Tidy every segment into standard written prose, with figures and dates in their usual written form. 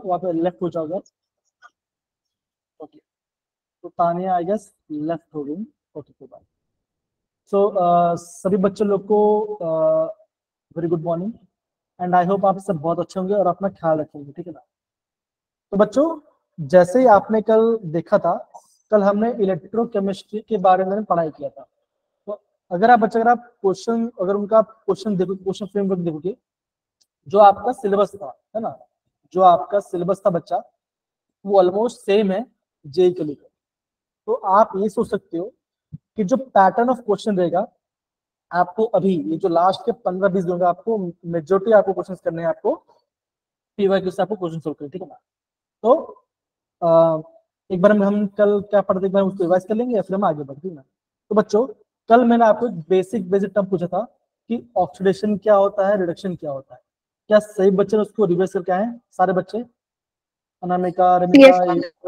वहाँ पे लेफ्ट हो जाओगे। ओके, तो तानिया आई गेस लेफ्ट हो गई। ओके कोई बात। सो सभी बच्चों लोग को very good morning, and I hope आप सब बहुत अच्छे होंगे और अपना ख्याल रखेंगे, ठीक है ना। तो बच्चों, जैसे ही आपने कल देखा था, कल हमने इलेक्ट्रोकेमिस्ट्री के बारे में पढ़ाई किया था। तो अगर आप बच्चे, अगर आप क्वेश्चन, अगर उनका क्वेश्चन देखो, क्वेश्चन फ्रेमवर्क देखोगे, जो आपका सिलेबस था, है ना, जो आपका सिलेबस था बच्चा, वो ऑलमोस्ट सेम है जेई के लिए। तो आप ये सोच सकते हो कि जो पैटर्न ऑफ क्वेश्चन रहेगा, आपको अभी ये जो लास्ट के 15-20 दिन का, आपको मेजोरिटी आपको क्वेश्चंस करने हैं, आपको पीवाईक्यू से आपको क्वेश्चन सोल्व करने, ठीक है ना। तो एक बार हम कल क्या पढ़ते, एक बार उसको रिवाइज कर लेंगे या फिर हम आगे बढ़ते हैं ना। तो बच्चों, कल मैंने आपको बेसिक टर्म पूछा था कि ऑक्सीडेशन क्या होता है, रिडक्शन क्या होता है। क्या सही बच्चे ने उसको रिवाइज करके आए हैं सारे बच्चे? अनामिका, रमिका,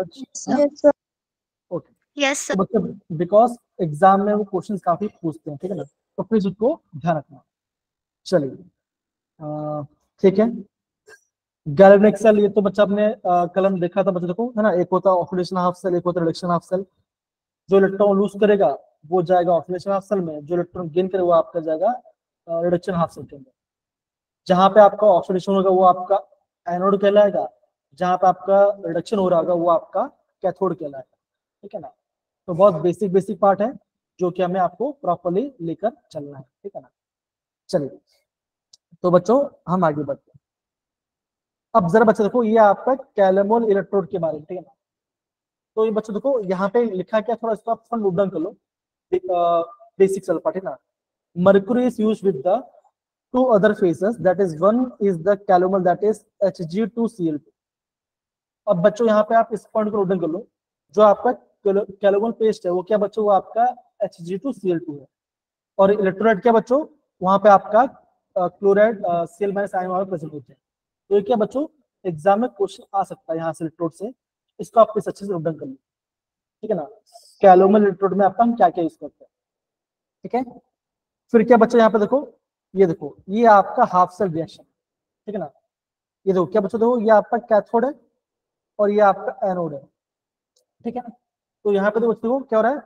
ओके। यस तो सर। बच्चे, बिकॉज एग्जाम में वो क्वेश्चंस काफी पूछते हैं, ठीक है ना, तो प्लीज उसको ध्यान रखना। चलिए, ठीक है। गैल्वेनिक सेल, ये तो बच्चा आपने कल हम देखा था बच्चा, देखो है ना, एक होता है ऑक्सीडेशन हाफ सेल, एक होता है रिडक्शन हाफ सेल। जो इलेक्ट्रॉन लूज करेगा वो जाएगा ऑक्सीडेशन हाफ सेल में, जो इलेक्ट्रॉन गेन करेगा वो आपका जाएगा रिडक्शन हाफ सेल के अंदर। जहां पे आपका ऑक्सीडेशन होगा वो आपका एनोड कहलाएगा, जहां पे आपका रिडक्शन हो रहा होगा वो आपका कैथोड कहलाएगा, ठीक है ना। तो बहुत बेसिक बेसिक पार्ट है जो कि हमें आपको प्रॉपरली लेकर चलना है, ठीक है ना। चलिए, तो बच्चों हम आगे बढ़ते हैं। अब जरा बच्चे देखो, ये आपका कैलेमोल इलेक्ट्रोड के बारे में, ठीक है ना। तो ये बच्चों देखो, यहाँ पे लिखा क्या, थोड़ा इसको आप नोट डाउन कर लो। बेसिक सल्फा, ठीक है ना। Mercury is used with the two other phases, that is one is the calomel, that is Hg2Cl2। अब बच्चों यहाँ पे आप इस पॉइंट को नोट डाउन कर लो, जो आपका कैलोमल पेस्ट है वो क्या बच्चों, वो आपका Hg2Cl2 है। और इलेक्ट्रोलाइट क्या बच्चों, वहां पे आपका क्लोराइड Cl- आयन वहां प्रेजेंट होते हैं। तो ये क्या बच्चों, एग्जाम में क्वेश्चन आ सकता है यहाँ से इलेक्ट्रोड से, इसको आप इस अच्छे से नोट डाउन कर लो, ठीक है ना। कैलोमल इलेक्ट्रोड में आपका हम क्या क्या यूज करते हैं, ठीक है। फिर क्या बच्चों, यहाँ पे देखो, ये देखो, ये आपका हाफ सेल रिएक्शन, ठीक है ना। ये देखो क्या बच्चों, देखो ये आपका कैथोड है और ये आपका एनोड है, ठीक है ना। तो यहाँ पे देखो क्या हो रहा है,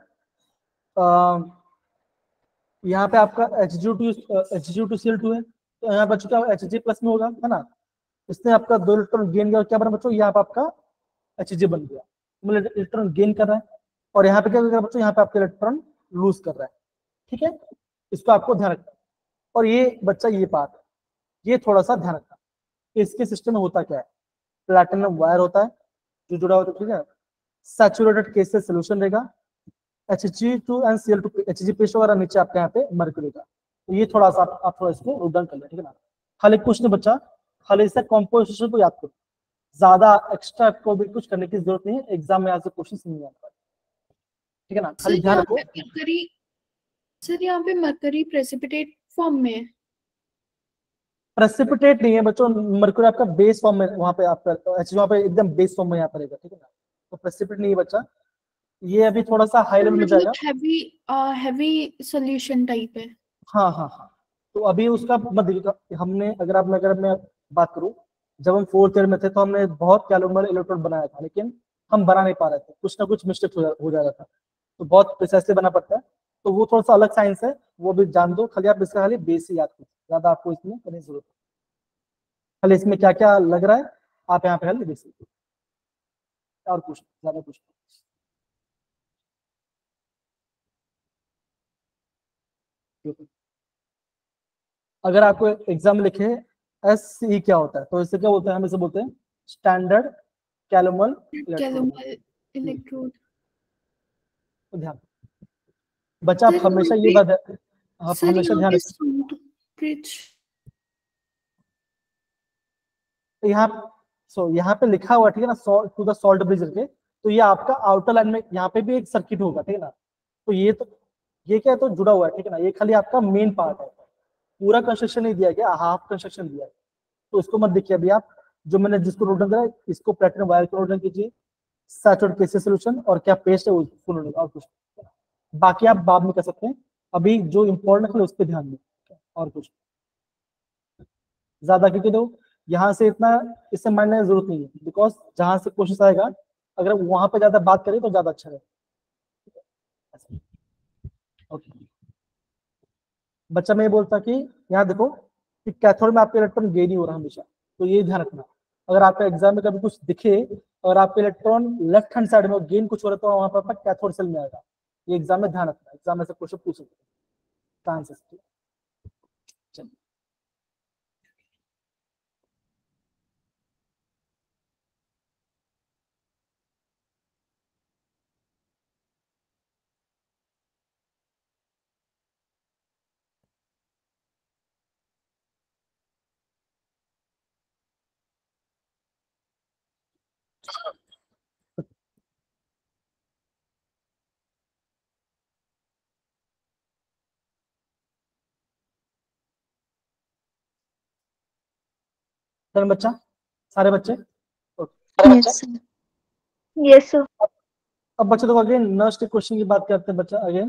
यहाँ पे आपका Hg2Cl2 है, तो यहाँ बच्चों क्या Hg प्लस में होगा, है ना। इसने आपका 2 इलेक्ट्रॉन गेन किया, क्या बना बच्चों, यहाँ पे आपका Hg बन गया, मतलब इलेक्ट्रॉन गेन कर रहा है। और यहाँ पे क्या कर रहा है बच्चों, यहाँ पे आपका इलेक्ट्रॉन लूज कर रहा है, ठीक है। इसको आपको ध्यान रखना है। और ये बच्चा, ये पार्ट, ये थोड़ा सा ध्यान रखना। इसके सिस्टम में होता क्या है, प्लैटिनम वायर होता है जो जुड़ा होता है, ठीक है। सैचुरेटेड केस से सोल्यूशन रहेगा, Hg2 and Cl2 Hg paste वगैरह, नीचे आपके यहाँ पे मर्क्यूरी का। तो ये थोड़ा सा आप थोड़ा इसको नोट डाउन कर लें, ठीक है ना। खाली कुछ नहीं बच्चा, खाली इसका कॉम्पोजिशन को याद करो, ज्यादा एक्स्ट्रा को भी कुछ करने की जरूरत नहीं है, एग्जाम में आज से क्वेश्चन नहीं आता, ठीक है ना। खाली ध्यान रखो। सर यहाँ पे मरकरी प्रेसिपिटेट फॉर्म में है। प्रेसिपिटेट नहीं है बच्चों, मर्क्यूरी आपका बेस फॉर्म में, वहां पे आपका वहां पे एकदम बेस फॉर्म में यहाँ पर रहेगा, ठीक है ना। तो प्रेसिपिटेट नहीं है बच्चा, ये अभी थोड़ा सा हाई लेवल में जाएगा, हैवी सॉल्यूशन टाइप है। हाँ हाँ हाँ। तो अभी उसका मत देखिए, हमने अगर मैं बात करूं, जब हम 4th ईयर में थे तो हमने बहुत कैलोमल इलेक्ट्रोड बनाया था, लेकिन हम बना नहीं पा रहे थे, कुछ ना कुछ मिस्टेक हो जा रहा था। तो बहुत प्रिसाइसली बना पड़ता है, तो वो थोड़ा सा अलग साइंस है, वो भी जान दो। खाली आप इसका खाली बेसिक याद करो, ज्यादा आपको इसमें करने की जरूरत है। खाली इसमें क्या क्या लग रहा है आप यहाँ पे खाली बेसिक, और कुछ ज्यादा कुछ। अगर आपको एग्जाम लिखे SC क्या होता है, तो इससे क्या बोलते हैं, हम इसे बोलते हैं स्टैंडर्ड कैलोमल इलेक्ट्रोड। तो ध्यान बच्चा, आप हमेशा ये बात है, आप हमेशा ध्यान रखिए। यहाँ यहाँ पे लिखा हुआ, ठीक है ना, टू द सॉल्ट ब्रिज करके, तो ये आपका आउटर लाइन में यहाँ पे भी एक सर्किट होगा, ठीक है ना। तो ये क्या है, तो जुड़ा हुआ है, ठीक है ना। ये खाली आपका मेन पार्ट है, पूरा कंस्ट्रक्शन नहीं दिया गया, हाफ कंस्ट्रक्शन दिया है। तो इसको मत देखिए अभी आप, जो मैंने जिसको नोट डाउन करा इसको प्लेटिनम वायर को नोट डाउन कीजिए, सैचुरेटेड केस सोल्यूशन और क्या पेस्ट है उसको नोट, और कुछ बाकी आप बाद में कर सकते हैं। अभी जो इम्पोर्टेंट है उस पर ध्यान दें, और कुछ ज्यादा, क्योंकि दो यहाँ से इतना इससे मानने की जरूरत नहीं है, बिकॉज जहां से क्वेश्चन आएगा अगर वहां पे ज्यादा बात करें तो ज्यादा अच्छा रहेगा। ओके, बच्चा मैं ये बोलता कि यहाँ देखो कि कैथोड में आपका इलेक्ट्रॉन गेन ही हो रहा है हमेशा, तो ये ध्यान रखना। अगर आपका एग्जाम में कभी कुछ दिखे और आपका इलेक्ट्रॉन लेफ्ट हैंड साइड में गेन कुछ हो रहा है तो वहां पर आपका कैथोड सेल में आएगा। ये एग्जाम में ध्यान रखना, एग्जाम में से क्वेश्चन पूछ सकते हैं आंसर। चलिए डन बच्चा, सारे बच्चे? Yes, sir. Yes, sir. अब बच्चे तो अगेन नेक्स्ट क्वेश्चन की बात करते हैं बच्चा अगेन।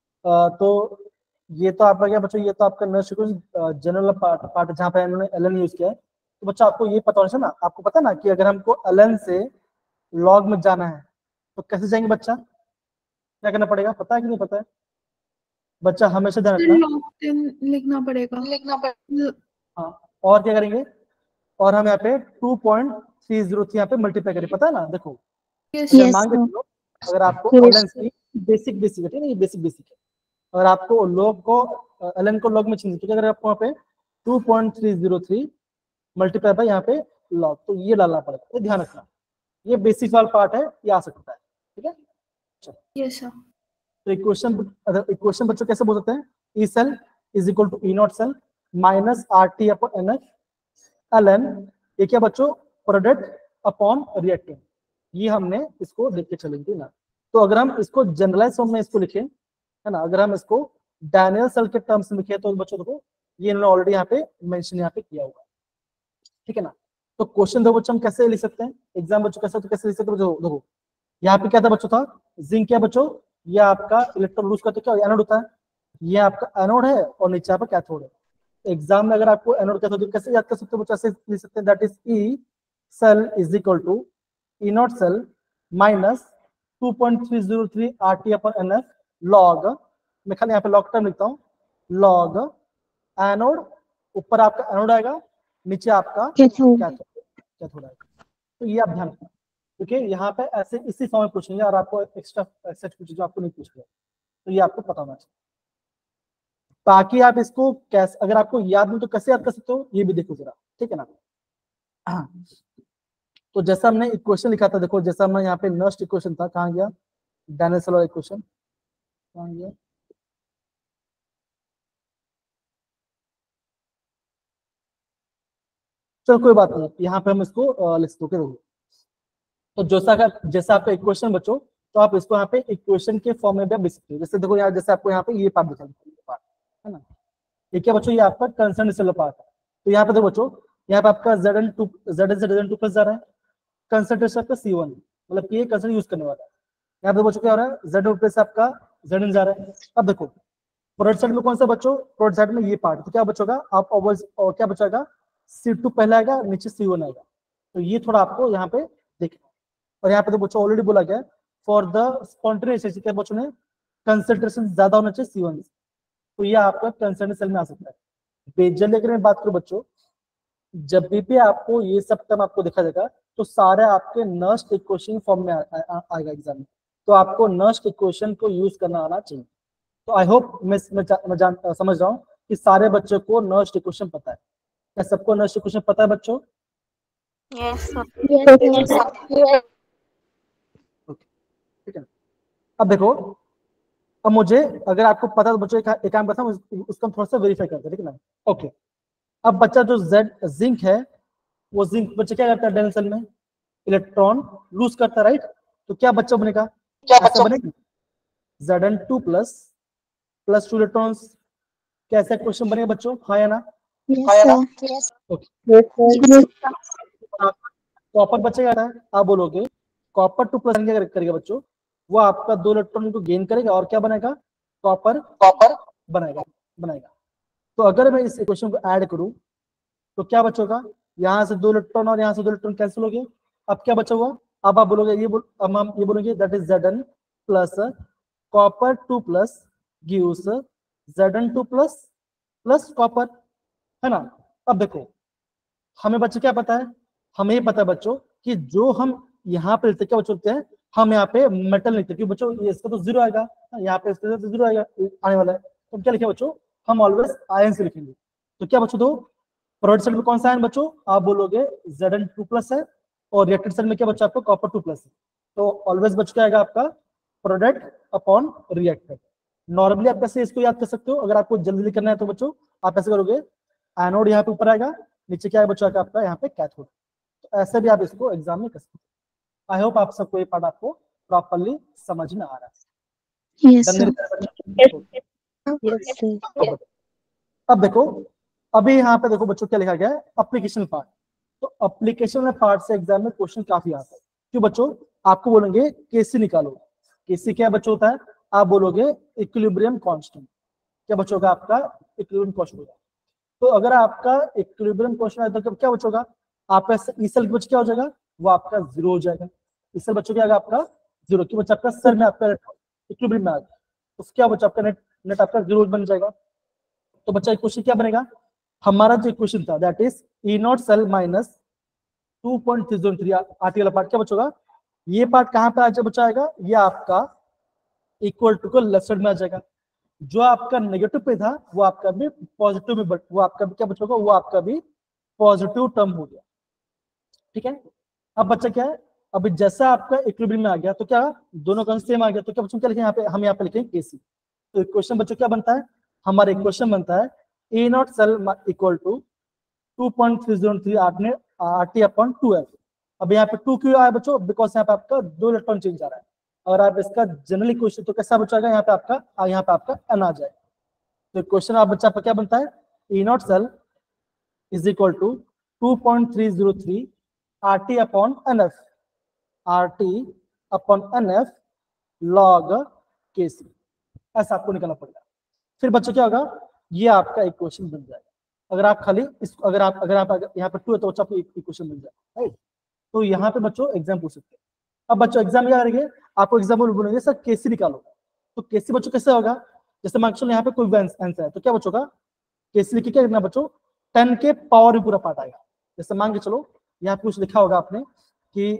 तो ये तो आपका क्या बच्चों, ये तो आपका next question general part part जहाँ पे इन्होंने एलन यूज किया है। तो बच्चा आपको ये पता होना चाहिए ना, आपको पता ना कि अगर हमको एलन से लॉग में जाना है तो कैसे जाएंगे बच्चा, क्या करना पड़ेगा, पता है कि नहीं पता है बच्चा? हमेशा ध्यान रखना। log 10 लिखना पड़ेगा। हाँ, और क्या करेंगे, और हम यहाँ पे 2.303 यहाँ पे मल्टीप्लाई करें, पता है ना? देखो Yes, अगर Yes, मान के sir. चलो, अगर आपको Yes, एलन की बेसिक बेसिक है, ठीक है, ये बेसिक बेसिक है। अगर आपको लॉग को एलन को लॉग में चेंज किया, अगर आपको वहाँ पे 2.303 मल्टीप्लाई बाय यहाँ पे लॉग, तो ये डालना पड़ेगा, तो ध्यान रखना। ये बेसिक वाला पार्ट है, ये आ सकता है, ठीक है। yes sir. तो इक्वेशन बच्चों कैसे बोल सकते हैं, E cell is equal to E naught cell minus R T upon N L N, ये क्या बच्चों, प्रोडक्ट अपॉन रिएक्टेंट। ये हमने इसको देख के चलेंगे ना। तो अगर हम इसको जनरलाइज फॉर्म में इसको लिखें, है ना, अगर हम इसको डैनियल सेल के टर्म्स में लिखे तो बच्चों देखो ये इन्होंने ऑलरेडी यहाँ पे मेंशन यहाँ पे किया हुआ, ठीक है ना। तो क्वेश्चन देखो बच्चों हम कैसे लिख सकते हैं, एग्जाम बच्चों कैसे, तो कैसे लिख सकते हैं बच्चों, देखो यहाँ पे क्या था बच्चों, था जिंक, क्या बच्चों, ये आपका इलेक्ट्रॉन लूज करते क्या एनोड होता है, ये आपका एनोड है और नीचे आपका कैथोड है। एग्जाम में अगर आपको एनोड कैथोड कैसे याद कर सकते हो बच्चों, ऐसे लिख सकते हैं, that is E cell is equal to E naught cell minus 2.303 R T upon N F log, मैं खाली यहाँ पे लॉग टर्म लिखता हूँ, लॉग एनोड, ऊपर आपका एनोड आएगा, नीचे आपका Cathode. कैथोड आएगा। तो ये आप ध्यान रखना, क्योंकि यहाँ पे ऐसे इसी फॉर्म में पूछेंगे और आपको एक्स्ट्रा सेट कुछ जो आपको नहीं पूछेगा, तो ये आपको पता होना चाहिए। ताकि आप इसको कैसे, अगर आपको याद नहीं तो कैसे याद कर सकते हो, ये भी देखो जरा, ठीक है ना। तो जैसा हमने इक्वेशन लिखा था, देखो जैसा हमने यहाँ पे नेक्स्ट इक्वेशन था, कहाँ गया डैनियल वाला इक्वेशन, कहाँ गया, चलो कोई बात नहीं, यहाँ पे हम इसको लिख सकते हैं। तो जैसा आपका इक्वेशन बच्चों, तो आप इसको यहाँ पे इक्वेशन के फॉर्म में भी आप लिख सकते हो। जैसे देखो यहाँ, जैसे आपको यहाँ पे ये पार्ट दिखा पार्ट है ना, ये क्या बच्चों, ये आपका कंसर्न सेल पार्ट है। तो यहाँ पे देखो बच्चों, यहाँ पे आपका Zn2 प्लस जा रहा है, कंसंट्रेशन आपका C1, मतलब ये कंसर्न यूज करने वाला है। यहाँ पे बच्चों क्या हो रहा है, Z प्लस आपका Zn जा रहा है। अब देखो प्रोडक्ट साइड में कौन सा बच्चों, प्रोडक्ट साइड में ये पार्ट, तो क्या बचोगा आप और क्या बचेगा, C2 पहले आएगा, नीचे C1 आएगा। तो ये थोड़ा आपको यहाँ पे देखना। और यहाँ पे तो बच्चों ऑलरेडी बोला गया फॉर द स्पॉन्टेनियस, क्या बच्चों ने कंसंट्रेशन ज्यादा होना चाहिए C1, तो ये आपका कंसर्न सेल में आ सकता है। बेजल अगर मैं बात करूं बच्चों, जब भी आपको ये सब टर्म आपको देखा जाएगा तो सारे आपके नेक्स्ट इक्वेशन फॉर्म में आएगा एग्जाम में, तो आपको नेक्स्ट इक्वेशन को यूज करना आना चाहिए। तो आई होप मैं समझ रहा हूँ कि सारे बच्चों को नेक्स्ट इक्वेशन पता है। क्या सबको नेक्स्ट इक्वेशन पता है बच्चों? Yes, sir. Yes sir. ठीक है, अब देखो, अब मुझे अगर आपको पता तो बच्चों एक काम करता हूँ, उसको हम थोड़ा सा वेरीफाई करते हैं, ठीक है ना। ओके, अब बच्चा जो जेड जिंक है, वो जिंक बच्चा क्या करता है, डैनियल सेल में इलेक्ट्रॉन लूज करता है, राइट। तो क्या बच्चा बनेगा, ऐसा बनेगा Zn2 प्लस 2 इलेक्ट्रॉन्स, कैसा क्वेश्चन बनेगा बच्चों, हाँ या ना? Yes, sir. Okay, Yes, sir. Copper बचेगा ना, आप बोलोगे कॉपर 2 प्लस क्या करेगा बच्चों, वो आपका 2 इलेक्ट्रॉन को गेन करेगा और क्या बनाएगा, कॉपर बनाएगा। तो अगर मैं इस इक्वेशन को ऐड करूं तो क्या बचेगा, यहाँ से 2 इलेक्ट्रॉन और यहाँ से 2 इलेक्ट्रॉन कैंसिल हो गए। अब क्या बचा हुआ, अब आप बोलोगे अब हम ये बोलेंगे that is Zn plus copper 2 plus gives Zn2 plus copper, है ना। अब देखो हमें बच्चों क्या पता है, हमें ये पता है बच्चों कि जो हम यहाँ पे लिखते क्या बच्चों लिखते हैं, हम यहाँ पे मेटल लिखते हैं, क्योंकि बच्चों ये इसका तो 0 आएगा, यहाँ पे इसका तो 0 आएगा आने वाला है, तो क्या लिखे बच्चों, हम ऑलवेज आयन से लिखेंगे। तो क्या बच्चों, दो प्रोडक्ट साइड में कौन सा आयन बच्चों, आप बोलोगे Zn2 प्लस है, और रिएक्टेड साइड में क्या बच्चों आपको कॉपर 2 प्लस है। तो ऑलवेज बच्चों क्या आएगा आपका प्रोडक्ट अपॉन रिएक्टेड। नॉर्मली आप कैसे इसको याद कर सकते हो, अगर आपको जल्दी करना है तो बच्चों आप ऐसे करोगे, एनोड यहाँ पे ऊपर आएगा, नीचे क्या है बच्चों आपका यहाँ पे कैथोड। तो ऐसे भी आप इसको एग्जाम में कर सकते हो। आई होप आप सबको ये पार्ट आपको प्रॉपर्ली समझ में आ रहा है। Yes, sir. Yes, sir. अब देखो, अभी यहाँ पे देखो बच्चों क्या लिखा गया है, एप्लीकेशन पार्ट। तो एप्लीकेशन पार्ट से एग्जाम में क्वेश्चन काफी आता है। क्यों बच्चों, आपको बोलेंगे केसी निकालो। केसी क्या बच्चों होता है, आप बोलोगे इक्विलिब्रियम कांस्टेंट। क्या बच्चों होगा आपका इक्विलिब्रियम कांस्टेंट होगा। तो अगर आपका इक्विलिब्रियम कांस्टेंट है तो क्या बच्चों होगा, आपका ईसेल बच्चों क्या हो जाएगा, वो आपका 0 हो जाएगा। ईसेल बच्चों क्या आएगा आपका 0, क्यों बच्चा आपका सर में आपका इक्विलिब्रियम में आ गया, तो क्या बच्चा आपका नेट आपका 0 बन जाएगा। तो बच्चा इक्वेशन क्या बनेगा, हमारा जो इक्वेशन था that is E naught cell minus 2.303 RT वाला पार्ट, क्या बच्चा होगा, ये पार्ट कहां पे आ जाए बच्चा आएगा, ये आपका इक्वल टू को लेफ्ट साइड में आ जाएगा। जो आपका नेगेटिव पे था वो आपका भी पॉजिटिव में, बट वो आपका भी क्या बच्चा होगा, वो आपका भी पॉजिटिव टर्म हो गया। ठीक है, अब बच्चा क्या है, अभी जैसा आपका इक्विलिब्रियम में आ गया तो क्या दोनों का सेम आ गया, तो क्या बच्चों क्या लिखें यहाँ पे, हम यहाँ पे लिखेंगे केसी। तो इक्वेशन बच्चों क्या बनता है, हमारा इक्वेशन बनता है E naught cell equal to 2.303 RT upon 2f। अब यहाँ पे 2 क्यों आया बच्चों, बिकॉज यहाँ पे आपका 2 इलेक्ट्रॉन चेंज आ रहा है। अगर आप इसका जनरल इक्वेशन तो कैसा बचाएगा, यहाँ पे आपका n आ जाए। तो इक्वेशन आप बच्चा क्या बनता है, E naught cell is equal to 2.303 RT upon NF, RT upon NF log KC, ऐसा आपको निकालना पड़ेगा। फिर बच्चों क्या होगा, ये आपका इक्वेशन बन जाएगा। अगर आप खाली अगर आप यहाँ पे 2 है तो बच्चों आपको इक्वेशन मिल जाएगा, राइट। तो यहाँ पे बच्चों एग्जाम पूछ सकते हैं। अब बच्चों एग्जाम क्या करेंगे, आपको एग्जाम्पल बोलेंगे सर केसी निकालो। तो केसी बच्चों कैसे होगा, जैसे मान चलो यहाँ पे कोई आंसर है, तो क्या बच्चों का केसी लिख के क्या करना बच्चों, 10 के पावर में पूरा पार्ट आएगा। जैसे मान के चलो यहाँ पे कुछ लिखा होगा आपने कि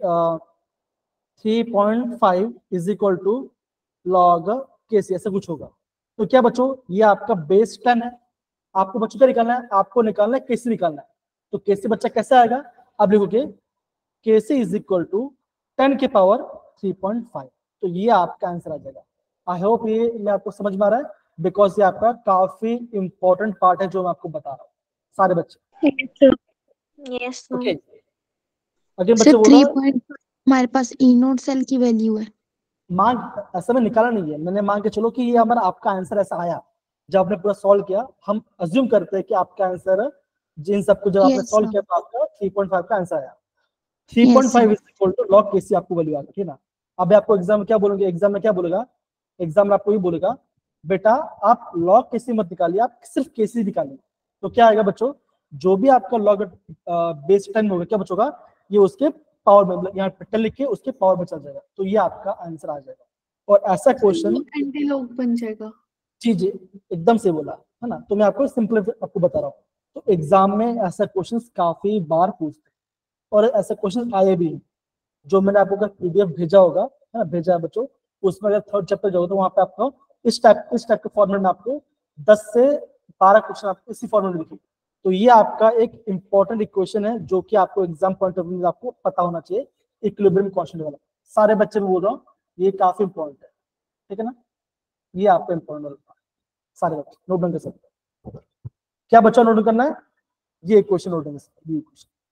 3.5 is equal to log KC, ऐसा कुछ होगा। तो क्या बच्चों, ये आपका बेस 10 है, आपको बच्चों क्या निकालना है, आपको निकालना है केसी निकालना है। तो केसी बच्चा कैसे आएगा, आप लिखोगे केसी इज इक्वल टू 10 के पावर 3.5। तो ये आपका आंसर आ जाएगा। आई होप ये मैं आपको समझ में आ रहा है, बिकॉज ये आपका काफी इंपॉर्टेंट पार्ट है जो मैं आपको बता रहा हूँ सारे बच्चे। Yes, sir. Okay, again sir बच्चे बोलो, 3 हमारे पास ई नोट सेल की वैल्यू है। मांग ऐसा में निकाला नहीं है मैंने, मान के चलो कि ये हमारा आपका आंसर ऐसा आया। जब आपने पूरा सॉल्व किया, हम अज्यूम करते हैं कि आपका आंसर जिन सबको जब आपने Yes, सॉल्व sir. किया तो आपका 3.5 का आंसर आया। Yes, 3.5 sir. Is equal to log KC आपको वैल्यू आ गया, ठीक ना। अब आपको एग्जाम में क्या बोलोगे, एग्जाम में क्या बोलेगा, एग्जाम में आपको ये बोलेगा बेटा आप लॉग केसी मत निकालिए, आप सिर्फ केसी निकालिए। तो क्या आएगा बच्चों, जो भी आपका लॉग बेस 10 होगा क्या बच्चों का, ये उसके पावर में यहाँ पे लिख के उसके पावर में चल जाएगा। तो ये आपका आंसर आ जाएगा। और ऐसा क्वेश्चन एंटी लॉग बन जाएगा। जी जी एकदम से बोला है ना, तो मैं आपको सिंपल आपको बता रहा हूँ। तो एग्जाम में ऐसा क्वेश्चन काफी बार पूछते हैं, और ऐसे क्वेश्चन आए भी हैं। जो मैंने आपको अगर पीडीएफ भेजा होगा, है ना, भेजा है बच्चों, उसमें अगर थर्ड चैप्टर जाओगे तो वहां पे आपको इस टाइप के फॉर्मेट में आपको 10 से 12 क्वेश्चन आपको इसी फॉर्मेट में लिखेंगे। तो ये आपका एक इंपॉर्टेंट इक्वेशन है जो कि आपको एग्जाम पॉइंट ऑफ व्यू में आपको पता होना चाहिए, इक्विलिब्रियम कांस्टेंट वाला। सारे बच्चे में बोल रहा हूँ, ये काफी इंपॉर्टेंट है, ठीक है ना। ये आपका इंपॉर्टेंट सारे बच्चे नोट डाउन कर सकते हैं। क्या बच्चा नोट करना है, ये क्वेश्चन नोट डाउन कर सकते हैं।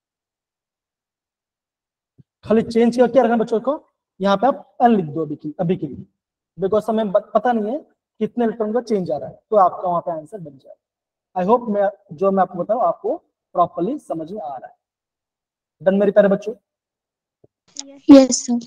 खाली चेंज क्या रखना बच्चों को, यहाँ पे आप एन लिख दो अभी के लिए, बिकॉज हमें पता नहीं है कितने इलेक्ट्रॉन का चेंज आ रहा है, तो आपका वहां पे आंसर बन जाए। आई होप मैं जो मैं आपको बताऊं आपको प्रॉपर्ली समझ में आ रहा है। डन मेरे प्यारे बच्चों। Yes, sir.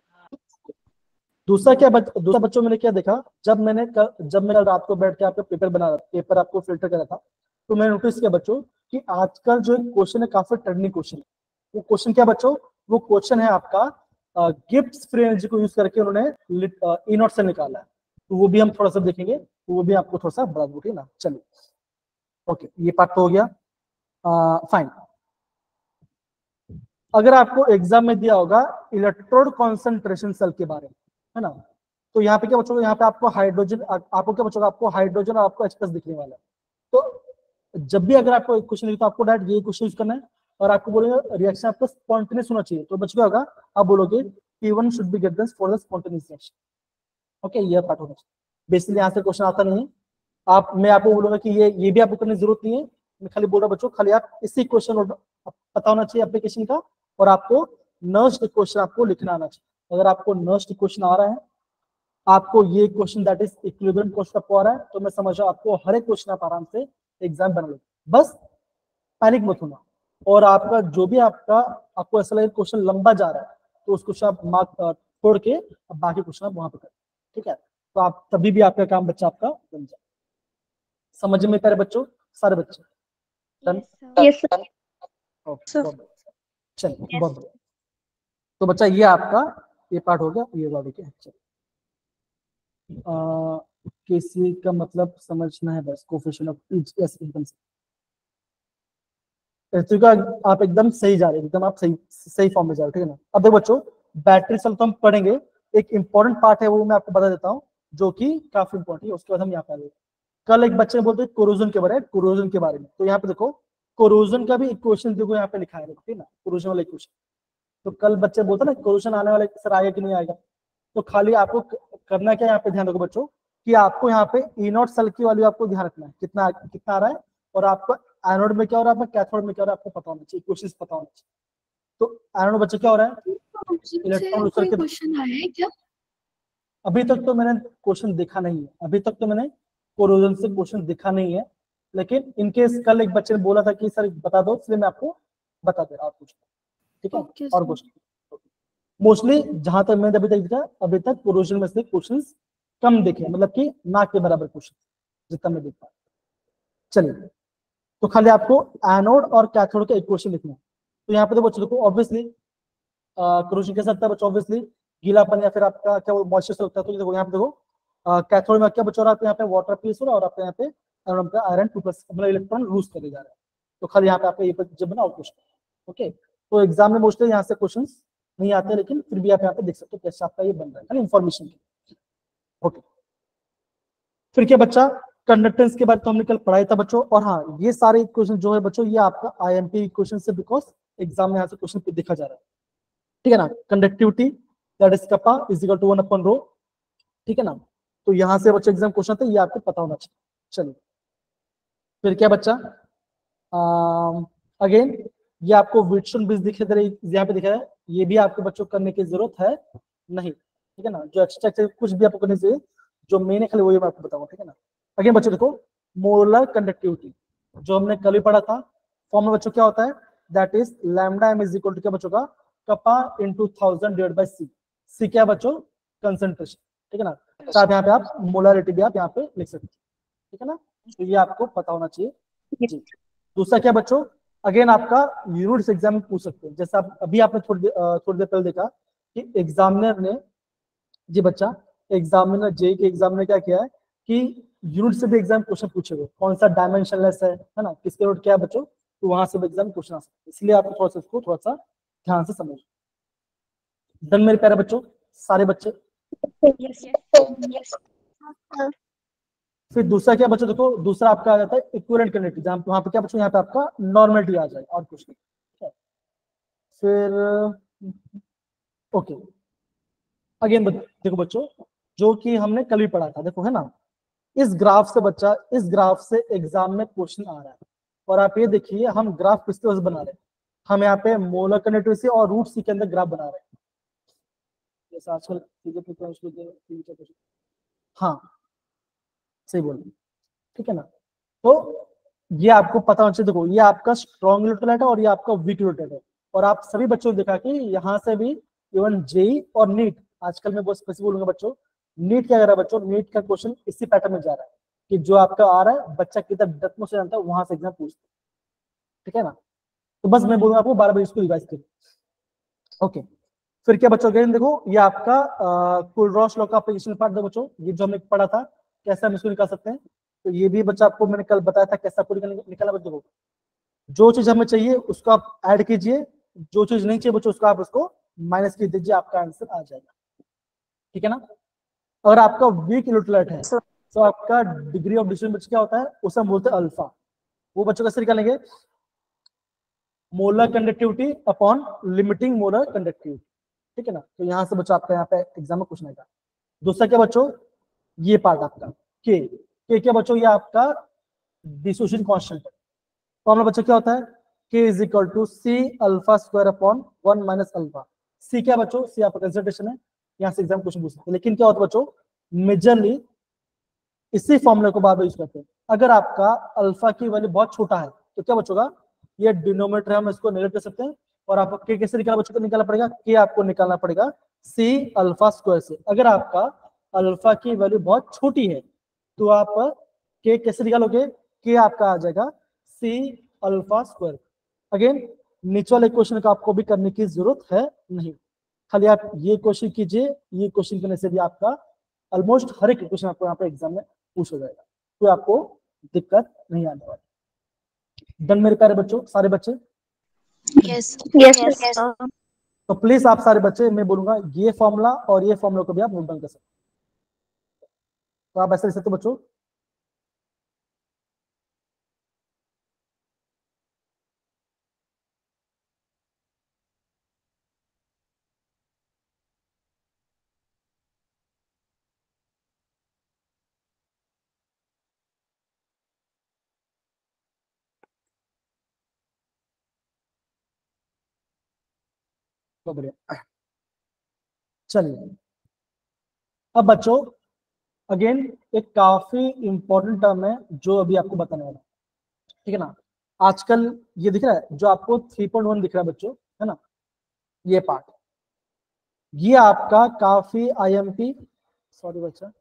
दूसरा बच्चों मैंने क्या देखा, जब मैंने रात को बैठ के आपका पेपर आपको फिल्टर करा था, तो मैंने नोटिस किया बच्चों कि आजकल जो क्वेश्चन है काफी ट्रेंडिंग क्वेश्चन है। वो क्वेश्चन क्या बच्चों, वो क्वेश्चन है आपका गिब्स फ्री एनर्जी को यूज करके उन्होंने ई नॉट से निकाला है। तो वो भी हम थोड़ा सा देखेंगे, तो वो भी आपको थोड़ा सा बता दूंगी ना। चलिए ओके, ये पार्ट तो हो गया। फाइन। अगर आपको एग्जाम में दिया होगा इलेक्ट्रोड कॉन्सेंट्रेशन सेल के बारे में, है ना, तो यहाँ पे क्या बच्चों, यहाँ पे आपको हाइड्रोजन, आपको क्या बच्चों, आपको हाइड्रोजन और आपको H+ दिखने वाला है। तो जब भी अगर आपको एक क्वेश्चन दिखे तो आपको डायरेक्ट ये क्वेश्चन यूज करना है, और आपको बोलेंगे रिएक्शन आपका स्पॉन्टेनियस होना चाहिए। तो बच्चों क्या होगा, आप बोलोगे P1 should be given for the spontaneous reaction. Okay, ये पार्ट होना चाहिए। बेसिकली यहाँ से क्वेश्चन आता नहीं है। मैं आपको बोलूंगा कि ये भी आपको करने की जरूरत नहीं है। मैं खाली बोल रहा बच्चों, खाली आप इसी क्वेश्चन पता होना चाहिए एप्लीकेशन का, और आपको नर्स्ट क्वेश्चन आपको लिखना आना चाहिए। अगर आपको नर्स्ट क्वेश्चन आ रहा है, आपको ये question that is equilibrium question आपको आ रहा है, तो मैं समझ रहा हूं आपको हर एक क्वेश्चन आप आराम से एग्जाम बना लो। बस पैनिक मत होना। और आपका जो भी आपको ऐसा लगे क्वेश्चन लंबा जा रहा है, तो उस क्वेश्चन आप मार्क छोड़ के अब बाकी क्वेश्चन आप वहां पे करें, ठीक है। तो आप तभी भी आपका काम बच्चा आपका बन जाए। समझ में प्यारे बच्चों, सारे बच्चे डन? Yes sir. ओके, चलिए बहुत बढ़िया। तो बच्चा ये आपका ये पार्ट हो गया, ये वाला देखिए। केसी का मतलब समझना है बस, कोफिशिएंट ऑफ ईच एकदम से। का आप एकदम सही जा रहे हैं, एकदम आप सही फॉर्म में जा रहे हो, ठीक है ना। अब देखो बच्चों, बैटरी सेल तो हम पढ़ेंगे, एक इंपॉर्टेंट पार्ट है वो मैं आपको बता देता हूँ, जो कि काफी इंपॉर्टेंट है। उसके बाद हम यहाँ पे आएंगे। कल एक बच्चे ने बोलते कोरोजन के बारे में, तो यहाँ पे देखो कोरोजन का भी इक्वेशन देखो यहाँ पे लिखा है, ठीक है ना, कोरोजन वाला इक्वेशन। तो कल बच्चे बोलते ना कोरोजन आने वाला सर आएगा कि नहीं आएगा, तो खाली आपको करना क्या, यहाँ पे ध्यान रखो बच्चों कि आपको यहाँ पे ई नॉट सेल की वैल्यू आपको ध्यान रखना है, कितना कितना आ रहा है, और आपको एनोड में क्या हो रहा है, आपका कैथोड में क्या हो रहा है, आपको पता होना चाहिए, कोशिश पता होना चाहिए। तो एनोड बच्चे क्या हो रहा है, इलेक्ट्रॉन कोई क्वेश्चन आया है क्या? अभी तक तो मैंने क्वेश्चन देखा नहीं है, अभी तक तो मैंने कोरोजन से क्वेश्चन देखा नहीं है। लेकिन इनकेस कल एक बच्चे ने बोला था कि सर बता दो, इसलिए मैं आपको बता दे रहा हूँ कुछ, ठीक है। Okay, और sir. क्वेश्चन मोस्टली जहां तक मैंने अभी तक देखा, अभी तक कोरोजन में से क्वेश्चंस कम देखे, मतलब कि ना के बराबर क्वेश्चन जितना मैं देखा। चलिए, तो खाली आपको एनोड और कैथोड का इक्वेशन लिखना है। तो यहाँ पे तो बच्चों देखो ऑब्वियसली कोरोजन कैसा होता है बच्चों, ऑब्वियसली गीलापन या फिर आपका क्या वो मॉइस्चर होता है। तो देखो यहाँ पे देखो कैथोड में क्या बच्चों आपको यहाँ पे वाटर पीस हो रहा है, और आपके यहाँ पे एनोड का आयरन 2+ मतलब इलेक्ट्रॉन लूज करे जा रहा है। तो खाली यहाँ पे आपका ये जब बना क्वेश्चन, ओके। तो एग्जाम में मोस्टली यहाँ से क्वेश्चन नहीं आते, लेकिन फिर भी आप यहाँ पे देख सकते हो कैसे आपका ये बन रहा है, खाली इन्फॉर्मेशन की, ओके। फिर क्या बच्चा, कंडक्टेंस के बारे तो हमने कल पढ़ाया था बच्चों। और हाँ, ये सारे क्वेश्चन जो है बच्चों, ये आपका आईएमपी क्वेश्चन से, बिकॉज एग्जाम में यहाँ से क्वेश्चन देखा जा रहा है, ठीक है ना। Conductivity that is kappa is equal to 1/ρ, ठीक है ना। तो यहाँ से बच्चे एग्जाम क्वेश्चन थे, ये आपको पता होना चाहिए। चलिए, फिर क्या बच्चा, अगेन ये आपको विटस्टोन ब्रिज दिखे दे रही, यहाँ पे दिखा है, ये भी आपको बच्चों करने की जरूरत है नहीं, ठीक है ना। जो एक्स्ट्रा कुछ भी आपको करने चाहिए, जो मेन है खाली वही मैं आपको बताऊंगा, ठीक है ना। अगेन बच्चों देखो, मोलर कंडक्टिविटी जो हमने कल ही पढ़ा था, फॉर्म में बच्चों क्या होता है, that is lambda m is equal to क्या बच्चों का, kappa into 1000 divide by C. C क्या बच्चों, कंसंट्रेशन, ठीक है ना। साथ यहाँ पे आप मोलारिटी भी आप यहाँ पे लिख सकते हैं, ठीक है ना। तो ये आपको पता होना चाहिए जी। दूसरा क्या बच्चों, अगेन आपका यूनिट्स एग्जाम में पूछ सकते हैं, जैसे आप अभी आपने थोड़ी देर पहले देखा कि एग्जामिनर ने, जी बच्चा, एग्जामिनर जे के एग्जामिनर क्या किया है कि यूनिट से भी एग्जाम क्वेश्चन पूछे हुए, कौन सा डायमेंशनलेस है ना, किसके यूनिट क्या है बच्चों, तो वहां से भी एग्जाम क्वेश्चन आ सकते हैं। इसलिए आप थोड़ा सा इसको थोड़ा सा ध्यान से समझो। डन मेरे प्यारे बच्चों, सारे बच्चे। फिर दूसरा क्या बच्चों देखो, दूसरा आपका आ जाता है इक्विवेलेंट कंडक्टिविटी, जहां वहां पे क्या बच्चों, यहाँ पे आपका नॉर्मलिटी आ जाए और कुछ नहीं, ठीक है। फिर ओके, अगेन देखो बच्चों, जो कि हमने कल भी पढ़ा था, देखो है ना, इस ग्राफ से बच्चा, इस ग्राफ से एग्जाम में क्वेश्चन आ रहा है। और आप ये देखिए, हम ग्राफ किसके वजह से बना रहे हैं, हम यहाँ पे मोलर कंडक्टिविटी और रूट सी के अंदर ग्राफ बना रहे हैं, जैसे आजकल हाँ सही बोल, ठीक है ना। तो ये आपको पता होना चाहिए, देखो ये आपका स्ट्रॉन्ग इलेक्ट्रोलाइट है और ये आपका वीक इलेक्ट्रोलाइट है। और आप सभी बच्चों ने देखा कि यहाँ से भी इवन जेई और नीट, आजकल मैं बहुत स्पेसिफिक बोलूंगा बच्चों, नीट क्या कर रहा है बच्चों, नीट का क्वेश्चन इसी पैटर्न में जा रहा है कि जो आपका आ रहा है बच्चा कितना डेप्थ में से जानता है, वहां से एग्जाम पूछते हैं, ठीक है ना। तो बस मैं बोलूंगा आपको बार बार इसको रिवाइज करिए। ओके, फिर क्या बच्चों, अगेन देखो ये आपका कुलरॉस लॉ का एप्लीकेशन पार्ट दो बच्चों, ये जो हमने पढ़ा था कैसे हम इसको निकाल सकते हैं। तो ये भी बच्चा आपको मैंने कल बताया था कैसे आपको निकालना बच्चों को। जो चीज हमें चाहिए उसको आप ऐड कीजिए, जो चीज नहीं चाहिए बच्चों उसको आप उसको माइनस कर दीजिए, आपका आंसर आ जाएगा। ठीक है ना। अगर आपका वीक इलेक्ट्रोलाइट है तो आपका डिग्री ऑफ डिस्ट्रीब्यूशन क्या होता है, उसे हम बोलते हैं अल्फा। वो बच्चों कैसे निकालेंगे, molar conductivity upon limiting molar conductivity. ठीक है ना। तो यहां से बच्चों आपका यहाँ पे एग्जाम में क्वेश्चन आएगा। दूसरा क्या बच्चों, ये पार्ट आपका के क्या बच्चों, ये आपका डिसोसिएशन कांस्टेंट है। फॉर्मूला बच्चों क्या होता है, k is equal to C alpha square upon 1 minus alpha. C क्या बच्चों, सी आपका कंसंट्रेशन है, यहाँ से एग्जाम क्वेश्चन पूछ सकते हैं। लेकिन क्या होता है बच्चों, मेजरली इसी फॉर्मूले को बार बार यूज करते हैं। अगर आपका अल्फा की वैल्यू बहुत छोटा है तो क्या बचोगा, ये डिनोमिनेटर हम इसको नेगेट कर सकते हैं, और आपको के कैसे निकालना बच्चों को निकालना पड़ेगा, के आपको निकालना पड़ेगा सी अल्फा स्क्वायर से। अगर आपका अल्फा की वैल्यू बहुत छोटी है तो आप के कैसे निकालोगे, के आपका आ जाएगा सी अल्फा स्क्वायर। अगेन नीचे वाले क्वेश्चन का आपको भी करने की जरूरत है नहीं, खाली आप ये क्वेश्चन कीजिए, ये क्वेश्चन करने से भी आपका ऑलमोस्ट हर एक क्वेश्चन आपको यहाँ पे एग्जाम में पूछ हो जाएगा, तो आपको दिक्कत नहीं आने वाली। डन मेरे प्यारे बच्चों, सारे बच्चे। Yes Yes, sir. तो प्लीज आप सारे बच्चे, मैं बोलूंगा ये फॉर्मूला और ये फॉर्मूला को भी आप नोट डाउन कर सकते हैं। तो आप ऐसे लिख सकते हो बच्चों, तो बढ़िया। चलिए अब बच्चों अगेन एक काफी इंपॉर्टेंट टर्म है जो अभी आपको बताने वाला, ठीक है ना। आजकल ये दिख रहा है जो आपको 3.1 दिख रहा है बच्चों, है ना, ये पार्ट, ये आपका काफी आईएमपी, सॉरी बच्चा,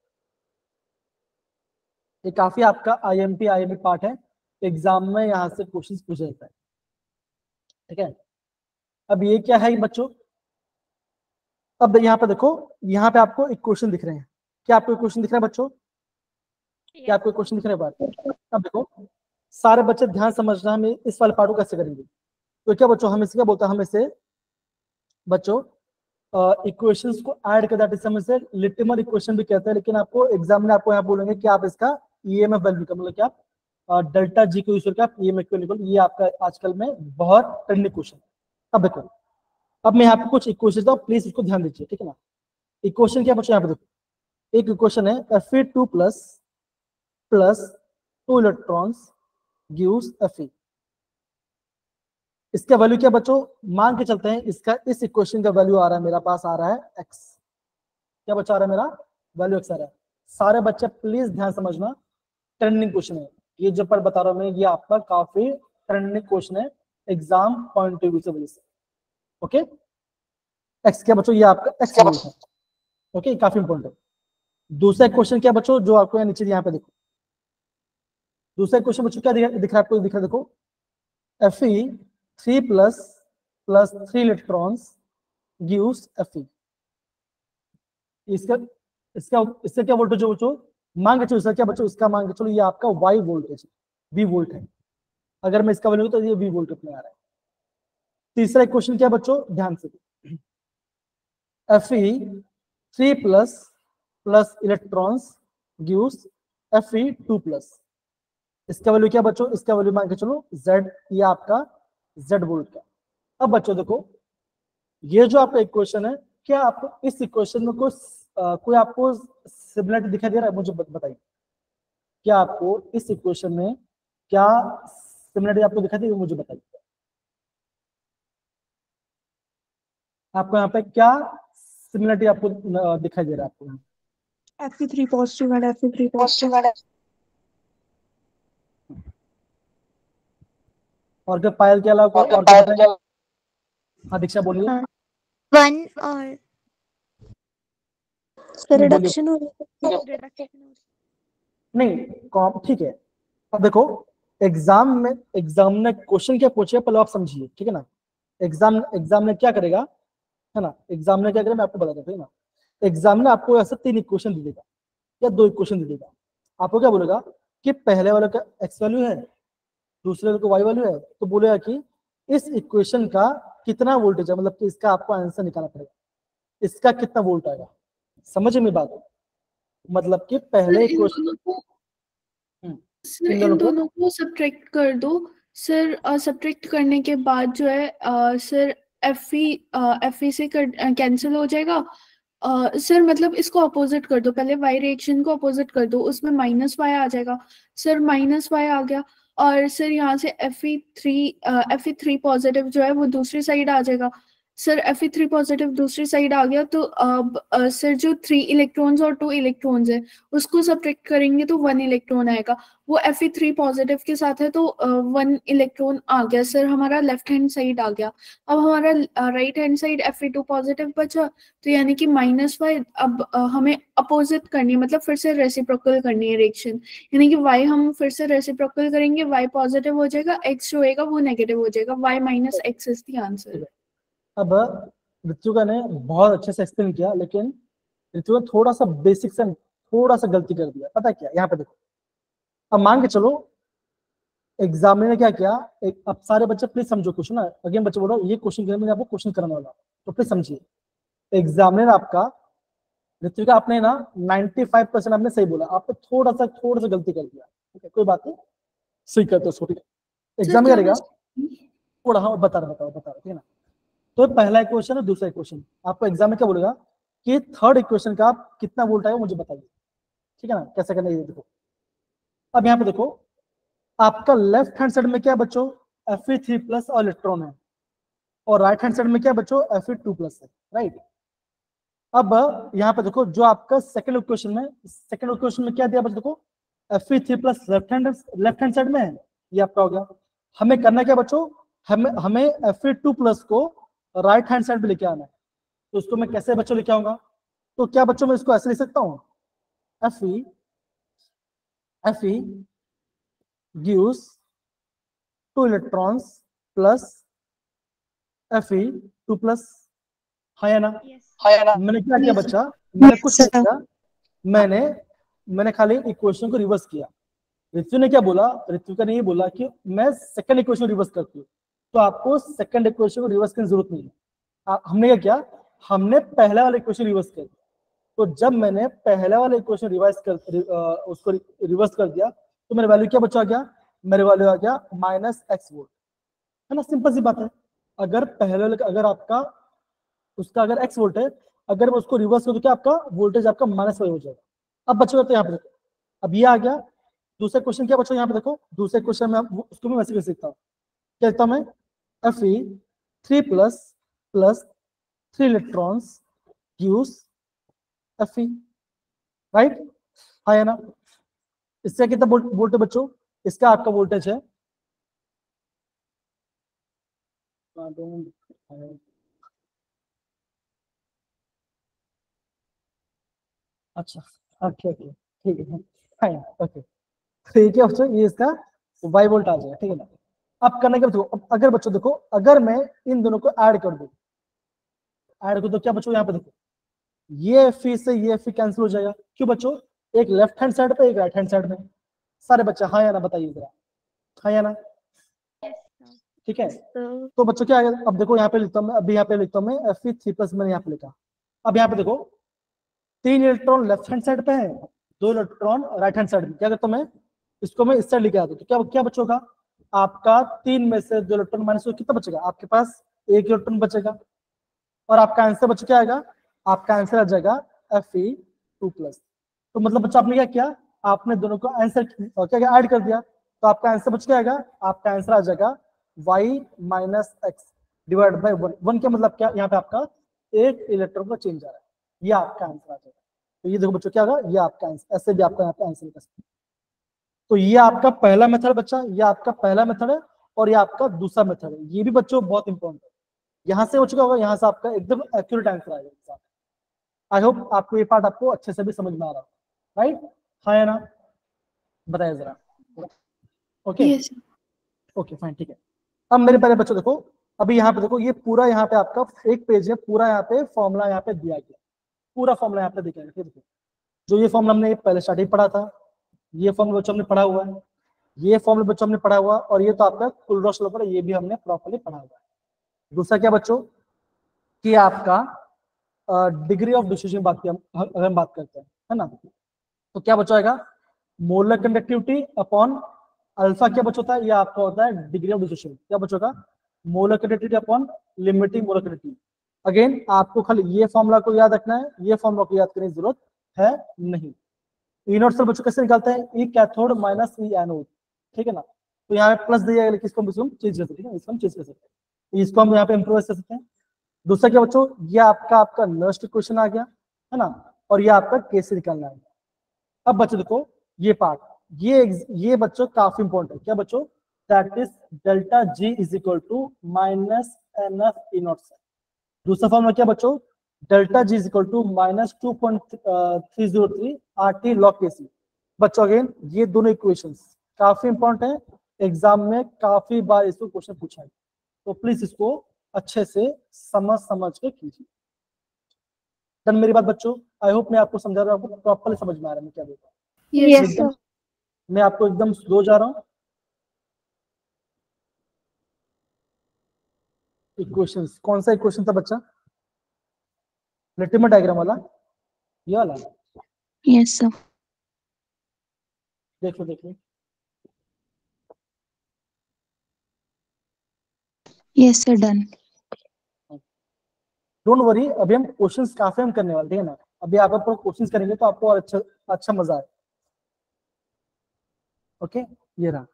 ये काफी आपका आईएमपी पार्ट है, एग्जाम में यहाँ से क्वेश्चन पूछा जाता है। ठीक है, अब ये क्या है बच्चों, अब यहाँ पे देखो, यहाँ पे आपको एक क्वेश्चन दिख रहे हैं, क्या आपको क्वेश्चन दिख रहा है बच्चों, क्या आपको क्वेश्चन दिख रहा है बात। अब देखो सारे बच्चे ध्यान समझना, हम इस वाले पार्ट को कैसे करेंगे। तो क्या बच्चों, हम इसे क्या बोलते हैं, हम इसे बच्चों इक्वेशंस को ऐड कर दैट इज समझ से लिटिमर इक्वेशन भी कहते हैं, लेकिन आपको एग्जाम में आपको यहाँ बोलेंगे कि आप इसका ईएमएफ वैल्यू का मतलब कि आप डेल्टा जी को यूज करके आप ईएमएफ को निकालो। ये आपका आजकल में बहुत ट्रेंडिंग क्वेश्चन। अब देखो, अब मैं यहाँ पे कुछ इक्वेशन दूँ, प्लीज इसको ध्यान दीजिए, ठीक है ना। इक्वेशन क्या बच्चों, यहाँ पे देखो एक इक्वेशन है Fe2 plus 2 electrons gives Fe। इसका वैल्यू क्या बच्चों, मान के चलते हैं इसका, इस इक्वेशन का वैल्यू आ रहा है मेरा पास, आ रहा है x। क्या बच्चा आ रहा है मेरा वैल्यू x आ रहा है। सारे बच्चे प्लीज ध्यान समझना, ट्रेंडिंग क्वेश्चन है ये, जो पर बता रहा हूं मैं, ये आपका काफी ट्रेंडिंग क्वेश्चन है एग्जाम पॉइंट ऑफ व्यू से वजह से। ओके, x क्या बच्चों, ये आपका x वैल्यू है। ओके, काफी इंपॉर्टेंट है। दूसरा क्वेश्चन क्या बच्चों, जो आपको नीचे यहाँ पे देखो, दूसरा क्वेश्चन बच्चों क्या दिख रहा है आपको, दिख रहा है देखो, Fe3 plus 3 electrons gives Fe। इसका इसका इसका क्या वोल्टेज है बच्चों, मान के चलो इसका क्या बच्चों, इसका मान के चलो ये आपका वाई वोल्टेज V वोल्ट है। अगर मैं इसका वैल्यू तो ये V वोल्ट अपने आ रहा है। तीसरा क्वेश्चन क्या बच्चों, ध्यान से, Fe3 plus electrons gives Fe2 इसका वैल्यू क्या बच्चों, इसका वैल्यू मान के चलो Z, ये आपका Z वोल्ट का। अब बच्चों देखो, ये जो आपका इक्वेशन है, क्या आपको इस इक्वेशन में कोई आपको सिमिलरिटी दिखाई दे रहा है, मुझे बताइए। क्या आपको इस इक्वेशन में क्या सिमिलरिटी आपको दिखाई दे रही है, मुझे बताइए। आपको यहाँ पे क्या सिमिलरिटी आपको दिखाई दे रहा है आपको यहाँ? Fe3 positive and Fe3 positive. और क्या पायल के अलावा और क्या बताएंगे? हाँ दीक्षा बोलिए। हाँ, 1 और बोलिए। रिडक्शन हो नहीं ठीक है, अब देखो एग्जाम ने क्वेश्चन क्या पूछे पहले आप समझिए, ठीक है ना। एग्जाम ने क्या करेगा, है ना, एग्जाम ने क्या करेगा मैं आपको बताता हूँ, ठीक है ना। एग्जाम ने आपको ऐसे 3 इक्वेशन दे देगा या 2 इक्वेशन दे देगा। आपको क्या बोलेगा कि पहले वाले का एक्स वैल्यू है, दूसरे वाले का वाई वैल्यू है, तो बोलेगा कि इस इक्वेशन का कितना वोल्टेज है, मतलब कि इसका आपको आंसर निकालना पड़ेगा, इसका कितना वोल्ट आएगा। समझे मेरी बात, मतलब कि पहले इन इक्वेशन दोनों को सर इन इन दोनों को दोनों को सब्ट्रैक्ट कर दो सर। सब्ट्रैक्ट करने के बाद जो है सर एफ ई से कैंसिल हो जाएगा। सर मतलब इसको अपोजिट कर दो, पहले वाई रिएक्शन को अपोजिट कर दो, उसमें माइनस वाई आ जाएगा। सर माइनस वाई आ गया, और सर यहाँ से Fe3 पॉजिटिव जो है वो दूसरी साइड आ जाएगा। सर Fe3 पॉजिटिव दूसरी साइड आ गया, तो अब सर जो 3 इलेक्ट्रॉन्स और 2 इलेक्ट्रॉन्स है उसको सब्ट्रैक्ट करेंगे तो 1 इलेक्ट्रॉन आएगा। वो Fe3 पॉजिटिव के साथ है तो 1 इलेक्ट्रॉन आ गया सर, हमारा लेफ्ट हैंड साइड आ गया। अब हमारा right hand side Fe2 positive बचा, तो यानी कि -y अब हमें अपोजिट करनी है, मतलब फिर से रेसिप्रोकल करनी है रिएक्शन। यानी कि y हम फिर से रेसिप्रोकल करेंगे, y पॉजिटिव हो जाएगा, x जो होएगा वो नेगेटिव हो जाएगा। y minus x is the answer. अब ऋतिका ने बहुत अच्छे से एक्सप्लेन किया, लेकिन ऋतिका थोड़ा सा बेसिक से थोड़ा सा गलती कर दिया। पता क्या, यहाँ पे देखो, अब मान के चलो एग्जामिनर ने क्या किया, एक, अब सारे बच्चे प्लीज समझो क्वेश्चन ना, अगेन बच्चे बोलो ये क्वेश्चन मैंने आपको क्वेश्चन कराने वाला, तो प्लीज समझिए। एग्जामिनर आपका, ऋतिका आपने ना 95% आपने सही बोला, आपने थोड़ा सा गलती कर दिया, ठीक है कोई बात नहीं, सही करते हो, ठीक है। सर एग्जाम में क्या करेगा मिस्टेक? थोड़ा, हाँ बता रहा ठीक है ना। तो पहला इक्वेशन और दूसरा इक्वेशन आपको एग्जाम में क्या बोलेगा कि थर्ड इक्वेशन का आप कितना वोल्ट आएगा मुझे बताइए, ठीक है ना, कैसे करना है ये देखो। अब यहाँ पे देखो आपका लेफ्ट हैंड साइड में क्या बच्चों Fe3 प्लस और इलेक्ट्रॉन है, और राइट हैंड साइड में क्या बच्चों Fe2 प्लस है, राइट। अब यहाँ पे देखो जो आपका सेकंड इक्वेशन में क्या दिया बच्चों, देखो Fe3 plus left hand side में है, ये आपका हो गया। हमें करना क्या बच्चों, हमें Fe2 प्लस को राइट हैंड साइड पे लेके आना है। तो उसको मैं कैसे बच्चों लेके आऊंगा, तो क्या बच्चों मैं इसको ऐसे लिख सकता हूँ, Fe gives 2 electrons plus Fe2 plus, हाँ या ना। मैंने क्या किया Yes, बच्चा, मैंने Yes, कुछ नहीं sir. किया, मैंने खाली इक्वेशन को रिवर्स किया। ऋतु ने क्या बोला, ऋतु ने ये बोला कि मैं सेकंड इक्वेशन रिवर्स करती हूँ, तो आपको सेकंड इक्वेशन को रिवर्स करने की जरूरत नहीं है। हमने क्या किया, हमने पहला वाला इक्वेशन रिवर्स कर दिया। तो जब मैंने पहला वाला इक्वेशन उसको रिवर्स कर दिया, तो मेरा वैल्यू क्या बचा गया, मेरे वैल्यू आ गया -x वोल्ट, है ना, सिंपल सी बात है। अगर पहले वाले अगर आपका उसका अगर x वोल्ट है, अगर मैं उसको रिवर्स करूँ तो क्या आपका वोल्टेज आपका -y हो जाएगा। अब बच्चों तो यहाँ पे देखो, अब ये आ गया। दूसरा क्वेश्चन क्या बच्चों, यहाँ पे देखो दूसरे क्वेश्चन में उसको मैं वैसे कर सकता हूँ, क्या लिखता हूँ मैं, Fe3 plus 3 electrons gives Fe, right, हाँ या ना। इससे कितना वोल्ट है बच्चों, इसका आपका वोल्टेज है अच्छा, ओके ओके ठीक है, हाँ ओके। तो ये क्या बच्चों, ये इसका वाई वोल्ट आ जाएगा, ठीक है ना। अब करने के बाद देखो, अगर बच्चों देखो, अगर मैं इन दोनों को ऐड कर दूं, तो क्या बच्चों यहाँ पे देखो, ये Fe से ये Fe कैंसिल हो जाएगा, क्यों बच्चों, एक लेफ्ट हैंड साइड पे एक राइट हैंड साइड में। सारे बच्चे हाँ या ना बताइए जरा, हाँ या ना, ठीक है। तो बच्चों क्या है, अब देखो यहाँ पे लिखता हूँ मैं, अभी यहाँ पे लिखता हूँ मैं Fe3 प्लस, मैंने यहाँ पे लिखा। अब यहाँ पे देखो 3 इलेक्ट्रॉन लेफ्ट हैंड साइड पे है, 2 इलेक्ट्रॉन राइट हैंड साइड में। क्या करता हूँ मैं, इसको मैं इस साइड लेके आता हूँ, तो क्या क्या बचोगा, आपका 3 में से 2 इलेक्ट्रॉन माइनस कितना बचेगा, आपके पास 1 इलेक्ट्रॉन बचेगा, और आपका आंसर बच्चों क्या आएगा, आपका आंसर आ जाएगा Fe2 प्लस। तो मतलब बच्चा आपने क्या किया, आपने दोनों को आंसर क्या ऐड कर दिया, तो आपका आंसर बच क्या आएगा, आपका आंसर आ जाएगा y minus X divide by 1 का मतलब क्या, यहाँ पे आपका 1 इलेक्ट्रॉन का चेंज आ रहा है, ये आपका आंसर आ जाएगा। तो ये देखो बच्चों क्या होगा, ये आपका आंसर, ऐसे भी आपका यहाँ पे आंसर निकल सकता है। तो ये आपका पहला मेथड बच्चा, ये आपका पहला मेथड है, और ये आपका दूसरा मेथड है। ये भी बच्चों बहुत इंपॉर्टेंट है, यहाँ से हो चुका होगा, यहाँ से आपका एकदम एक्यूरेट आंसर आएगा। आई होप आपको ये पार्ट आपको अच्छे से भी समझ में आ रहा है, राइट, हाँ या ना, बताइए जरा। ओके यस ओके फाइन, ठीक है। अब मेरे प्यारे बच्चों देखो, अभी यहाँ पे देखो, ये पूरा यहाँ पे आपका एक पेज है, पूरा यहाँ पे फॉर्मूला यहाँ पे दिया गया, पूरा फॉर्मूला यहाँ पे दिया गया। देखो जो ये फॉर्मूला हमने पहले स्टार्टिंग पढ़ा था, ये फॉर्मूला बच्चों हमने पढ़ा हुआ है, ये फॉर्मूला बच्चों हमने पढ़ा हुआ, और ये तो आपका कुलरॉस लॉ पर ये भी हमने प्रॉपर्ली पढ़ा हुआ है। दूसरा क्या बच्चों कि आपका डिग्री ऑफ डिस्ट्रीब्यूशन बात की अगर हम बात करते हैं, है ना, तो क्या बच्चा आएगा, मोलर कंडक्टिविटी अपॉन अल्फा क्या बच्चा होता है, ये आपका होता है डिग्री ऑफ डिस्ट्रीब्यूशन। क्या बच्चा होगा, molar conductivity upon limiting molar conductivity. Again आपको खाली ये फॉर्मूला को याद रखना है, ये फॉर्मूला को याद करने की जरूरत है नहीं। ई नॉट सर बच्चों कैसे निकालते हैं, E cathode minus E anode, ठीक है ना, तो यहाँ पे प्लस दिया गया, इसको हम चेंज कर सकते हैं, इसको हम चेंज कर सकते हैं, इसको हम यहाँ पे इम्प्रोवाइज कर सकते हैं। दूसरा क्या बच्चों, ये आपका नेक्स्ट क्वेश्चन आ गया, है ना, और ये आपका कैसे निकालना है। अब बच्चों देखो ये पार्ट, ये बच्चों काफी इंपॉर्टेंट है। क्या बच्चों, that is delta G is equal to minus N F E naught sir. दूसरा फॉर्मूला क्या बच्चों, delta G is equal to minus 2.303 RT log KC। बच्चों अगेन ये दोनों इक्वेशंस काफी इंपॉर्टेंट है, एग्जाम में काफी बार इसको क्वेश्चन पूछा है, तो प्लीज इसको अच्छे से समझ के कीजिए। डन मेरी बात बच्चों, आई होप मैं आपको समझा रहा हूँ, आपको प्रॉपर्ली समझ में आ रहा है मैं क्या बोल रहा हूँ। Yes, sir. मैं आपको एकदम स्लो जा रहा हूँ। इक्वेशंस कौन सा इक्वेशन था बच्चा, लेटिमर डायग्राम वाला, ये वाला, Yes, sir. देख लो Yes, sir. Done. Don't worry, अभी हम क्वेश्चंस काफी हम करने वाले, ठीक है ना, अभी आप क्वेश्चंस करेंगे तो आपको और अच्छा मजा आए। ओके ये रहा,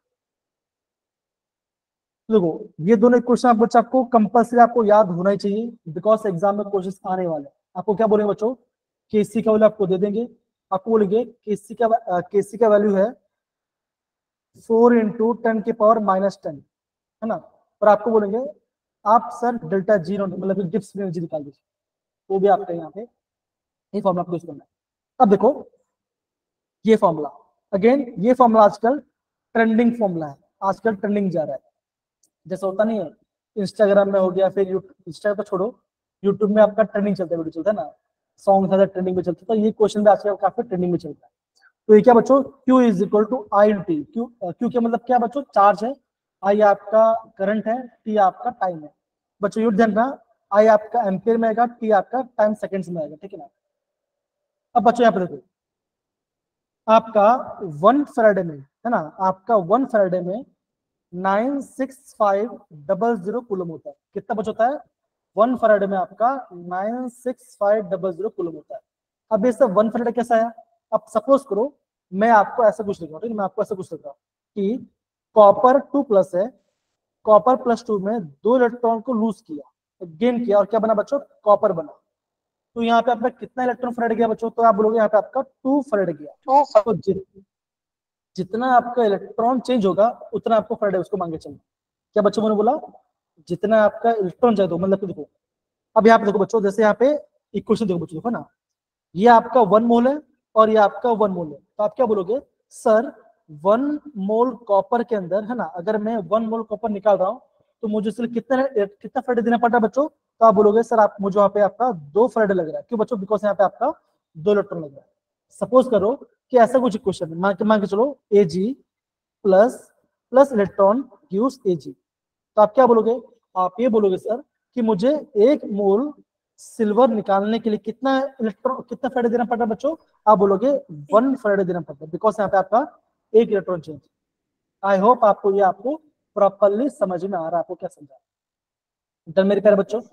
देखो ये दोनों इक्वेशन आप बच्चा आपको कंपल्सरी आपको याद होना ही चाहिए, बिकॉज एग्जाम में क्वेश्चंस आने वाले हैं। आपको क्या बोलेंगे बच्चों, केसी का वैल्यू आपको दे देंगे, आपको बोलेंगे केसी का वैल्यू है 4 इंटू 10 की पावर -10, है ना, और आपको बोलेंगे आप सर डेल्टा जी नॉट मतलब डिप्स में एनर्जी निकाल दीजिए, वो भी आपका यहाँ पे ये फॉर्मूला आपको यूज करना है। अब देखो ये फॉर्मूला, अगेन ये फॉर्मूला आजकल ट्रेंडिंग फॉर्मूला है, आजकल ट्रेंडिंग जा रहा है, जैसा होता नहीं है इंस्टाग्राम में हो गया, फिर इंस्टाग्राम तो छोड़ो, यूट्यूब में आपका ट्रेंडिंग चलता है, वीडियो चलता है ना, सॉन्ग ज्यादा ट्रेंडिंग में चलता है, तो ये क्वेश्चन भी आजकल काफी ट्रेंडिंग में चलता है। तो ये क्या बच्चों, Q is equal to I in T, Q क्या मतलब क्या बच्चों, चार्ज है, आई आपका करंट है, टी आपका टाइम है। बच्चों ये ध्यान रखना, आई आपका एम्पियर में आएगा, टी आपका टाइम सेकंड्स में आएगा, ठीक है ना। अब बच्चों यहाँ पे देखो आपका 1 फैराडे में, है ना, आपका 1 फैराडे में 96500 कूलम होता है। कितना बच होता है, 1 फैराडे में आपका 96500 कूलम होता है। अब ये सब 1 फैराडे कैसा है, अब सपोज करो मैं आपको ऐसा कुछ लिख रहा हूँ, ठीक है, मैं आपको ऐसा कुछ लिख रहा हूँ कि कॉपर 2+ है, कॉपर +2 में 2 इलेक्ट्रॉन को लूज किया, गेन किया, और क्या बना बच्चों, कॉपर बना। तो यहाँ पे आपका कितना इलेक्ट्रॉन फैराडे गया बच्चों, तो आप बोलोगे यहाँ पे आपका 2 फैराडे गया। तो जितना आपका इलेक्ट्रॉन चेंज होगा उतना आपको फैराडे उसको मांगे चलना। क्या बच्चों मैंने बोला, जितना आपका इलेक्ट्रॉन जाए, तो मतलब देखो अब यहाँ पे देखो बच्चों, जैसे यहाँ पे इक्वेशन देखो बच्चों, देखो ना, ये आपका 1 मोल है और ये आपका 1 मोल है, तो आप क्या बोलोगे, सर 1 मोल कॉपर के अंदर, है ना, अगर मैं 1 मोल कॉपर निकाल रहा हूँ तो मुझे सिर्फ कितना फैराडे देना पड़ता है बच्चों, तो आप बोलोगे सर आप मुझे वहाँ पे आपका 2 फैराडे लग रहा है। क्यों बच्चों, बिकॉज यहाँ पे आपका 2 इलेक्ट्रॉन लग रहा है। सपोज करो कि ऐसा कुछ इक्वेशन है, मान के चलो Ag plus electron gives Ag, तो आप क्या बोलोगे, आप ये बोलोगे सर कि मुझे 1 मोल सिल्वर निकालने के लिए कितना फैराडे देना पड़ता है बच्चों, आप बोलोगे 1 फैराडे देना पड़ता है, बिकॉज यहाँ पे आपका 1 इलेक्ट्रॉन चेंज। आई होप आपको प्रॉपर्ली समझ में आ रहा है, आपको क्या समझा, डन मेरे प्यारे बच्चों।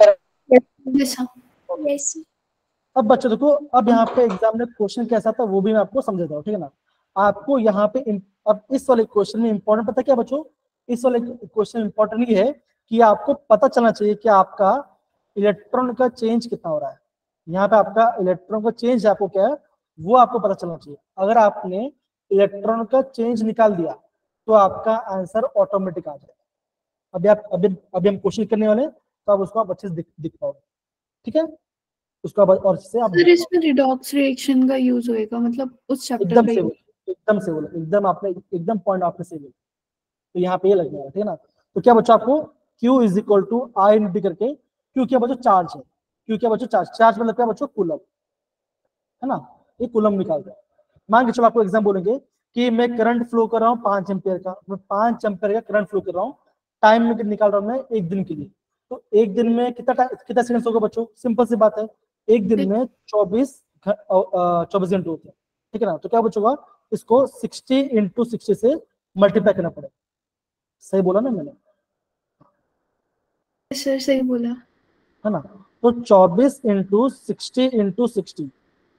Yes, sir. अब बच्चों देखो, अब यहाँ पे एग्जाम में क्वेश्चन कैसा था वो भी मैं आपको समझाता हूँ, ठीक है ना। आपको यहाँ पे अब इस वाले क्वेश्चन में इंपॉर्टेंट पता क्या बच्चों, इस वाले क्वेश्चन इंपॉर्टेंट ये है कि आपको पता चलना चाहिए कि आपका इलेक्ट्रॉन का चेंज कितना हो रहा है। यहाँ पे आपका इलेक्ट्रॉन का चेंज आपको क्या है वो आपको पता चलना चाहिए। अगर आपने इलेक्ट्रॉन का चेंज निकाल दिया तो आपका आंसर ऑटोमेटिक आ जाएगा। अभी हम क्वेश्चन करने वाले हैं, तो आप उसको आप अच्छे से दिख पाओगे, ठीक है। उसका और से आप सर इसमें रिडॉक्स रिएक्शन का यूज होएगा, मतलब उस चैप्टर एकदम का से बोलो, एकदम आपने एकदम पॉइंट आपने सही बोला। तो यहाँ पे ये लगेगा, ठीक है ना। तो क्या बच्चों आपको Q is equal to I in D करके, Q क्या बच्चों चार्ज है, Q क्या बच्चों चार्ज, चार्ज मतलब क्या बच्चों कूलम, है ना, ये कूलम निकाल दो। मान के चलो आपको एग्जाम बोलेंगे कि मैं करंट फ्लो कर रहा हूँ 5 एम्पियर का, मैं 5 एम्पियर का करंट फ्लो कर रहा हूँ, टाइम में निकाल रहा हूँ मैं 1 दिन के लिए। तो 1 दिन में कितना सेकंड होगा बच्चों, सिंपल सी बात है, 1 दिन में 24 घंटे होते हैं, ठीक है ना। तो क्या बचेगा, इसको 60 इंटू 60 से मल्टीप्लाई करना पड़ेगा। सही बोला ना मैंने, सर सही बोला। है ना। तो 24 इंटू 60 इंटू 60,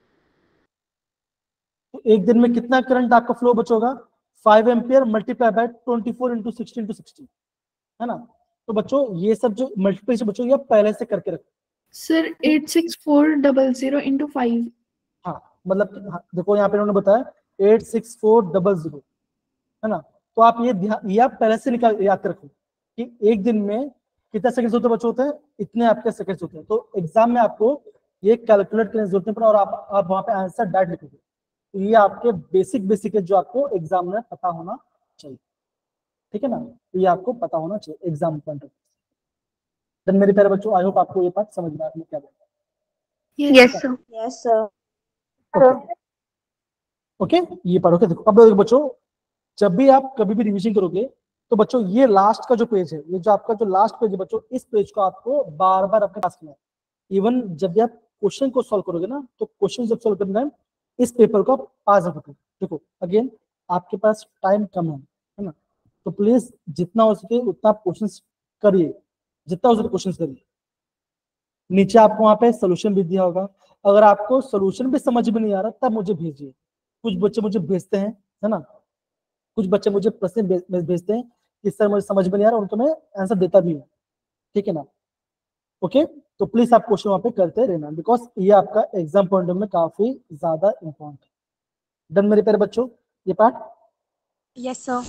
तो 1 दिन में कितना करंट आपका फ्लो बचोगा, 5 ampere multiply by 24 into 60 into 60, है ना। तो बच्चों ये सब जो मल्टीप्लिकेशन बच्चों ये पहले से करके रखो। Sir 86400 into 5। हाँ मतलब कि, हाँ, देखो यहाँ पे उन्होंने बताया 86400, है ना। तो आप ये आप पहले से निकाल याद कर रखो कि 1 दिन में कितने सेकंड्स होते हैं बच्चों, होते हैं इतने आपके सेकंड्स होते हैं। तो एग्जाम में आपको ये कैलकुलेट करने की जरूरत नहीं पड़ा और आप वहां पे आंसर डायरेक्ट लिखोगे। तो ये आपके बेसिक है जो आपको एग्जाम में पता होना चाहिए, ठीक है ना। तो ये आपको पता होना चाहिए एग्जाम पॉइंट ऑफ। देन मेरे प्यारे बच्चों, आई होप आपको ये बात समझ में आ रही है क्या बोल यस सर। Yes sir. रहा है। ओके ये पढ़ो के देखो। अब देखो बच्चों, जब भी आप कभी भी रिवीजन करोगे तो बच्चों ये लास्ट का जो पेज है, ये जो आपका जो लास्ट पेज है बच्चों, इस पेज को आपको बार बार अपने पास करना है। इवन जब भी आप क्वेश्चन को सॉल्व करोगे ना, तो क्वेश्चन जब सॉल्व करना है इस पेपर को आप पास रखो। देखो अगेन आपके पास टाइम कम है ना, तो प्लीज जितना हो सके उतना क्वेश्चन करिए, जितना हो सके क्वेश्चन करिए। नीचे आपको वहां पे सोल्यूशन भी दिया होगा, अगर आपको सोल्यूशन भी समझ में नहीं आ रहा तब मुझे भेजिए। कुछ बच्चे मुझे भेजते हैं, है ना, कुछ बच्चे मुझे प्रश्न भेजते हैं कि सर मुझे समझ में नहीं आ रहा, उनको मैं आंसर देता भी हूँ, ठीक है ना। ओके तो प्लीज आप क्वेश्चन वहां पे करते रहना, बिकॉज ये आपका एग्जाम पॉइंट में काफी ज्यादा इंपॉर्टेंट है। डन मेरे प्यारे बच्चों ये पार्ट, यस सर।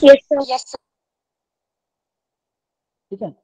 ठीक है।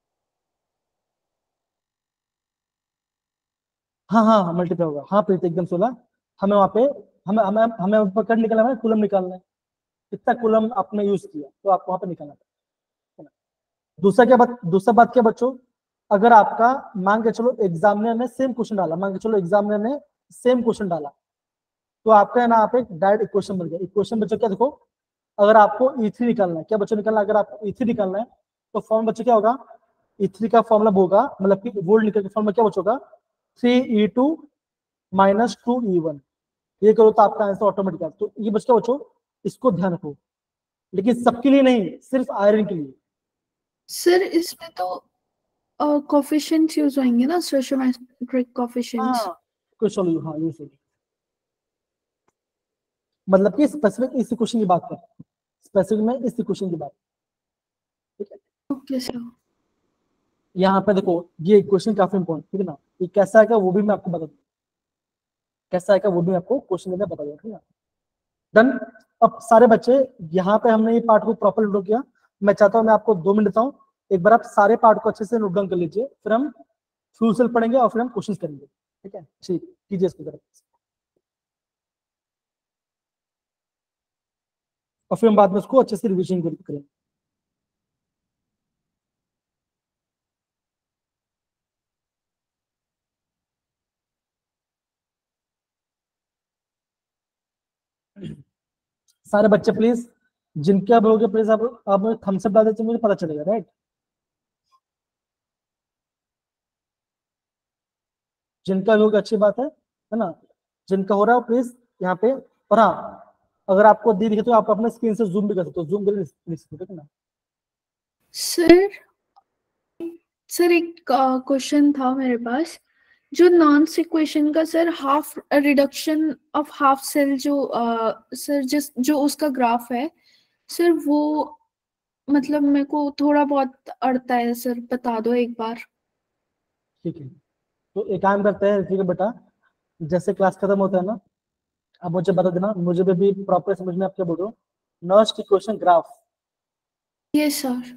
हाँ मल्टीप्लाई होगा, हाँ प्लीज एकदम 16। हमें वहां पे हमें हमें हमें पकड़ निकालना है, कूलम निकालना है, कितना कूलम आपने यूज किया तो आपको वहां पे निकालना है। दूसरा बात क्या बच्चों, अगर आपका मान के चलो एग्जामिनर ने सेम क्वेश्चन डाला, मान के चलो एग्जामिनर ने सेम क्वेश्चन डाला, तो आपका है ना आप एक डायरेक्ट इक्वेशन बन गया। इक्वेशन बच्चों क्या देखो, अगर आपको E3 निकालना है, क्या बच्चों निकालना है, अगर आपको E3 निकालना है तो फॉर्म बच्चों क्या होगा, E3 का फॉर्मूला होगा, मतलब कि वोल्ट निकल के फॉर्मूला क्या बचोगा 3E2 माइनस 2E1, ये करो तो आपका आंसर ऑटोमेटिक। तो ये बच्चों बच्चों इसको ध्यान रखो, लेकिन सबके लिए नहीं, सिर्फ आयरन के लिए। सर इसमें तो कोफिशिएंट्स यूज होंगे ना, स्टोइचोमेट्रिक कोफिशिएंट्स। हाँ कुछ चलो, हाँ यूज होगी, मतलब कि स्पेसिफिक इसी क्वेश्चन की बात कर, स्पेसिफिक में इसी क्वेश्चन की बात, ठीक है। Okay sir. यहाँ पे देखो ये क्वेश्चन काफी इंपॉर्टेंट, ठीक है ना, ये कैसा आएगा वो भी मैं आपको बता दूँ, कैसा आएगा वो भी आपको क्वेश्चन में बता दूँ, ठीक है। डन। अब सारे बच्चे यहाँ पे हमने ये पार्ट को प्रॉपर नोट किया, मैं चाहता हूँ मैं आपको 2 मिनट देता हूँ, एक बार आप सारे पार्ट को अच्छे से नोट डाउन कर लीजिए, फिर हम फ्यूल सेल पढ़ेंगे और फिर हम क्वेश्चन करेंगे, ठीक है। ठीक कीजिए इसको जरा, और फिर हम बाद में उसको अच्छे से रिविजन करेंगे। सारे बच्चे प्लीज, जिनके अब होगे प्लीज आप थम्स अप डाल देते, मुझे पता चलेगा, राइट। जिनका भी होगा अच्छी बात है ना, जिनका हो रहा है प्लीज यहाँ पे। और हाँ अगर आपको दी दिखे तो आप अपने स्क्रीन से जूम भी कर सकते हो, जूम करके लिख सकते हो, ठीक है ना। सर सर एक क्वेश्चन था मेरे पास, जो नॉन्स इक्वेशन का sir half reduction of half cell जो सर जो उसका ग्राफ है सर, वो मतलब मेरे को थोड़ा बहुत अड़ता है सर, बता दो एक बार। ठीक है तो एक काम करते हैं, ठीक है बेटा, जैसे क्लास खत्म होता है ना, अब मुझे बता देना, मुझे भी प्रॉपर समझ में आप क्या बोल रहे हो। Nernst equation graph, yes sir.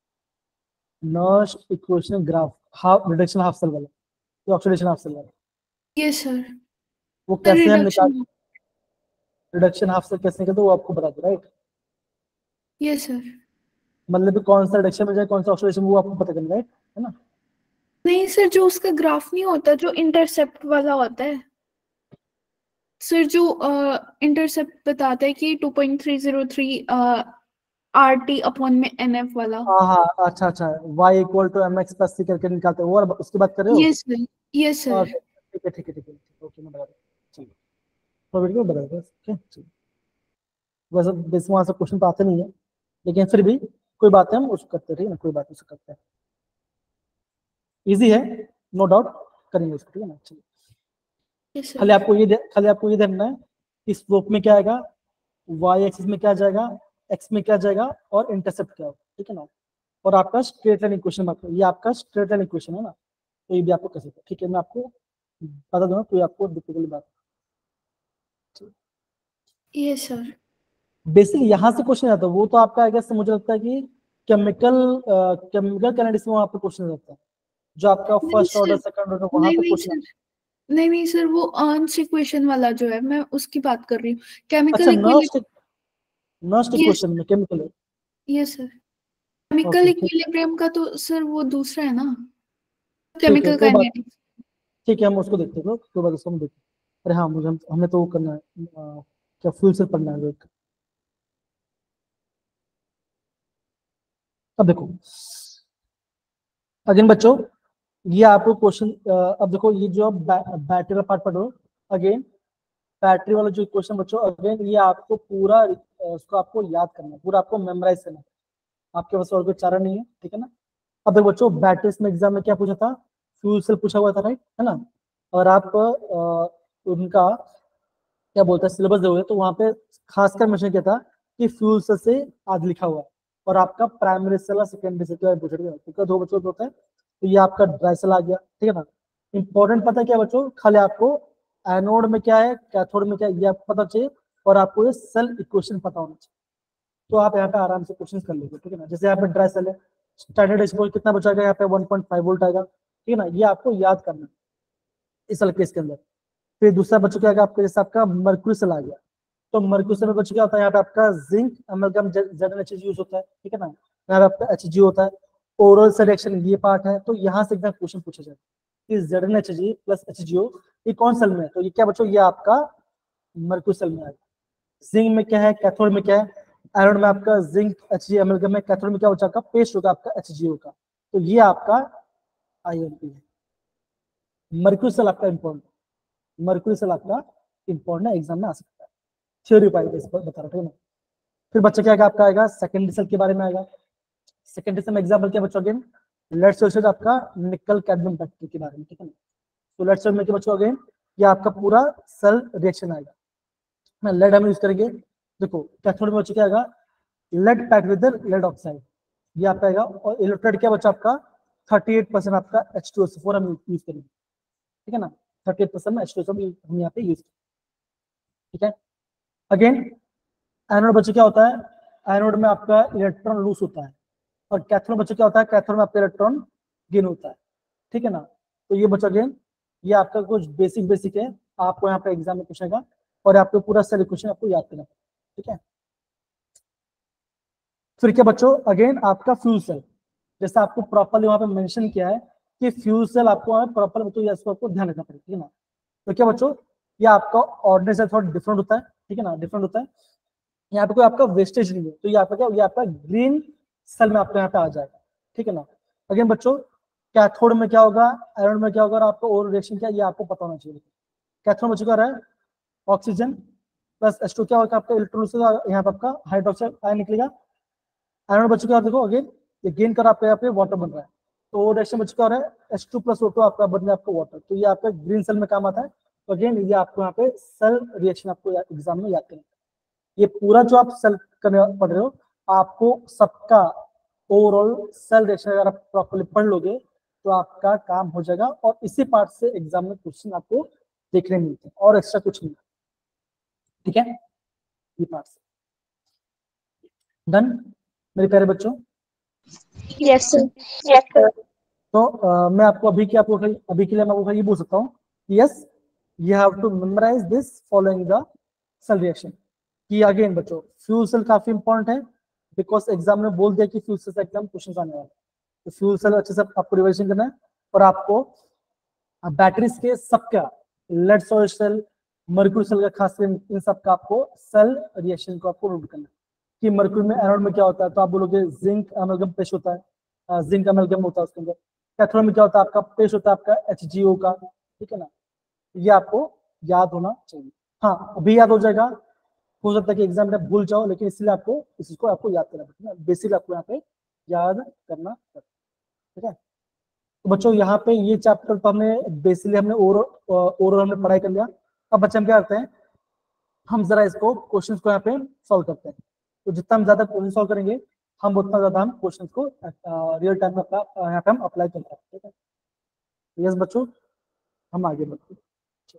Nernst equation graph, half reduction half cell वाला, तो ऑक्सीडेशन हाफ सेल वाला, यस सर। वो कैसे हम निकाल, रिडक्शन। रिडक्शन हाफ सेल कैसे निकलते वो आपको बता दो, राइट। Yes sir. मतलब कौन सा रिडक्शन में जाए कौन सा ऑक्सीडेशन वो आपको पता करना है, है ना? नहीं सर, जो उसका ग्राफ नहीं होता, जो इंटरसेप्ट वाला होता है सर, जो इंटरसेप्ट बताता है कि 2.303 RT अपॉन में NF वाला। हाँ हाँ, अच्छा अच्छा, y equal to mx plus c करके निकालते हैं वो, और उसकी बात कर रहे हो? Yes sir, yes sir. Okay, ठीक है ठीक है ठीक है, ओके मैं बता दूँ, चलिए तो वीडियो बता दूँ, ठीक है चलिए। वैसे बेसिक वहाँ से क्वेश्चन तो आते नहीं है, लेकिन फिर भी कोई बात है, हम उसको करते हैं, ठीक है ना, कोई बात नहीं, उसको करते हैं, इजी है, नो डाउट करेंगे उसको, ठीक है ना। चलिए, यस खाली सर। आपको ये देखना है कि स्लोप में क्या आएगा, y एक्सिस में क्या जाएगा, x में क्या जाएगा, और इंटरसेप्ट क्या होगा, ठीक है ना। और आपका स्ट्रेट लाइन इक्वेशन, ये आपका स्ट्रेट लाइन इक्वेशन है ना, तो ये भी आपको कर सकते हैं, ठीक है। मैं आपको बता दूंगा, कोई आपको डिफिकल्ट बात, यस सर। बेसिक यहाँ से क्वेश्चन आता है वो तो आपका आई गेस मुझे लगता है कि केमिकल कैनेडिक्स में वहाँ पे क्वेश्चन आता है, जो आपका नहीं first order sir, second order वहाँ नहीं पे नहीं क्वेश्चन। सर, नहीं नहीं सर, वो अर्न्स इक्वेशन वाला जो है, मैं उसकी बात कर रही हूँ। अच्छा, chemical equilibrium. Nernst yes, equation में केमिकल है, यस सर। केमिकल ओके ठीक, इक्विलिब्रियम का तो सर वो दूसरा है ना, ठीक है केमिकल कोई बात, काइनेटिक्स। ठीक है हम उसको देखते हैं, कोई बात, उसको हम देखते हैं। अरे हाँ, हमें तो वो करना है, क्या फ्यूल सेल पढ़ना है एक। अब देखो अगेन बच्चों, ये आपको क्वेश्चन, अब देखो ये जो आप बैटरी वाला पार्ट पढ़ो, अगेन बैटरी वाला जो क्वेश्चन बच्चों, अगेन ये आपको पूरा उसको आपको याद करना है, पूरा आपको मेमोराइज करना है, आपके पास और कोई चारा नहीं है, ठीक है ना। अब देखो बच्चों, बैटरीज में एग्जाम में क्या पूछा था, फ्यूल सेल पूछा हुआ था, राइट है ना। और आप उनका क्या बोलते हैं सिलेबस देखोगे तो वहां पे खासकर मेंशन किया था कि फ्यूल सेल से आज लिखा हुआ है, और आपका प्राइमरी सेल और सेकेंडरी सेल के बारे में पूछा गया, क्योंकि दो बच्चों होता है, तो ये आपका ड्राई सेल आ गया, ठीक है ना। इंपॉर्टेंट पता है क्या बच्चों, खाली आपको एनोड में क्या है, कैथोड में क्या है, ये आपको पता चाहिए, और आपको ये सेल इक्वेशन पता होना चाहिए, तो आप यहाँ पे आराम से क्वेश्चन कर लोगे, ठीक है ना। जैसे यहाँ पे ड्राई सेल है, स्टैंडर्ड एक्सपोज कितना बचाएगा, यहाँ पे 1.5 वोल्ट आएगा, ठीक है ना, ये आपको याद करना है इस वाले केस के अंदर। फिर दूसरा बच्चों क्या आएगा आपके, जैसे आपका मर्क्यूरी सेल आ गया, तो मर्क्यूरी सेल में बच्चों क्या होता है, यहाँ पे आपका जिंक अमेल्गम ZnHg यूज होता है, ठीक है ना, यहाँ पे आपका Hg होता है, ओरल सेल रिएक्शन ये पार्ट है, तो यहाँ से एकदम क्वेश्चन पूछा जाए कि ZnHg प्लस HgO ये कौन सेल में है, तो ये क्या बच्चों, ये आपका मर्क्यूरी सेल में आएगा। जिंक में क्या है, कैथोड में क्या है, एनोड में आपका जिंक Hg अमेल्गम में, कैथोड में क्या होगा आपका पेस्ट होगा आपका HgO का, तो ये आपका IMP है। मर्क्यूरी सेल आपका इंपॉर्टेंट, मर्क्यूरी सेल आपका इंपॉर्टेंट है, एग्जाम में आ सकता है, थ्योरी पाई इस पर बता रहा हूँ, ठीक है ना। फिर बच्चा क्या आएगा आपका, आएगा सेकेंडरी सेल के बारे में आएगा। सेकेंडरी सेल में एग्जाम्पल क्या बच्चों, अगेन लेट्स सपोज आपका निकल कैडमियम बैटरी के बारे में, ठीक है ना। तो लेट्स सपोज में क्या बच्चों, अगेन ये आपका पूरा सेल रिएक्शन आएगा ना, लेड हम यूज करेंगे। देखो कैथोड में बच्चों क्या आएगा, lead pack with lead oxide, ये आपका आएगा। और इलेक्ट्रोड क्या बच्चा आपका 38% आपका H2SO4 हम यूज करेंगे, ठीक है ना, 38% में H2SO हम यहाँ पे यूज, ठीक है। अगेन एनोड बच्चे क्या होता है, एनोड में आपका इलेक्ट्रॉन लूज होता है, और कैथोड में बच्चे क्या होता है, कैथोड में आपका इलेक्ट्रॉन गेन होता है, ठीक है ना। तो ये बच्चा अगेन ये आपका कुछ बेसिक है, आपको यहाँ पे एग्जाम में पूछेगा, और आपको पूरा सेल इक्वेशन आपको याद करना, ठीक है। फिर क्या बच्चों, अगेन आपका फ्यूल सेल, जैसा आपको प्रॉपरली वहां पे मेंशन किया है कि फ्यूल सेल आपको प्रॉपर, तो इसको आपको ध्यान रखना पड़ेगा, ठीक है ना। तो क्या बच्चों, ये आपका ऑर्डिनरी सेल थोड़ा डिफरेंट होता है, ठीक है ना, डिफरेंट होता है। यहाँ पे कोई आपका वेस्टेज नहीं है, तो ये आपका क्या, ये आपका ग्रीन सेल में आपको यहाँ पे आ जाएगा, ठीक है ना। अगेन बच्चों, कैथोड में क्या होगा, एनोड में क्या होगा, और आपका ओवरऑल रिएक्शन क्या है, ये आपको पता होना चाहिए। कैथोड में बच्चों क्या रहा है, ऑक्सीजन प्लस H2 क्या होगा आपका इलेक्ट्रॉन, यहाँ पे आपका हाइड्रोक्साइड आयन निकलेगा। एनोड बच्चों क्या देखो, अगेन ये गेन कर आपका यहाँ पे वाटर बन रहा है, तो रिएक्शन बच्चों क्या हो रहा है, H2 प्लस O2 आपका बन रहा है आपका वाटर, तो ये आपका ग्रीन सेल में काम आता है। तो अगेन ये आपको यहाँ पे सेल रिएक्शन आपको एग्जाम में याद करना, ये पूरा जो आप सेल करने पढ़ रहे हो, आपको सबका ओवरऑल सेल रिएक्शन अगर आप प्रॉपर्ली पढ़ लोगे तो आपका काम हो जाएगा, और इसी पार्ट से एग्जाम में क्वेश्चन आपको देखने मिलते हैं, और एक्स्ट्रा कुछ नहीं, ठीक है। ये पार्ट से डन मेरे प्यारे बच्चों। Yes, sir. तो मैं आपको अभी के लिए मैं आपको ये बोल सकता हूँ, yes you have to memorise this following the cell reaction. कि अगेन बच्चों फ्यूल सेल काफी इंपॉर्टेंट है, बिकॉज एग्जाम में बोल दिया कि फ्यूल सेल से एग्जाम क्वेश्चन आने वाले, तो फ्यूल सेल अच्छे से आपको रिविजन करना है और आपको बैटरीज के सबका lead soil cell, mercury cell का खास इन सब का आपको सेल रिएक्शन को आपको नोट करना है कि मर्क्यूरी में एनोड में क्या होता है, तो आप बोलोगे जिंक अमेलगम पेश होता है, जिंक अमेलगम होता है उसके अंदर। कैथोड में क्या होता है, आपका पेश होता है आपका HgO का, ठीक है ना, ये आपको याद होना चाहिए। हाँ अभी याद हो जाएगा, हो सकता है कि एग्जाम में भूल जाओ, लेकिन इसलिए आपको इस चीज को आपको याद करना पड़ेगा, बेसिक आपको यहाँ पे याद करना पड़ेगा, ठीक है। तो बच्चों यहाँ पे ये चैप्टर तो हमने बेसिकली हमने ओवरऑल हमने पढ़ाई कर लिया। अब बच्चे हम क्या करते हैं, हम जरा इसको क्वेश्चंस को यहाँ पे सॉल्व करते हैं। तो जितना हम ज्यादा क्वेश्चन सॉल्व करेंगे हम उतना ज्यादा हम क्वेश्चंस को रियल टाइम में यहाँ पे हम अप्लाई करते हैं, ठीक है। यस बच्चों, हम आगे बढ़ते हैं।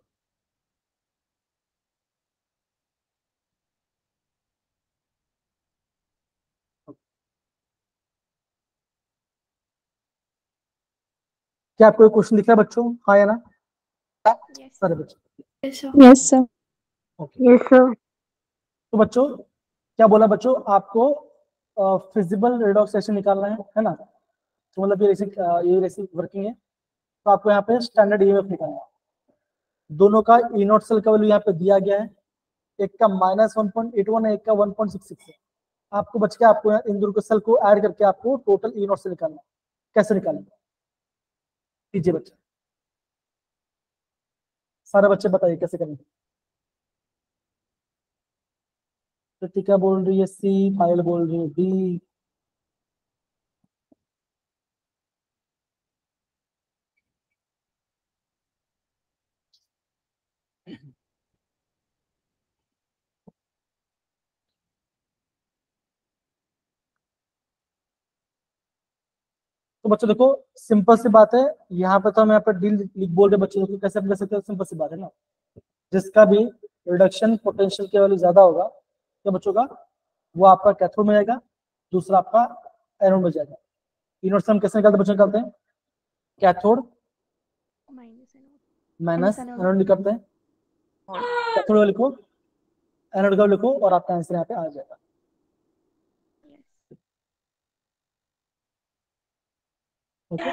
क्या आपको क्वेश्चन दिख रहा है बच्चों, हाँ या ना? Yes. सारे बच्चों Yes, sir. Yes, sir. Okay. Yes, sir. तो बच्चों क्या बोला बच्चों, आपको फिजिबल रेडॉक्स रिएक्शन निकालना है ना, तो मतलब ये रेसिक वर्किंग है, तो आपको यहाँ पे स्टैंडर्ड ईएमएफ निकालना है। दोनों का ई नॉट सेल का वैल्यू यहाँ पे दिया गया है, एक का -1.81 है, एक का 1.66 है। आपको बच के आपको इन दोनों के सेल को ऐड करके आपको टोटल ई नॉट सेल निकालना है। कैसे निकालेंगे, कीजिए बच्चे, सारे बच्चे बताइए कैसे करेंगे। कृतिका बोल रही है सी, पायल बोल रही है डी। तो बच्चों देखो सिंपल सी बात है, यहाँ पे तो हम यहाँ पे डील लिख बोल रहे बच्चों को, कैसे कर सकते हैं, सिंपल सी बात है ना। जिसका भी रिडक्शन पोटेंशियल के वैल्यू ज्यादा होगा तो बच्चों का वो आपका कैथोड में जाएगा, दूसरा आपका एनोड में जाएगा। इनोड से हम कैसे निकालते हैं बच्चों, निकालते हैं कैथोड माइनस एनोड निकालते हैं, कैथोड का लिखो एनोड का लिखो और आपका आंसर यहाँ पे आ जाएगा। ओके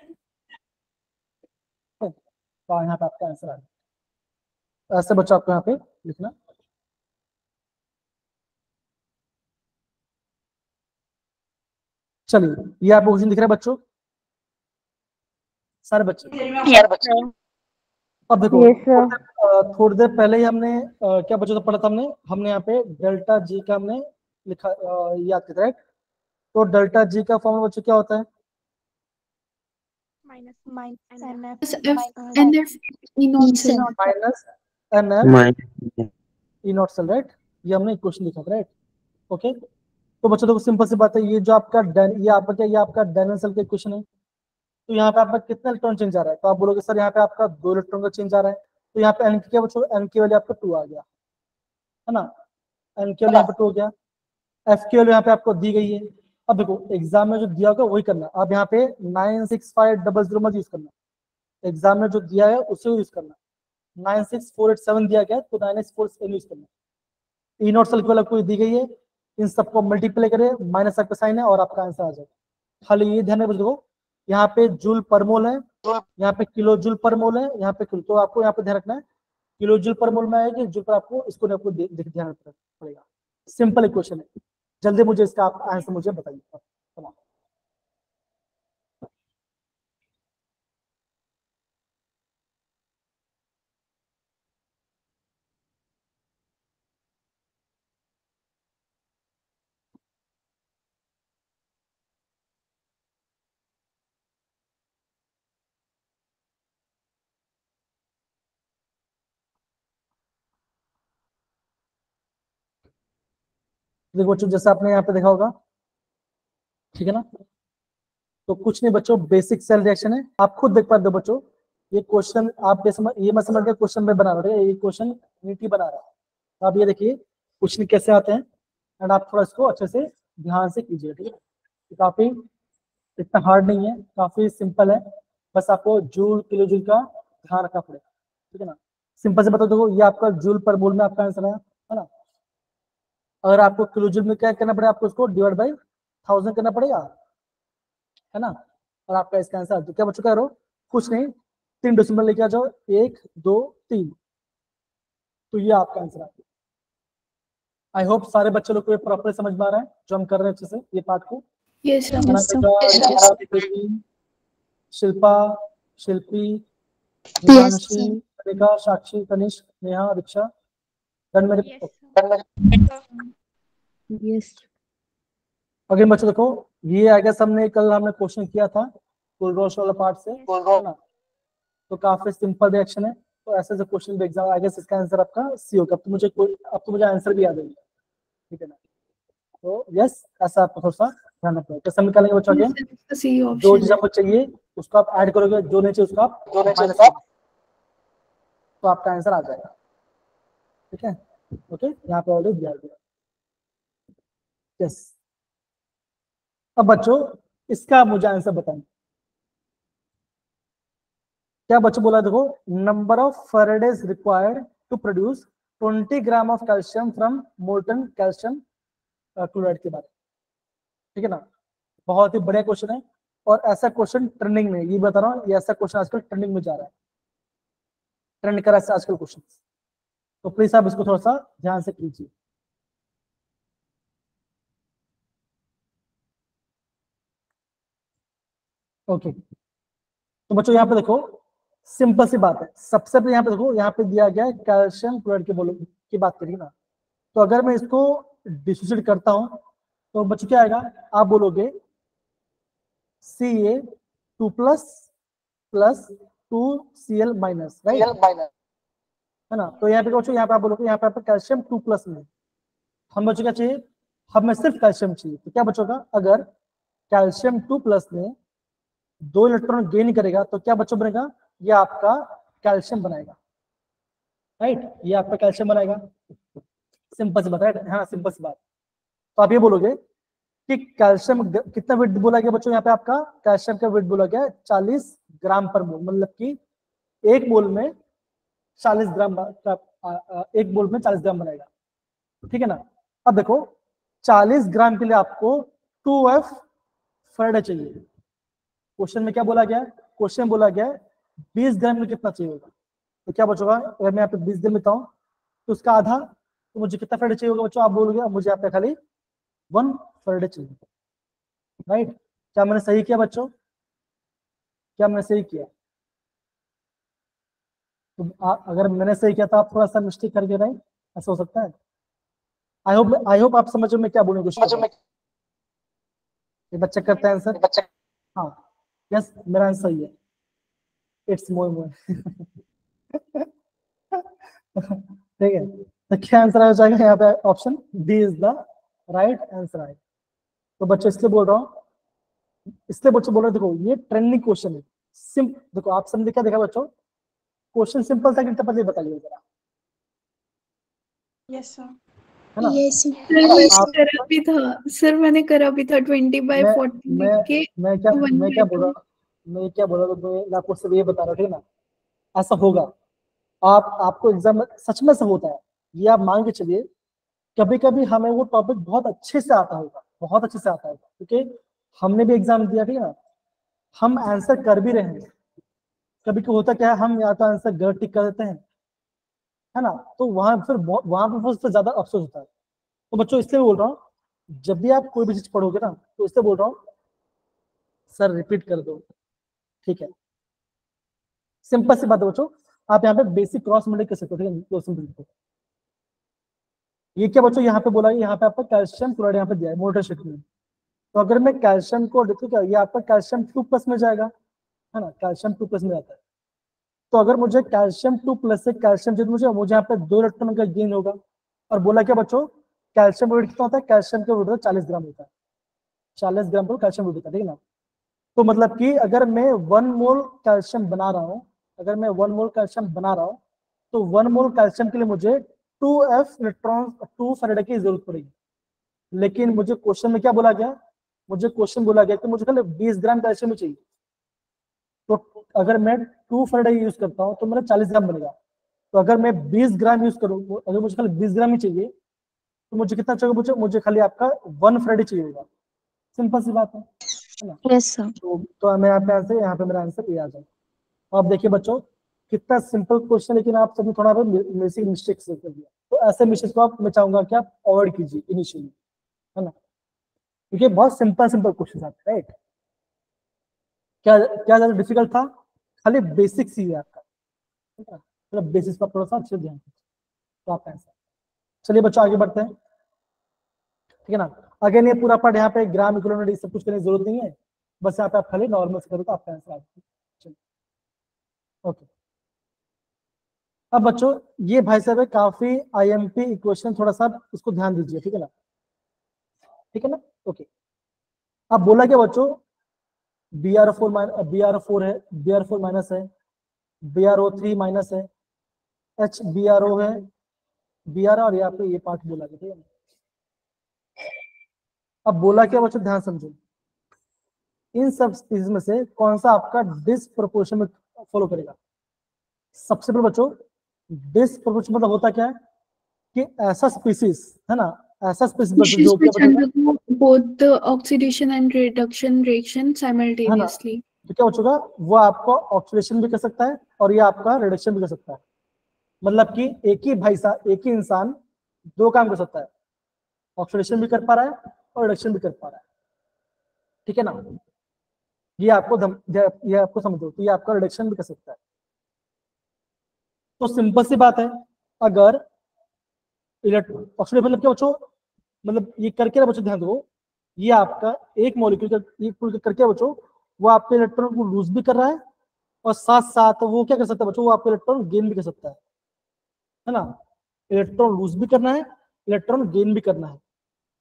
तो यहाँ पे आपका आंसर आ जाएगा। ऐसे बच्चों आपको यहाँ पे लिखना। चलिए ये आपको क्वेश्चन दिख रहा है बच्चों, सारे बच्चे। अब देखो Yes, sir. थोड़ी देर पहले ही हमने क्या बच्चों से पढ़ा था, हमने यहाँ पे डेल्टा जी का हमने लिखा याद किया, राइट। तो डेल्टा जी का फॉर्मूला बच्चों क्या होता है, Yes, NF E naught cell. Minus NF E naught cell, right. ये हमने इक्वेशन लिखा था, राइट। ओके तो बच्चों देखो सिंपल सी बात है, ये जो आपका ये आपका क्या, ये आपका डैनियल सेल का इक्वेशन है। तो यहाँ पे आपका कितना इलेक्ट्रॉन चेंज आ रहा है, तो आप बोलोगे सर यहाँ पे आपका 2 इलेक्ट्रॉन का चेंज आ रहा है। तो यहाँ पे एन की क्या बच्चों, एन की वैल्यू आपका 2 आ गया है ना, एन की वैल्यू यहाँ पे 2 हो गया। एफ की वैल्यू यहाँ पे आपको दी गई है। अब देखो एग्जाम में जो दिया होगा वही करना, अब यहाँ पे 96500 मत यूज करना, एग्जाम में जो दिया है उसे यूज करना। 96487 दिया गया तो 964 यूज करना। ई नॉट सेल की वैल्यू आपको दी गई है, इन सबको मल्टीप्लाई करें, माइनस आपका साइन है और आपका आंसर आ जाएगा। खाली ये ध्यान रखो देखो, यहाँ पे जूल पर मोल है, यहाँ पे किलो जूल पर मोल है, यहाँ पे किलो, तो आपको यहाँ पे ध्यान रखना है किलो जूल पर मोल में आएगी, जूल पर आपको इसको आपको ध्यान रखना पड़ेगा। सिंपल इक्वेशन है, जल्दी मुझे इसका आप आंसर मुझे बताइए। देखो बच्चों जैसा आपने यहाँ पे देखा होगा, ठीक है ना, तो कुछ नहीं बच्चों, बेसिक सेल रिएक्शन है, आप खुद देख पाते हो बच्चों। ये क्वेश्चन आप ये मत समझ के क्वेश्चन में बना रहे हो, ये क्वेश्चन नीति बना रहा है। तो आप ये देखिए क्वेश्चन कैसे आते हैं एंड आप थोड़ा इसको अच्छे से ध्यान से कीजिए, ठीक है। तो काफी इतना हार्ड नहीं है, काफी सिंपल है, बस आपको जूल किलो जूल का ध्यान रखना पड़ेगा, ठीक है ना। सिंपल से बता दो, ये आपका जूल पर मोल में आपका आंसर है ना। अगर आपको किलो जूल में क्या करना पड़ेगा, आपको उसको डिवाइड बाई 1000 करना पड़ेगा, है ना। और आपका इसका आंसर तो क्या बच्चों करो, कुछ नहीं, 3 डेसिमल लेके आ जाओ, 1 2 3, तो ये आपका आंसर आ गया। आई होप सारे बच्चे लोग को ये प्रॉपर समझ में आ रहा है जो हम कर रहे हैं अच्छे से ये पार्ट को। Yes sir. Anamika, Ritu, Shilpa, Shilpi, Yes, Nidhanshi, sir. Kanika, Sakshi, Kanishk, Neha, Riksha, done मेरे। Yes. अगले बच्चों देखो, ये आई गेस हमने कल हमने क्वेश्चन किया था कुलरोश वाला पार्ट से, है ना, तो काफी सिंपल रिएक्शन है। तो ऐसे ऐसे क्वेश्चन भी एग्जाम आई गेस इसका आंसर आपका सी होगा। अब तो मुझे आंसर भी याद है, ठीक है ना। तो यस, ऐसा आपको थोड़ा सा ध्यान रखना है। कैसे निकालेंगे बच्चों के, सी जो ऑप्शन चीज आपको चाहिए उसको आप ऐड करोगे, जो नहीं चाहिए उसको आप माइनस करोगे, तो आपका आंसर आ जाएगा, ठीक है। ओके, यहाँ पे ऑलरेडी दिया गया। यस, अब बच्चों इसका मुझे आंसर बताएं, क्या बच्चों बोला, देखो number of Faradays required to produce 20 gram of calcium from molten calcium chloride के बारे में, ठीक है ना। बहुत ही बढ़िया क्वेश्चन है, और ऐसा क्वेश्चन ट्रेंडिंग में, ये बता रहा हूँ, ये ऐसा क्वेश्चन आजकल ट्रेंडिंग में जा रहा है, ट्रेंड कर रहा है आजकल क्वेश्चन। तो प्लीज आप इसको थोड़ा सा ध्यान से कीजिए। ओके, तो बच्चों यहाँ पे देखो सिंपल सी बात है, सबसे पहले यहाँ पे देखो, यहाँ पे दिया गया है कैल्शियम क्लोराइड के बोलो की बात करिए ना, तो अगर मैं इसको डिसोसिएट करता हूं तो बच्चों क्या आएगा, आप बोलोगे Ca2 plus plus 2Cl minus, right, है ना। तो यहाँ पे बच्चों, यहाँ पे आप बोलोगे, यहाँ पे आपका कैल्शियम 2 प्लस में, हम बच्चों क्या चाहिए, हमें सिर्फ कैल्शियम चाहिए, तो क्या बच्चों का, अगर कैल्शियम 2 प्लस में 2 इलेक्ट्रॉन गेन करेगा तो क्या बच्चों बनेगा, ये आपका कैल्शियम बनाएगा, राइट, ये आपका कैल्शियम बनाएगा। सिंपल सी बात, राइट, हाँ सिंपल सी बात। तो आप ये बोलोगे कि कैल्शियम कितना वेट बोला गया बच्चों, यहाँ पे आपका कैल्शियम का वेट बोला गया 40 ग्राम पर मोल, मतलब कि एक मोल में 40 ग्राम एक मोल में 40 ग्राम बनाएगा, ठीक है ना। अब देखो 40 ग्राम के लिए आपको 2F फैराडे चाहिए। क्वेश्चन में क्या बोला गया, क्वेश्चन में बोला गया 20 ग्राम में कितना चाहिए होगा, तो क्या बचोगा, अगर मैं यहाँ पे 20 ग्राम लेता हूँ तो उसका आधा, तो मुझे कितना फैराडे चाहिए होगा बच्चों, आप बोलोगे मुझे यहाँ पे खाली 1 फैराडे चाहिए, राइट। क्या मैंने सही किया बच्चों, क्या मैंने सही किया, तो अगर मैंने सही किया तो आप थोड़ा सा मिस्टेक करके, राइट, ऐसा हो सकता है। आई होप आप समझो मैं क्या बोलने की कोशिश कर रहा हूं। ये बच्चा करता है आंसर, हाँ यस, मेरा आंसर सही है, इट्स मोर मोर ठीक है, तो क्या आंसर आ जाएगा यहाँ पे, option D is the right answer आएगा। तो बच्चों इसलिए बोल रहा हूँ, इसलिए बच्चों बोल रहे देखो ये ट्रेंडिंग क्वेश्चन है, देखो आप समझे क्या देखा बच्चों, क्वेश्चन सिंपल था कि पहले बताइए जरा, Yes, sir. है ना। Yes, sir. सर मैंने करा भी था, सर मैंने करा भी था 20/40 मैं लिख के मैं क्या 1/2। बोल रहा, मैं क्या बोल रहा हूँ, मैं आपको सिर्फ ये बता रहा हूँ, ठीक है ना, ऐसा होगा, आपको एग्जाम में सच में से होता है, ये आप मान के चलिए, कभी कभी हमें वो टॉपिक बहुत अच्छे से आता होगा, बहुत अच्छे से आता होगा, क्योंकि हमने भी एग्जाम दिया, ठीक है ना, हम आंसर कर भी रहे हैं, कभी कभी होता क्या है, हम या तो आंसर गलत टिक कर देते हैं, है ना, तो वहां पर फिर ज्यादा अफसोस होता है। तो बच्चों इसलिए बोल रहा हूँ, जब भी आप कोई भी चीज पढ़ोगे ना, तो इसलिए बोल रहा हूँ सर रिपीट कर दो, ठीक है, सिंपल सी बात है बच्चों, आप यहाँ पे बेसिक क्रॉस मल्टीप्लाई कर सकते हो, ठीक है, दो सिंपल। ये क्या बच्चों यहाँ पे बोला है, यहाँ पे आपका कैल्शियम क्लोराइड यहाँ पे दिया है मोटर शीट में, तो अगर मैं कैल्शियम को देखो क्या, ये आपका कैल्शियम 2 प्लस में जाएगा, है ना, कैल्शियम 2 प्लस में जाता है, तो अगर मुझे कैल्शियम 2 प्लस से कैल्शियम चाहिए, मुझे यहाँ पे 2 इलेक्ट्रॉन का गेन होगा, और बोला क्या बच्चों, कैल्शियम वेट कितना होता है, कैल्शियम का वेट होता है 40 ग्राम होता है, 40 ग्राम पर कैल्शियम वेट होता है, ठीक है ना। तो मतलब कि अगर मैं 1 मोल कैल्शियम बना रहा हूँ, अगर मैं 1 मोल कैल्शियम बना रहा हूँ, तो 1 मोल कैल्शियम के लिए मुझे 2F इलेक्ट्रॉन 2 फैराडे की जरूरत पड़ेगी। लेकिन मुझे क्वेश्चन में क्या बोला गया, मुझे क्वेश्चन बोला गया कि मुझे खाली 20 ग्राम कैल्शियम चाहिए, तो अगर मैं 2 फैराडे यूज करता हूँ तो मेरा 40 ग्राम बनेगा, तो अगर मैं 20 ग्राम यूज करूँ, अगर मुझे खाली 20 ग्राम ही चाहिए, तो मुझे कितना चाहिए, मुझे खाली आपका 1 फ्रेडी चाहिए होगा। सिंपल सी बात है ना। Yes, sir. तो मैं यहाँ पे आंसर, यहाँ पे मेरा आंसर ये आ जाए। अब देखिए बच्चों, कितना सिंपल क्वेश्चन, लेकिन आप सभी थोड़ा बेसिक मिस्टेक से कर दिया। तो ऐसे मिस्टेक्स को आप, मैं चाहूंगा कि आप अवॉइड कीजिए इनिशियली, है ना, क्योंकि बहुत सिंपल क्वेश्चन आते हैं, राइट। क्या क्या ज्यादा डिफिकल्ट था, खाली बेसिक्स ही है आपका, ठीक है, मतलब बेसिक्स पर थोड़ा सा अच्छे ध्यान दीजिए तो आपका आंसर। चलिए बच्चों आगे बढ़ते हैं, ठीक है ना। अगेन ये पूरा पार्ट यहाँ पे ग्राम इक्विवेलेंट सब कुछ करने की जरूरत नहीं है, बस यहाँ पे आप खाली नॉर्मल से करो तो आपका आंसर आ जाएगा। चलिए ओके। अब बच्चों ये भाई साहब है काफी आईएमपी इक्वेशन, थोड़ा सा इसको ध्यान दीजिए, ठीक है ना, ठीक है ना। ओके, अब बोला क्या बच्चों, Br4 है, Br4 माइनस है, BrO3 माइनस है, HBrO है, Br, और यहाँ पे ये पार्ट बोला गया, ठीक है ना। अब बोला क्या बच्चों, ध्यान समझो, इन सब स्पीसीज में से कौन सा आपका डिसप्रोपोर्शन में फॉलो करेगा। सबसे पहले बच्चों, डिसप्रोपोर्शन मतलब होता क्या है कि ऐसा स्पीसीज, है ना, ऐसा स्पीसीज जो क्या बचेगा, both the oxidation and reduction reaction है ना, simultaneously. तो क्या बचेगा, वो आपको ऑक्सीडेशन भी कर सकता है और ये आपका रिडक्शन भी कर सकता है। मतलब कि एक ही इंसान दो काम कर सकता है, ऑक्सीडेशन भी कर पा रहा है और रिडक्शन भी कर पा रहा है, ठीक है ना। ये आपको समझो, तो ये आपका रिडक्शन भी कर सकता है। तो सिंपल सी बात है, अगर ऑक्सीडेशन मतलब क्या बच्चों, मतलब ये करके ना बच्चों ध्यान दो, ये आपका एक मॉलिक्यूल करके बच्चों वो आपके इलेक्ट्रॉन को लूज भी कर रहा है और साथ साथ वो क्या कर सकता है बच्चों, वो आपके इलेक्ट्रॉन गेन भी कर सकता है ना। इलेक्ट्रॉन लूज भी करना है, इलेक्ट्रॉन गेन भी करना है।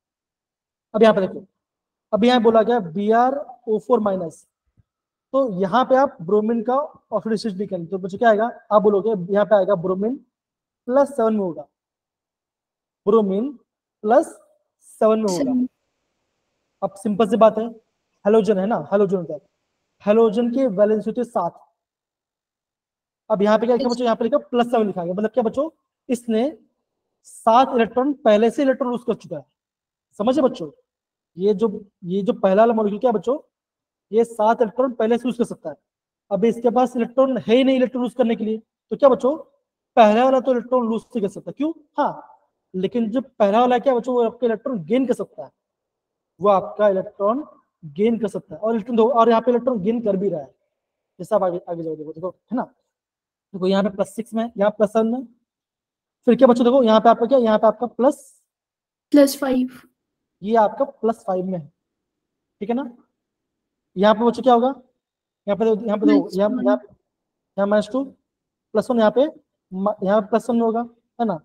अब यहाँ पे देखो, अब यहाँ बोला गया BrO4 माइनस, तो यहाँ पे आप ब्रोमीन का ऑक्सीडेशन भी करेंगे, तो बच्चों क्या आएगा, आप बोलोगे यहाँ पे आएगा ब्रोमीन +7 में होगा, ब्रोमीन +7 में होगा। अब सिंपल सी बात है, हेलोजन है ना, हेलोजन होता है, हेलोजन की वैलेंस होती है 7। अब यहाँ पे क्या लिखा बच्चों, यहाँ पे लिखा +7 लिखा गया, मतलब क्या बच्चों, इसने 7 इलेक्ट्रॉन पहले से इलेक्ट्रॉन लूज कर चुका है। समझे बच्चों, ये जो पहला वाला मॉलिक्यूल क्या बच्चों, ये 7 इलेक्ट्रॉन पहले से लूज कर सकता है। अब इसके पास इलेक्ट्रॉन है ही नहीं इलेक्ट्रॉन लूज करने के लिए, तो क्या बच्चों, पहला वाला तो इलेक्ट्रॉन लूज नहीं कर सकता, क्यों, हाँ, लेकिन जो पहला वाला क्या बच्चों, वो आपके इलेक्ट्रॉन गेन कर सकता है, वो आपका इलेक्ट्रॉन गेन कर सकता है, और यहाँ पे इलेक्ट्रॉन गेन कर भी रहा है। जैसा आप आगे जाओ देखो, है ना, देखो यहाँ पे +6 में, यहाँ +7 में, फिर क्या बच्चों देखो यहाँ पे आपका क्या, यहाँ पे आपका +5, ये आपका +5 में है, ठीक है ना। यहाँ पे बच्चों क्या होगा, यहाँ पे देखो, यहाँ -2 +1, यहाँ पे +1 में होगा, है ना,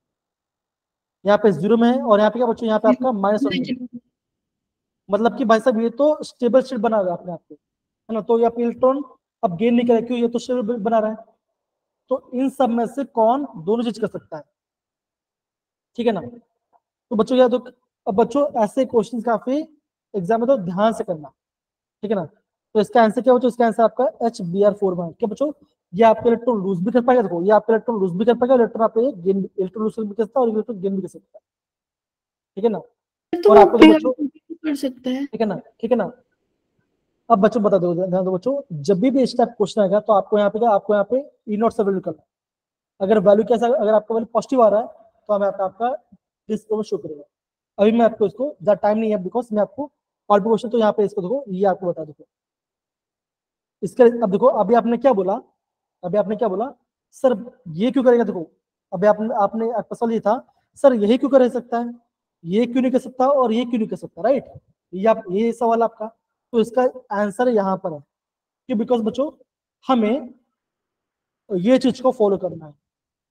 यहाँ पे 0 में है, और यहाँ पे क्या बच्चों, यहाँ पे आपका -1 में है। मतलब कि भाई साहब ये तो स्टेबल स्टेट बना रहा है अपने आप को, है ना, तो ये इलेक्ट्रॉन अब गेन नहीं करेगा, क्यों, ये तो स्टेबल बना रहा है। तो इन सब में से कौन दोनों चीज कर सकता है, ठीक है ना। तो बच्चों याद, तो अब बच्चों ऐसे क्वेश्चन काफी एग्जाम में तो ध्यान से करना, ठीक है ना। तो इसका आंसर क्या बच्चों, इसका आंसर आपका HBr4 में, क्या बच्चों, ये आपके इलेक्ट्रॉन लूज भी कर पाएगा, देखो ये आपके इलेक्ट्रॉन लूज भी कर पाएगा, इलेक्ट्रॉन आपके गेन, इलेक्ट्रॉन लूज भी कर सकता है और इलेक्ट्रॉन गेन भी कर सकता है, ठीक है ना। तो और आपको तो बच्चों, कर सकता है। ठीक है ना, ठीक है ना। अब बच्चों बता दो, ध्यान दो बच्चों, जब भी इस टाइप क्वेश्चन आएगा तो आपको यहाँ पे E0 से वैल्यू करना है। अगर वैल्यू कैसा, अगर आपका वैल्यू पॉजिटिव आ रहा है तो हमें आपका डिस्को में शो करेगा। अभी मैं आपको इसको ज़्यादा टाइम नहीं है, बिकॉज मैं आपको और भी क्वेश्चन, तो यहाँ पे इसको देखो, ये आपको बता दो इसके। अब देखो, अभी आपने क्या बोला, सर ये क्यों करेगा, देखो अभी आपने आपका सवाल ये था, सर यही क्यों कर सकता है, ये क्यों नहीं कर सकता और ये क्यों नहीं कर सकता, राइट, ये सवाल आपका। तो इसका आंसर यहाँ पर है कि बिकॉज बच्चों हमें ये चीज को फॉलो करना है,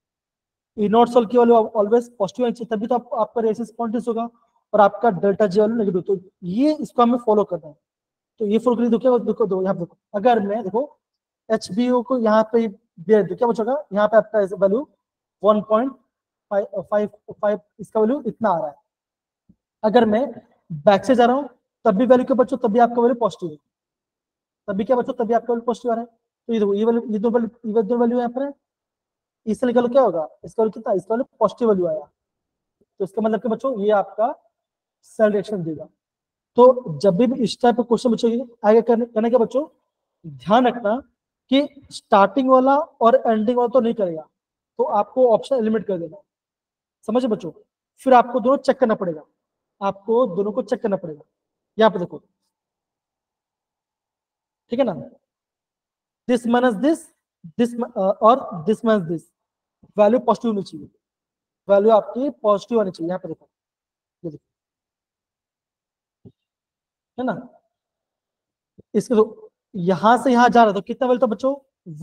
E0 सोल की वैल्यू ऑलवेज पॉजिटिव आनी चाहिए, तभी तो आपका रेसिस पॉइंट होगा और आपका डेल्टा जी वैल्यू नेगेटिव, तो ये इसको हमें फॉलो करना है। तो ये फॉलो करिए, देखो यहाँ पे देखो, अगर मैं देखो HBO को यहाँ पे दे दो, क्या बचेगा, यहाँ पे आपका वैल्यू 1.55, इसका वैल्यू इतना आ रहा है। अगर मैं बैक से जा रहा हूँ तब भी वैल्यू क्या बच्चों, तभी आपका वैल्यू पॉजिटिव है, तभी क्या बच्चों, तभी आपका वैल्यू पॉजिटिव आ रहा है। तो ये देखो, ये दो वैल्यू यहाँ पर है, इससे निकल क्या होगा, इसका वैल्यू कितना, इसका वैल्यू पॉजिटिव वैल्यू आया, तो इसका मतलब कि बच्चों ये आपका सेल रिएक्शन देगा। तो जब भी इस टाइप का क्वेश्चन बच्चों आगे करने के बच्चों ध्यान रखना कि स्टार्टिंग वाला और एंडिंग वाला तो नहीं करेगा, तो आपको ऑप्शन एलिमिनेट कर देना, समझे बच्चों। फिर आपको दोनों चेक करना पड़ेगा, आपको दोनों को चेक करना पड़ेगा। यहाँ पे देखो, ठीक है ना, दिस माइनस दिस और this minus this, value positive होनी चाहिए, वैल्यू आपकी पॉजिटिव आनी चाहिए। यहाँ पे देखो, ये देखो, है ना, इसके तो यहां से यहां जा रहा था, कितना वैल्यू था बच्चों,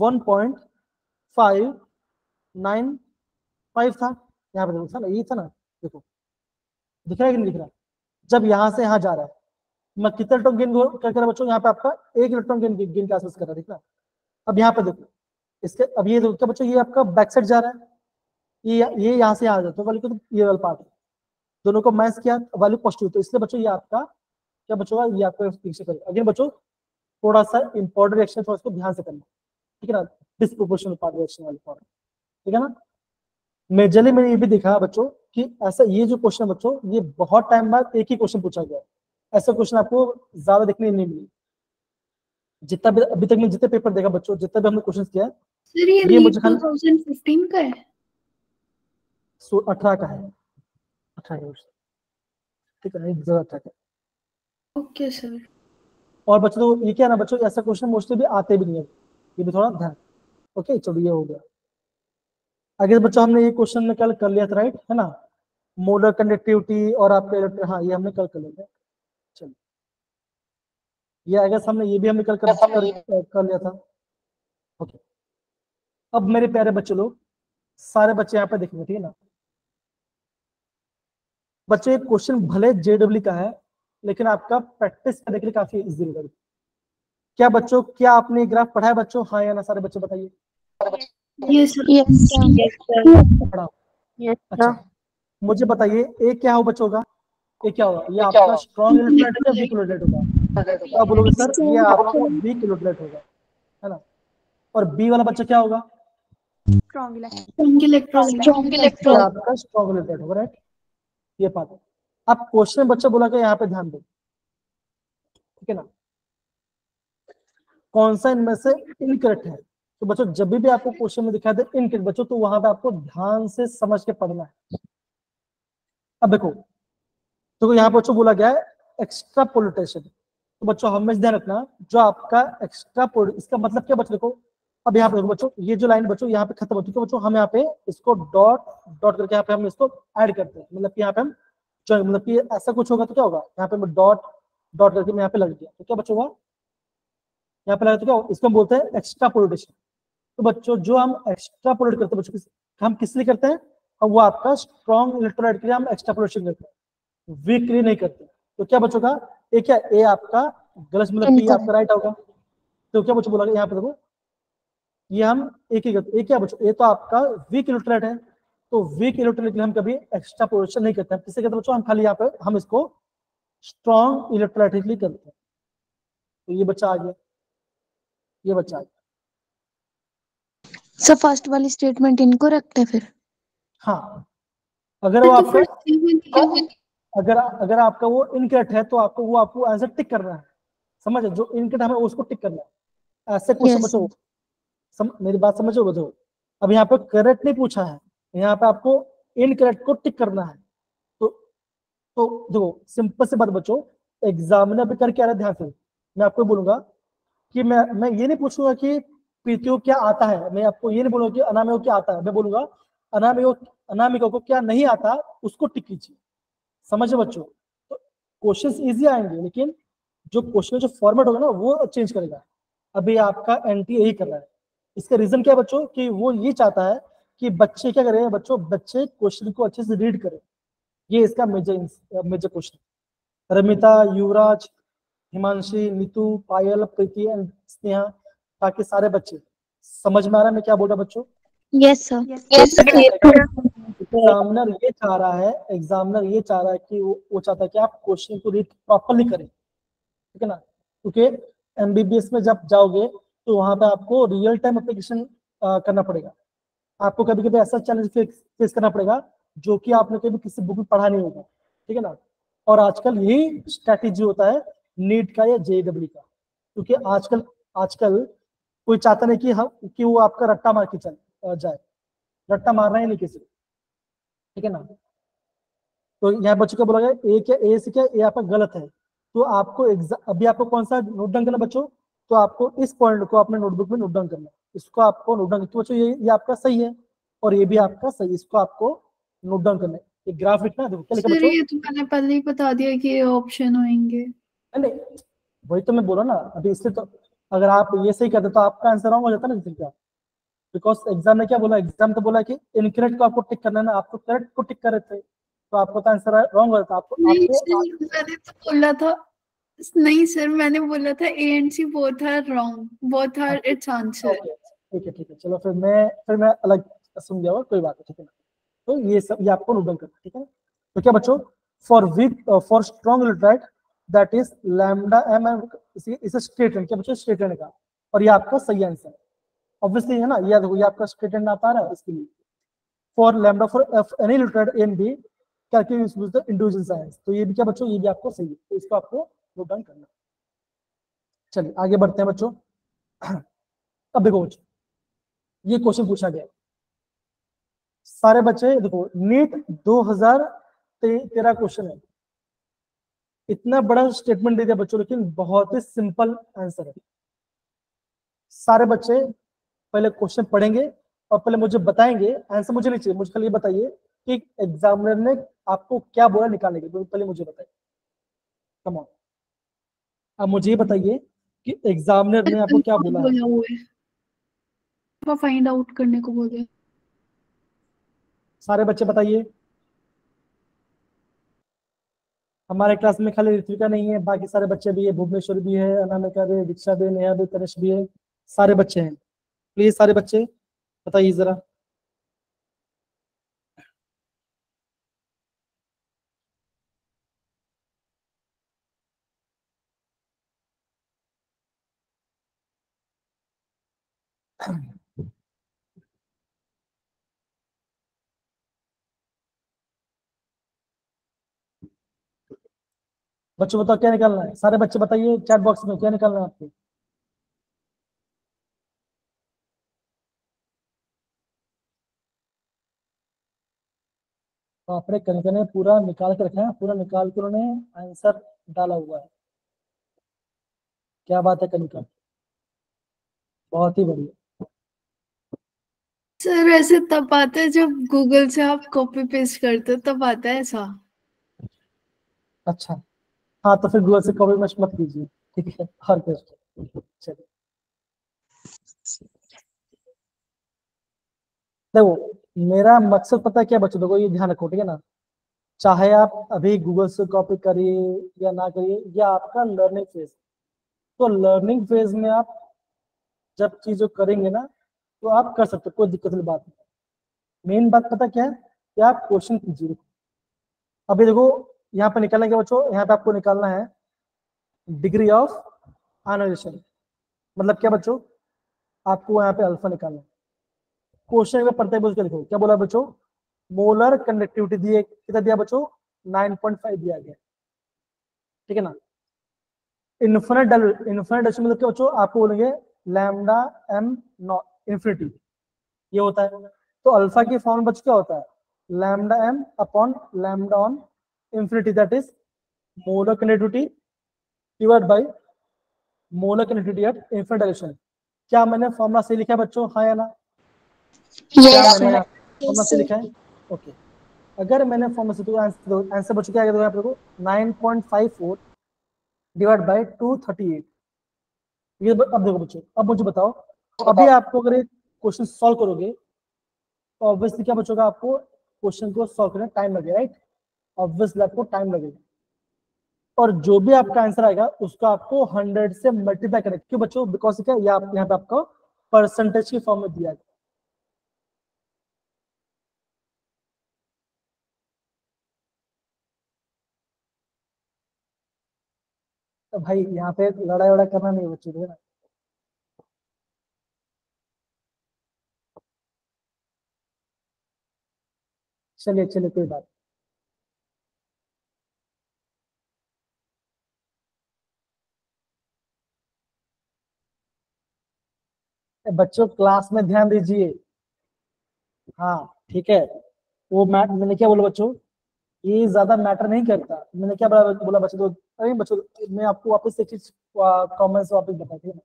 1.595 था। यहाँ पे देखो था ना, ये था ना, देखो दिख रहा है कि नहीं दिख रहा। जब यहां से यहां जा रहा है, मैं कितना इलेक्ट्रॉन गेन कर रहा बच्चों, यहाँ पे आपका 1 इलेक्ट्रॉन गेन के आसपास कर रहा है, दिख रहा। अब यहाँ पे देखो इसके, अब ये देखो क्या बच्चों, ये आपका बैक साइड जा रहा है, ये यहाँ से यहाँ जाता है वैल्यू, तो ये वाला पार्ट दोनों को मैच किया, वैल्यू पॉजिटिव, तो इसलिए बच्चों ये आपका क्या बच्चों, ये आपको पीछे करेगा। अगेन बच्चों थोड़ा सा इंपॉर्टेंट रिएक्शन, थोड़ा इसको ध्यान से करना, ठीक है ना, डिस्प्रोपोर्शनल पार्ट रिएक्शन वाले फॉर्म, ठीक है ना। मेजरली मैंने ये भी देखा बच्चों कि ऐसा ये जो क्वेश्चन बच्चों, ये बहुत टाइम बाद एक ही क्वेश्चन पूछा गया है, ऐसा क्वेश्चन आपको ज्यादा देखने नहीं मिली। जितना भी अभी तक मैं जितने पेपर देखा बच्चों, जितना भी हमने क्वेश्चन किया है, सर ये ये नीट मुझे 2015 का है। 18 का है, 18 ठीक है, 18 का। Okay sir. और बच्चों तो ये क्या है ना बच्चों, ऐसा क्वेश्चन मोस्टली भी आते भी नहीं है, ये भी थोड़ा ध्यान। ओके चलो, ये हो गया। आगे बच्चों हमने ये क्वेश्चन में कल कर लिया था, राइट है ना, मोलर कंडक्टिविटी और आपके हाँ ये हमने कल कर लिया था। चलो ये आई गेस हमने ये भी हमने कल कर लिया था। ओके, अब मेरे प्यारे बच्चे लोग, सारे बच्चे यहाँ पे देखेंगे, ठीक है ना। बच्चे क्वेश्चन भले जेडब्ल्यू का है, लेकिन आपका प्रैक्टिस करने के लिए काफी इजी होगा। क्या बच्चों, क्या आपने ग्राफ पढ़ा है बच्चों, हाँ या ना, सारे बच्चे बताइए। Yes sir. पढ़ा? Yes, अच्छा, मुझे बताइए ए क्या हो बच्चों का, ए क्या होगा, ये आपका स्ट्रॉन्ग इलेक्ट्रोलाइट है या वीक इलेक्ट्रोलाइट होगा, तो आप बोलोगे सर ये आपका वीक इलेक्ट्रोलाइट होगा, है ना। और बी वाला बच्चा क्या होगा, Strong electron. Strong electrolyte. ये आपका स्ट्रॉन्ग इलेक्ट्रोलाइट होगा, राइट। ये पार्ट अब क्वेश्चन बच्चा बोला कि यहाँ पे ध्यान दो, ठीक है ना, कौन सा इनमें से इनकरेक्ट है। तो बच्चों जब भी आपको क्वेश्चन में दिखाई दे इनकरेक्ट बच्चों, तो वहां पे आपको ध्यान से समझ के पढ़ना है। अब देखो, तो यहाँ बच्चों बोला गया है एक्स्ट्रा पोलिटेशन, तो बच्चों हमेशा ध्यान रखना, जो आपका एक्स्ट्रा इसका मतलब क्या बच्चों, देखो अब यहाँ पे देखो बच्चों, ये जो लाइन बच्चों यहाँ पे खत्म होती है, तो बच्चों हम यहाँ पे इसको डॉट डॉट करके यहाँ पे हम इसको ऐड करते हैं, मतलब कि यहाँ पे हम मतलब कि ऐसा कुछ होगा तो क्या होगा, यहाँ पे मैं डॉट डॉट करके मैं यहाँ पे लग गया, तो क्या बच्चों होगा, यहाँ पे लगा तो क्या होगा, इसको हम बोलते हैं एक्स्ट्रा पोलिटेशन। तो बच्चों जो हम एक्स्ट्रा पोलेट करते हैं बच्चों, हम किस लिए करते हैं, और वो आपका स्ट्रॉन्ग इलेक्ट्रोलाइट के लिए हम एक्स्ट्रा पोलेशन करते हैं, वीक के लिए नहीं करते। तो क्या बच्चों का ए क्या, ए आपका गलत, मतलब कि आपका राइट होगा। तो क्या बच्चों बोला यहाँ पे देखो, ये हम एक ही करते, ए क्या बच्चों, ए तो आपका वीक इलेक्ट्रोलाइट है, तो वीक इलेक्ट्रोलाइट के लिए हम कभी एक्स्ट्रा पोलेशन नहीं करते हैं, किससे करते हैं बच्चों, हम खाली यहाँ पे हम इसको स्ट्रॉन्ग इलेक्ट्रोलाइट के लिए करते हैं। तो ये बच्चा आ गया, ये बच्चा आ गया। सर फर्स्ट वाली स्टेटमेंट इनको रखते हैं फिर। हाँ, अगर वो तो आपका फिर अगर आपका वो इनकरेक्ट है, तो आपको वो आपको आंसर टिक करना है, समझ, जो इनकरेक्ट हमें उसको टिक करना है। ऐसे क्वेश्चन Yes. बच्चों मेरी बात समझो बच्चों, अब यहाँ पे करेक्ट नहीं पूछा है, यहाँ पे आपको इनकरेक्ट को टिक करना है। तो देखो सिंपल से बात बच्चों, एग्जामिनर भी करके आ रहा है, ध्यान से मैं आपको बोलूंगा कि मैं ये नहीं पूछूंगा कि पीटीओ क्या आता है, मैं आपको ये नहीं बोलूंगा कि अनामिका क्या आता है, मैं बोलूंगा अनामिका को क्या नहीं आता उसको टिक कीजिए, समझे बच्चों। तो क्वेश्चंस इजी आएंगे, लेकिन जो क्वेश्चन जो फॉर्मेट होगा ना वो चेंज करेगा। अभी आपका एनटी यही कर रहा है, इसका रीजन क्या है बच्चों, कि वो ये चाहता है कि बच्चे क्या करें बच्चों, बच्चे क्वेश्चन को अच्छे से रीड करें, ये इसका major question. Ramita, Yuvraj, Himanshi, Neetu, Payal, Preeti and Sneha, ताकि सारे बच्चे समझ में आ रहा है मैं क्या बोल रहा बच्चों। Yes, sir. एग्जामिनर ये चाह रहा है कि वो चाहता है कि आप क्वेश्चन को रीड प्रॉपरली करें, ठीक है ना, क्योंकि एमबीबीएस में जब जाओगे तो वहां पे आपको रियल टाइम एप्लीकेशन करना पड़ेगा, आपको कभी कभी ऐसा चैलेंज फेस करना पड़ेगा जो कि आपने कभी किसी बुक में पढ़ा नहीं होगा, ठीक है ना। और आजकल यही स्ट्रैटेजी होता है नीट का या जेईई का, क्योंकि आजकल आजकल कोई चाहता नहीं कि हम कि वो आपका रट्टा मार के चल जाए, रट्टा मारना ही नहीं किसी को, ठीक है ना। तो यहाँ बच्चों क्या बोला गया, ए क्या ए से क्या ए आपका गलत है, तो आपको अभी आपको कौन सा नोट डाउन करना बच्चों, तो आपको इस पॉइंट को अपने नोटबुक में नोट डाउन करना है, इसको आपको नोट डाउन, तो बच्चों ये आपका सही है और ये भी आपका सही है, इसको आपको नोट डाउन करना है। ये ग्राफ लिखना है, देखो क्या लिखा सर बच्चों, ये तो मैंने पहले ही बता दिया कि ये ऑप्शन होंगे। नहीं वही तो मैं बोला ना अभी, इससे तो अगर आप ये सही करते तो आपका आंसर रॉन्ग हो जाता ना क्या, बिकॉज एग्जाम ने क्या बोला, एग्जाम तो बोला कि इनकरेक्ट को आपको टिक करना है ना, आपको करेक्ट को टिक कर रहे थे, तो आपको तो आंसर रॉन्ग होता, आपको नहीं आपको सर मैंने तो बोला था, नहीं सर मैंने बोला था A and C both are wrong, both are its answer. Okay ठीक है चलो, फिर मैं अलग सुन गया, कोई बात नहीं, ठीक है ना। तो ये सब ये आपको नोट डाउन करना है, ठीक है ना। तो क्या बच्चों, for weak for strong unit that is lambda M, इसे स्ट्रेट लाइन, क्या बच्चों स्ट्रेट लाइन का, और ये आपका सही आंसर है ऑब्वियसली, है ना। ये देखो ये आपका स्ट्रेट लाइन आता रहा है, इसके लिए for lambda for F any unit A and B calculate use the individual science, तो ये भी क्या बच्चों, ये भी आपको सही है, तो इसको आपको नोट डाउन करना है। चलिए आगे बढ़ते हैं बच्चों। अब देखो बच्चों, ये क्वेश्चन पूछा गया, सारे बच्चे देखो, नीट 2013 क्वेश्चन है, इतना बड़ा स्टेटमेंट दे दिया बच्चों, लेकिन बहुत ही सिंपल आंसर है। सारे बच्चे पहले क्वेश्चन पढ़ेंगे और पहले मुझे बताएंगे, आंसर मुझे नहीं चाहिए, मुझे खाली ये बताइए कि एग्जामिनर ने आपको क्या बोला निकालने के लिए, पहले मुझे बताइए, कम ऑन। अब मुझे ये बताइए कि एग्जामिनर ने आपको क्या बोला है। बोला हुआ है, फाइंड आउट करने को बोले। सारे बच्चे बताइए, हमारे क्लास में खाली ऋत्विका नहीं है, बाकी सारे बच्चे भी है, भुवनेश्वर भी है, अनामिका भी है, दीक्षा भी है, नेहा भी, तनिष भी है, सारे बच्चे हैं। प्लीज सारे बच्चे बताइए जरा। बच्चों बताओ क्या निकालना है, सारे बच्चे बताइए चैट बॉक्स में क्या निकालना है आपको। बाप रे, कनिका ने पूरा निकाल के रखा है, पूरा निकाल के उन्होंने आंसर डाला हुआ है, क्या बात है कनिका, बहुत ही बढ़िया। सर ऐसे तब आता है जब गूगल से आप कॉपी पेस्ट करते हो, तब आता है ऐसा। अच्छा, हाँ तो फिर गूगल से कॉपी मत कीजिए, ठीक है, हर क्वेश्चन। चलिए देखो, मेरा मकसद पता है क्या बच्चों, देखो ये ध्यान रखो, ठीक है ना, चाहे आप अभी गूगल से कॉपी करिए या ना करिए, या आपका लर्निंग फेज, तो लर्निंग फेज में आप जब चीजों करेंगे ना, तो आप कर सकते हो, कोई दिक्कत वाली बात नहीं। मेन बात पता क्या है कि आप क्वेश्चन कीजिए। अभी देखो यहाँ पे निकालना क्या बच्चों, यहाँ पे आपको निकालना है डिग्री ऑफ आयोनाइजेशन, मतलब क्या बच्चों, आपको यहाँ पे अल्फा निकालना है। क्वेश्चन में पढ़ते बोल के लिखो, क्या बोला बच्चों, मोलर कंडक्टिविटी दिए, कितना दिया बच्चों, 9.5 दिया गया, ठीक है ना। इन्फिनिट डेसिमल मतलब क्या बच्चों, आपको बोलेंगे लैम्डा एम नॉट इन्फिनिटी, ये होता है। तो अल्फा की फॉर्म बच क्या होता है, lambda M upon lambda on infinity, that is molar conductivity divide by molar conductivity at infinite direction. क्या मैंने फॉर्मूला सही लिखा है बच्चों, हाँ या ना, क्या यस मैंने सर। फॉर्मूला सही लिखा है, ओके। अगर मैंने फॉर्मूला से, तो आंसर बच्चों क्या आ गया, आप लोगों को 9.54 डिवाइड बाय 238। ये अब देखो बच्चों, अब मुझे बताओ, अभी आपको अगर एक क्वेश्चन सॉल्व करोगे, तो ऑब्वियसली क्या बच्चों का, आपको क्वेश्चन को सॉल्व करने टाइम लगेगा, राइट, ऑब्वियसली आपको टाइम लगेगा, और जो भी आपका आंसर आएगा उसको आपको 100 से मल्टीप्लाई करें, क्यों बच्चों, बिकॉज क्या यहाँ पे आपको परसेंटेज की फॉर्म में दिया गया। तो भाई यहाँ पे लड़ाई वड़ाई करना नहीं है बच्चों को, है ना। चलिए चलिए कोई बात। बच्चों क्लास में ध्यान दीजिए। हाँ ठीक है। वो मैंने क्या बोला बच्चों, ये ज्यादा मैटर नहीं करता। मैंने क्या बोला बोला बच्चों तो, अरे बच्चों मैं आपको वापस एक चीज कॉमन से वापस बता दिया,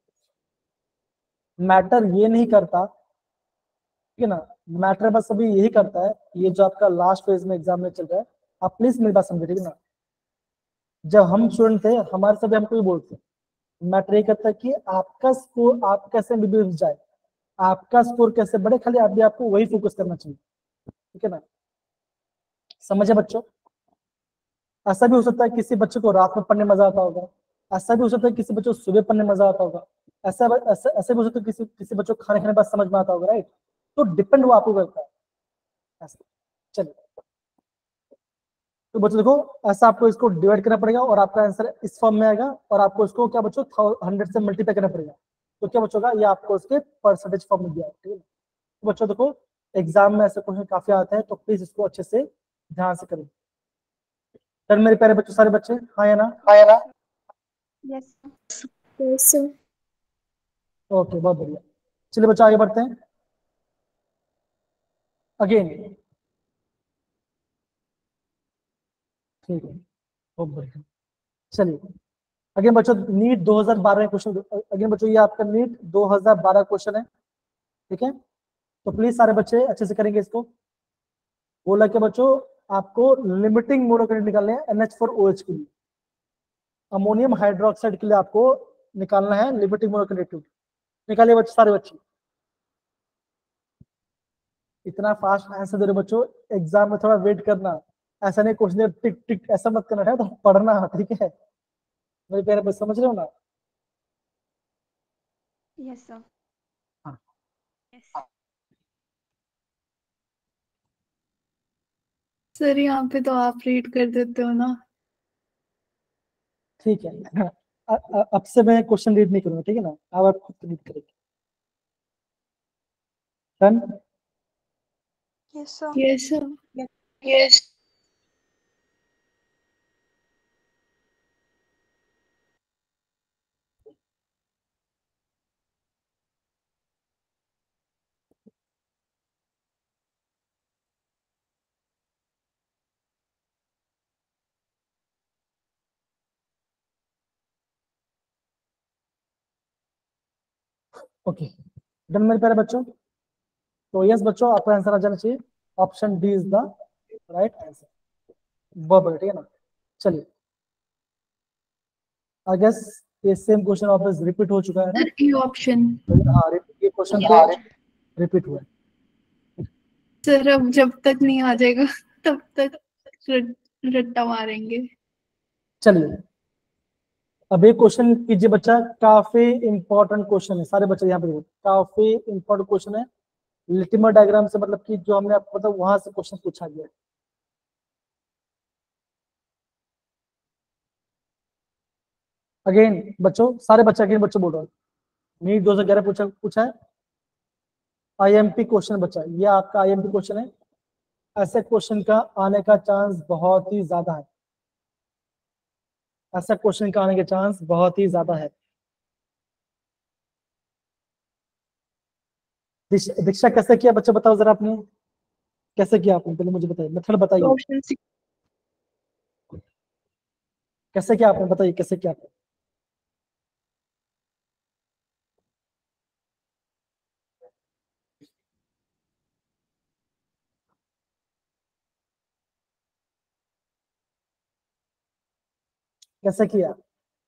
मैटर ये नहीं करता, ठीक है ना। मैटर बस अभी यही करता है, ये जो आपका लास्ट फेज में एग्जाम में चल रहा है, आप प्लीज मेरी बात समझे, ठीक है ना। जब हम स्टूडेंट थे हमारे सभी हमको भी बोलते हैं, मैटर ये करता है कि आपका स्कोर आप कैसे एमबीबीएस जाए, आपका स्कोर कैसे बढ़े, खाली आप भी आपको वही फोकस करना चाहिए, ठीक है ना। समझे बच्चों। ऐसा भी हो सकता है किसी बच्चे को रात में पढ़ने मजा आता होगा, ऐसा भी हो सकता है किसी बच्चे को सुबह पढ़ने मजा आता होगा, ऐसा ऐसा ऐसा भी हो सकता है किसी किसी बच्चे को खाने खाने बाद समझ में आता होगा, राइट। तो डिपेंड वो आपको करता है ऐसा। चलिए तो बच्चों देखो, ऐसा आपको इसको डिवाइड करना पड़ेगा और आपका आंसर इस फॉर्म में आएगा, और आपको इसको क्या बच्चों 100 से मल्टीप्लाई करना पड़ेगा, तो क्या बच्चों का ये आपको इसके परसेंटेज फॉर्म में दिया है, ठीक है। तो बच्चों देखो, एग्जाम में ऐसे क्वेश्चन काफी आते हैं, तो प्लीज इसको अच्छे से ध्यान से करें। सर मेरे प्यारे बच्चों, सारे बच्चे हाँ या ना? हाँ या ना? Yes yes sir. ओके बहुत बढ़िया। चलिए बच्चों आगे बढ़ते हैं। अगेन ठीक है, बहुत बढ़िया। चलिए अगेन बच्चों, नीट 2012 क्वेश्चन, अगेन बच्चों ये आपका नीट 2012 क्वेश्चन है, ठीक है। तो प्लीज सारे बच्चे अच्छे से करेंगे इसको। बोला कि बच्चों आपको लिमिटिंग मोनोक्लोराइड निकालने हैं NH4OH के लिए, अमोनियम हाइड्रोक्साइड के लिए आपको निकालना है लिमिटिंग मोनोक्लोराइड। निकालिए बच्चे, सारे बच्चे। इतना फास्ट आंसर दे रहे बच्चों, एग्जाम में थोड़ा वेट करना, ऐसा नहीं क्वेश्चन टिक टिक ऐसा मत करना है, तो पढ़ना, ठीक है मेरे प्यारे बच्चे, समझ रहे हो ना। यस सर हाँ यस सर यहाँ पे तो आप रीड कर देते हो ना। ठीक है। अब से मैं क्वेश्चन रीड नहीं करूंगा, ठीक है ना, अब आप खुद रीड करेंगे। Done. Yes sir yes sir. Yes okay done मेरे प्यारे बच्चों। तो यस बच्चों, आपका आंसर आ जाना चाहिए, option D is the right answer. बहुत बढ़िया, ठीक है ना। चलिए आई गेस ये सेम क्वेश्चन वापस रिपीट हो चुका है ना। सर ये ऑप्शन। हाँ ये क्वेश्चन तो रिपीट हुआ है। सर अब जब तक नहीं आ जाएगा तब तक रट्टा मारेंगे। चलिए अब एक क्वेश्चन कीजिए बच्चा, काफी इंपॉर्टेंट क्वेश्चन है, सारे बच्चे यहाँ पे देखो, काफी इंपॉर्टेंट क्वेश्चन है। लिटिमर डायग्राम से मतलब कि जो हमने आपको मतलब वहां से क्वेश्चन पूछा गया है। अगेन बच्चों, सारे बच्चे अगेन बच्चों बोल रहे हैं, नीट 2011 पूछा पूछा है, आईएमपी क्वेश्चन बच्चा, ये आपका आईएमपी क्वेश्चन है। ऐसे क्वेश्चन का आने का चांस बहुत ही ज्यादा है, ऐसा क्वेश्चन का आने के चांस बहुत ही ज्यादा है। दीक्षा कैसे किया बच्चा, बताओ जरा आपने कैसे किया, आपने पहले मुझे बताइए, मेथड बताइए, ऑप्शन सी। कैसे किया आपने, बताइए कैसे किया आपने। कैसे किया।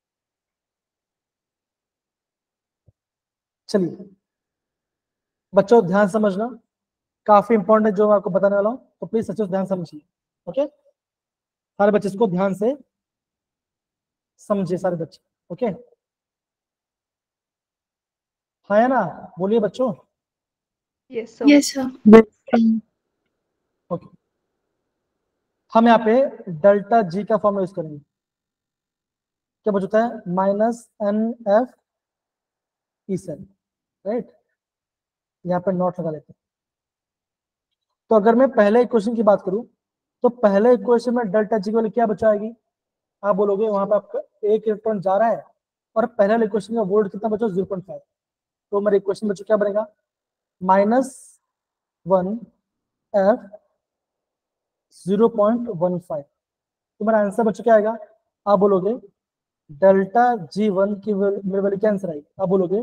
चलिए बच्चों ध्यान समझना, काफी इंपॉर्टेंट है जो मैं आपको बताने वाला हूँ, तो प्लीज सच्चे ध्यान समझिए। ओके सारे बच्चे इसको ध्यान से समझिए, सारे बच्चे। ओके हाँ या ना, बोलिए बच्चों। Yes sir yes sir. Okay हम यहाँ पे डेल्टा जी का फॉर्मूला यूज करेंगे, क्या बचता है, -NF E7, राइट। यहाँ पे नोट लगा लेते हैं। तो अगर मैं पहले इक्वेशन की बात करूं तो पहले इक्वेशन में डेल्टा जी की वैल्यू क्या बचाएगी, आप बोलोगे वहां पे आपका एक इलेक्ट्रॉन जा रहा है और पहले इक्वेशन का वोल्ट कितना बचा 0.5, तो मेरा इक्वेशन बच्चों क्या बनेगा -1 F 0.15। तो मेरा आंसर बच्चों क्या आएगा, आप बोलोगे डेल्टा G1 की मेरी वैल्यू क्या आंसर आएगी, आप बोलोगे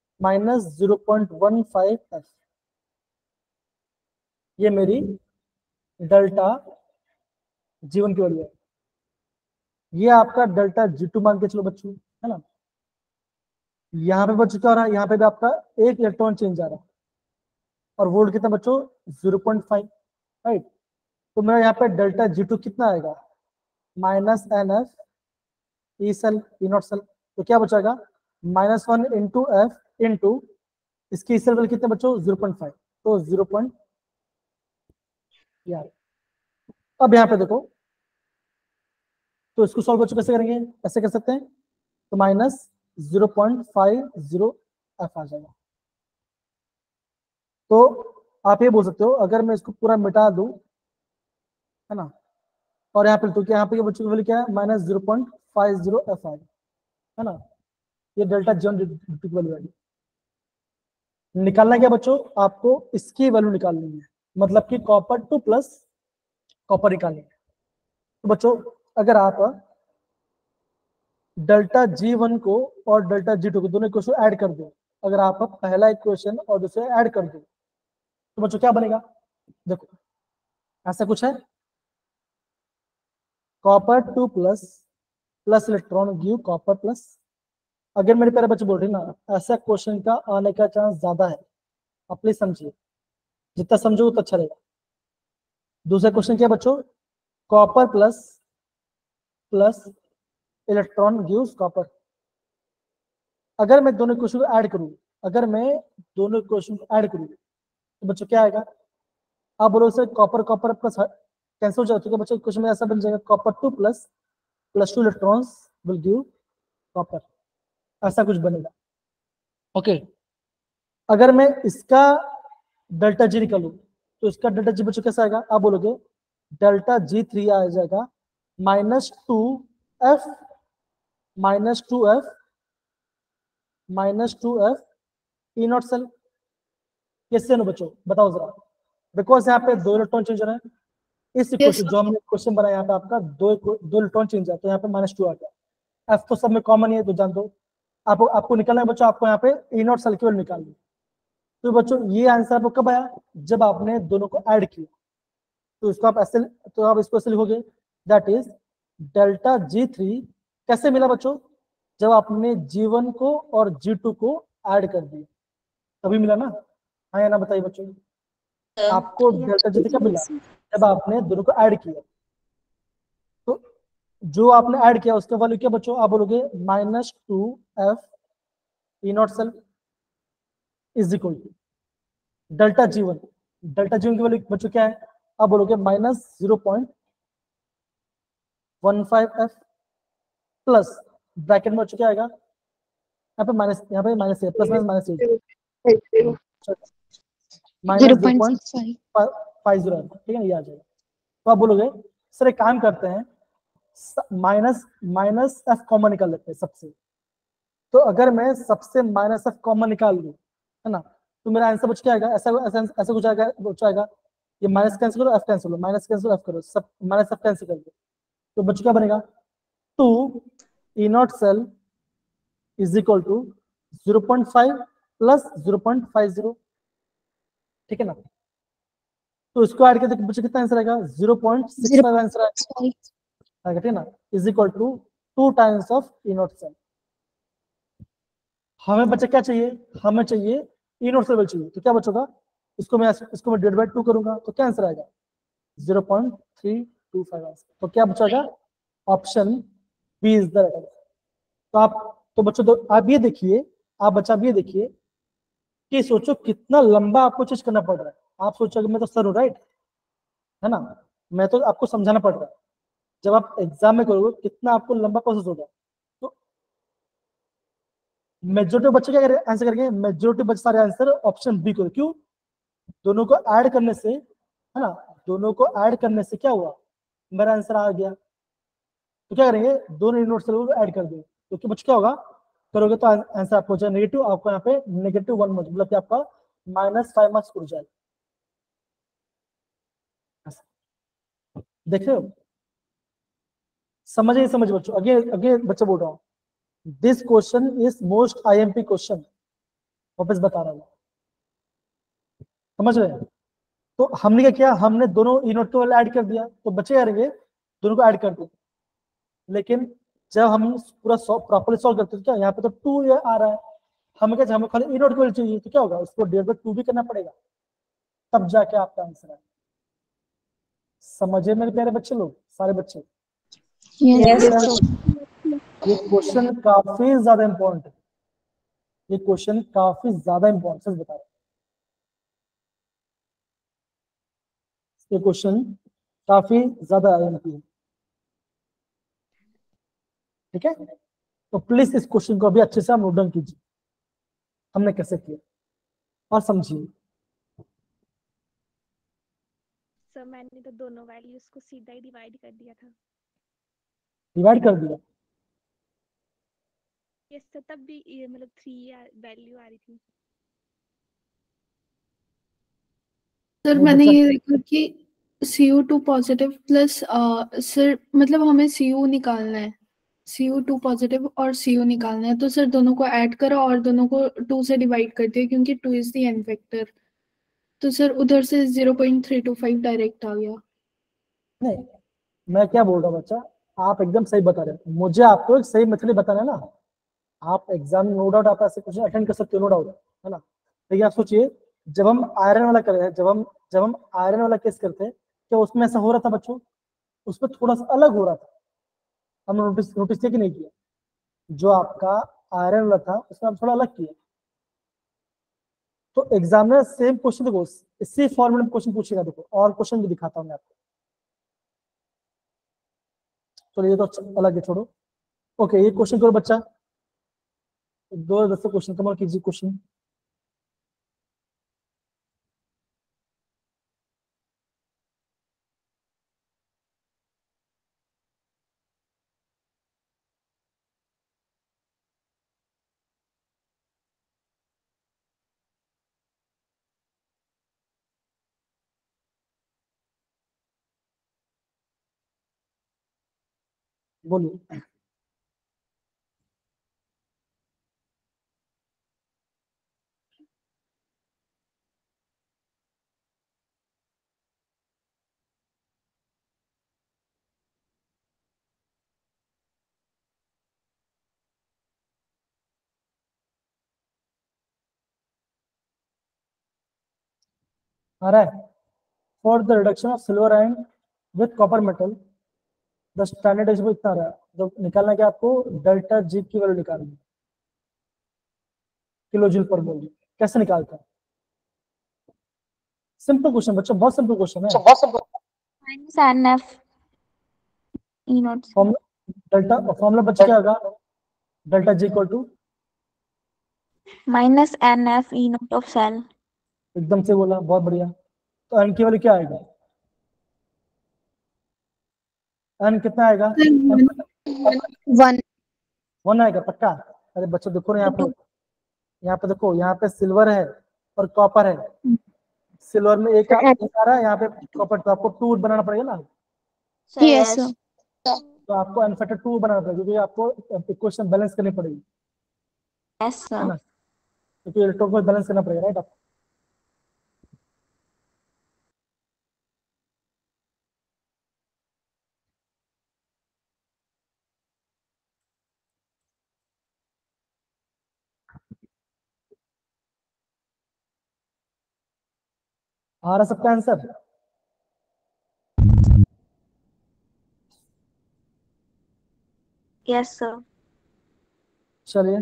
-0.15 F। ये मेरी डेल्टा G1 की वैल्यू है। ये आपका डेल्टा G2 मान के चलो बच्चों, है ना। यहाँ पे बच्चों क्या हो रहा है, यहाँ पे भी आपका एक इलेक्ट्रॉन चेंज आ रहा है और वोल्ट कितना बच्चों 0.5, राइट। तो मेरा यहाँ पे डेल्टा G2 कितना आएगा -NF E cell E naught cell, तो क्या बचेगा -1 इंटू एफ इंटू इसकी सेल वैल्यू कितने बच्चों 0.5, तो 0. यार अब यहाँ पे देखो, तो इसको सॉल्व बच्चों कैसे करेंगे, ऐसे कर सकते हैं, तो -0.50 एफ आ जाएगा। तो आप ये बोल सकते हो अगर मैं इसको पूरा मिटा दूं, है ना, और यहाँ पे तो क्या यहाँ पे बच्चों की वैल्यू क्या है -0.50 एफ आएगा, है ना। ये डेल्टा G1 की वैल्यू है। निकालना क्या बच्चों, आपको इसकी वैल्यू निकालनी है, मतलब कि कॉपर 2 प्लस कॉपर निकालनी है। तो बच्चों अगर आप डेल्टा G1 को और डेल्टा G2 को दोनों इक्वेशन ऐड कर दो, अगर आप पहला इक्वेशन और दूसरे ऐड कर दो तो बच्चों क्या बनेगा, देखो ऐसा कुछ है, copper 2 plus plus electron give copper plus. अगर मेरे प्यारे बच्चे बोल रहे ना ऐसा क्वेश्चन का आने का चांस ज्यादा है, आप प्लीज समझिए, जितना समझो उतना अच्छा रहेगा। दूसरा क्वेश्चन क्या बच्चों, copper plus plus electron gives copper. अगर मैं दोनों क्वेश्चन को ऐड करूं, अगर मैं दोनों क्वेश्चन को ऐड करूं तो बच्चों क्या आएगा, आप बोलो sir copper copper plus cancel हो जाता है, बच्चों क्वेश्चन में ऐसा बन जाएगा copper 2 plus +2 electrons will give copper, ऐसा कुछ बनेगा। ओके अगर मैं इसका डेल्टा जी निकालूं तो इसका डेल्टा जी बच्चों कैसा आएगा, आप बोलोगे डेल्टा G3 आ जाएगा -2F -2F E naught cell. कैसे नो बच्चों बताओ जरा, बिकॉज यहाँ पे 2 इलेक्ट्रॉन चेंज हो रहे हैं। इस इक्वेशन जो हमने क्वेश्चन बनाया यहाँ पे आपका दो इलेक्ट्रॉन चेंज है, तो यहाँ पे -2 आ गया। एफ तो सब में कॉमन ही है, तो जान दो। आपको निकालना है बच्चों, आपको यहाँ पे ई नॉट सेल की वैल्यू निकालनी। तो बच्चों ये आंसर आपको कब आया, जब आपने दोनों को ऐड किया। तो इसको आप ऐसे, तो आप इसको ऐसे लिखोगे दैट इज डेल्टा G3 कैसे मिला बच्चों, जब आपने G1 को और G2 को ऐड कर दिया तभी मिला ना, हाँ या ना बताइए बच्चों। आपको डेल्टा G3 कब मिला, जब आपने दोनों को ऐड किया। तो जो आपने ऐड किया उसका वैल्यू क्या बच्चों, आप बोलोगे -2F E naught cell is equal to delta G1। Delta G1 की वैल्यू बच्चों क्या है, आप बोलोगे -0.15F प्लस ब्रैकेट में बच्चों क्या आएगा, यहाँ पे माइनस, यहाँ पे माइनस है, प्लस माइनस -0.50, ठीक है ये आ जाएगा। तो आप बोलोगे सर एक काम करते हैं, माइनस एफ कॉमन निकाल लेते हैं सबसे। तो अगर मैं सबसे -F कॉमन निकाल लूं, है ना, तो मेरा आंसर बच क्या आएगा, ऐसा कुछ आएगा, ये माइनस कैंसिल करो, एफ कैंसिल करो, माइनस कैंसिल एफ करो, सब -F कैंसिल कर दो, तो बच्चों क्या बनेगा 2 E naught cell is equal to 0.5 plus 0.50, ठीक है ना। तो इसको ऐड करके बच्चों कितना आंसर आएगा 0.65 आंसर आएगा, ठीक है ना, is equal to 2 times of E naught cell. हमें बच्चा क्या चाहिए, हमें चाहिए ई नॉट सेल चाहिए, तो क्या बचेगा, इसको मैं डिवाइड बाय 2 करूंगा तो क्या आंसर आएगा 0.325 आंसर। तो क्या बचेगा, option B is the right answer. तो तो बच्चों आप ये देखिए, आप बच्चा आप ये देखिए कि सोचो कितना लंबा आपको चीज करना पड़ रहा है। आप सोचोगे मैं तो सर हूं, राइट है ना, मैं तो आपको समझाना पड़ रहा है। जब आप एग्जाम में करोगे कितना आपको लंबा प्रोसेस होगा। तो मेजोरिटी बच्चे क्या आंसर करेंगे, मेजोरिटी बच्चे सारे आंसर ऑप्शन बी करो। क्यों, दोनों को ऐड करने से है ना, दोनों को ऐड करने से क्या हुआ, मेरा आंसर आ गया। तो क्या करेंगे, दोनों यूनिट सेल को ऐड कर देंगे, तो बच्चों क्या होगा, करोगे तो आंसर आपको हो जाएगा नेगेटिव, आपको यहाँ पे -1 मतलब कि आपका -5 मार्क्स उड़ जाएगा। देख रहे हो, समझ बच्चों। अगे बच्चा बोल रहा हूँ, this question is most IMP question, वापस बता रहा हूँ, समझ रहे हैं। तो हमने क्या किया, हमने दोनों यूनिट को ऐड कर दिया, तो बच्चे करेंगे दोनों को ऐड कर दो। लेकिन जब हम पूरा प्रॉपर्ली सॉल्व करते हैं, क्या यहाँ पे तो 2 आ रहा है, हमें क्या, हमें खाली यूनिट को चाहिए, तो क्या होगा, उसको डिवाइड बाय 2 भी करना पड़ेगा, तब जाके आपका आंसर है। समझे मेरे प्यारे बच्चे लोग, सारे बच्चे। Yes. ये क्वेश्चन काफी ज्यादा इंपॉर्टेंट है, ये क्वेश्चन काफी ज्यादा इंपॉर्टेंट, सच बता रहा हूं। ये क्वेश्चन काफी ज्यादा IMP है, ठीक है। तो प्लीज इस क्वेश्चन को अभी अच्छे से आप नोट डाउन कीजिए, हमने कैसे किया और समझिए। सर मैंने तो दोनों वैल्यूज को सीधा ही डिवाइड कर दिया था। डिवाइड कर दिया, यस सर, तब भी ये मतलब 3 वैल्यू आ रही थी। सर नहीं मैंने बच्चा, ये देखा कि CO2 पॉजिटिव प्लस सर मतलब हमें CO निकालना है, CO2 पॉजिटिव और CO निकालना है, तो सर दोनों को ऐड करो और दोनों को 2 से डिवाइड कर दिया, क्योंकि 2 इज द एन फैक्टर। तो सर उधर से 0.325 डायरेक्ट आ गया। नहीं मैं क्या बोल रहा हूँ बच्चा, आप एकदम सही बता रहे हो, मुझे आपको एक सही मेथड बताना है ना। आप एग्जाम में नो डाउट आप ऐसे क्वेश्चन अटेंड कर सकते हो, नो डाउट, है ना। लेकिन आप सोचिए, जब हम आयरन वाला कर रहे हैं, जब हम आयरन वाला केस करते हैं, क्या उसमें ऐसा हो रहा था बच्चों, उसमें थोड़ा सा अलग हो रहा था, हमने नोटिस किया कि नहीं किया, जो आपका आयरन वाला था उसमें हम थोड़ा अलग किया। तो एग्जामिनर सेम क्वेश्चन, देखो इसी फॉर्मेट में क्वेश्चन पूछेगा, देखो और क्वेश्चन भी दिखाता हूँ मैं आपको। चलो ये तो अलग है, छोड़ो। ओके, ये क्वेश्चन करो बच्चा, 2 से क्वेश्चन कमाल कीजिए क्वेश्चन। बोलिए। आ रहा है, for the reduction of silver ion with copper metal the standard is इतना रहा है। जब निकालना है, क्या आपको डेल्टा जी की वैल्यू निकालनी है, किलो जूल पर मोल। कैसे निकालते हैं, सिंपल क्वेश्चन बच्चों, बहुत सिंपल क्वेश्चन है। Minus NF E naught. Delta formula बच्चे क्या होगा, delta G equal to, Minus NF E naught of cell. एकदम से बोला, बहुत बढ़िया। तो एन की वैल्यू क्या आएगा, एन कितना आएगा, 1. 1 आएगा पक्का। अरे बच्चों देखो ना, यहाँ पे देखो, यहाँ पे सिल्वर है और कॉपर है, सिल्वर में एक आ रहा है, यहाँ पे कॉपर, तो आपको 2 बनाना पड़ेगा ना, Yes, sir. तो आपको एन फैक्टर 2 बनाना पड़ेगा, क्योंकि आपको इक्वेशन बैलेंस करनी पड़ेगी, Yes, है sir. ना, क्योंकि इलेक्ट्रॉन को बैलेंस करना पड़ेगा, राइट। आपको आ रहा सबका आंसर, Yes, sir. चलिए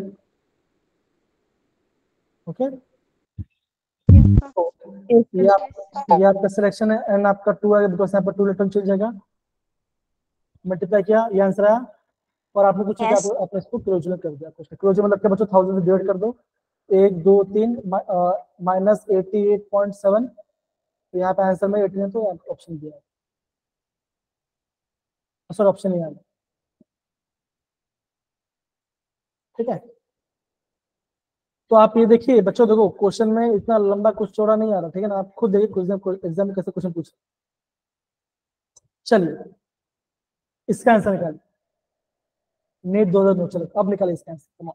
ओके। ये आपका सिलेक्शन है, एन आपका 2 है, बिकॉज यहाँ पर 2 इलेक्ट्रॉन चेंज जाएगा, मल्टीप्लाई किया, ये आंसर आया। और आपने कुछ Yes. आपने इसको क्लोजर कर दिया, क्लोजर मतलब क्या बच्चों, 1000 से डिवाइड कर दो, 1 2 3 -88.7 तो यहाँ पे आंसर में 18 है, तो ऑप्शन दिया है, सर ऑप्शन नहीं आया। ठीक है, तो आप ये देखिए बच्चों, देखो क्वेश्चन में इतना लंबा कुछ चौड़ा नहीं आ रहा, ठीक है ना, आप खुद देखिए एग्जाम में कैसे क्वेश्चन पूछ। चलिए इसका आंसर निकालिए, नेट 2009, चलो अब निकालिए इसका आंसर।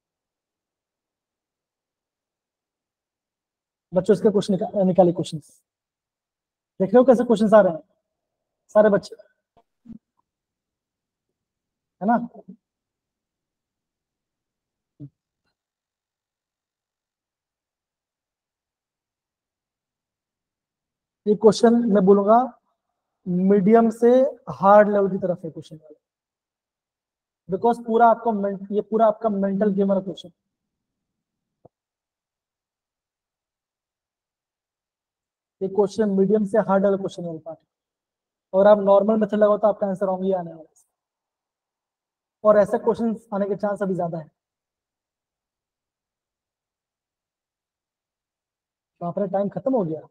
बच्चों इसके क्वेश्चन निकालिए, क्वेश्चन देख रहे हो कैसे क्वेश्चन आ रहे हैं सारे बच्चे, है ना। ये क्वेश्चन मैं बोलूंगा मीडियम से हार्ड लेवल की तरफ है क्वेश्चन वाला, बिकॉज पूरा आपका ये पूरा आपका मेंटल गेम वाला क्वेश्चन। ये क्वेश्चन मीडियम से हार्ड लेवल क्वेश्चन वाला पार्ट, और आप नॉर्मल मेथड लगाओ तो आपका आंसर रॉन्ग ही आने वाला है, और ऐसे क्वेश्चन आने के चांस अभी ज्यादा है। तो अपना टाइम खत्म हो गया।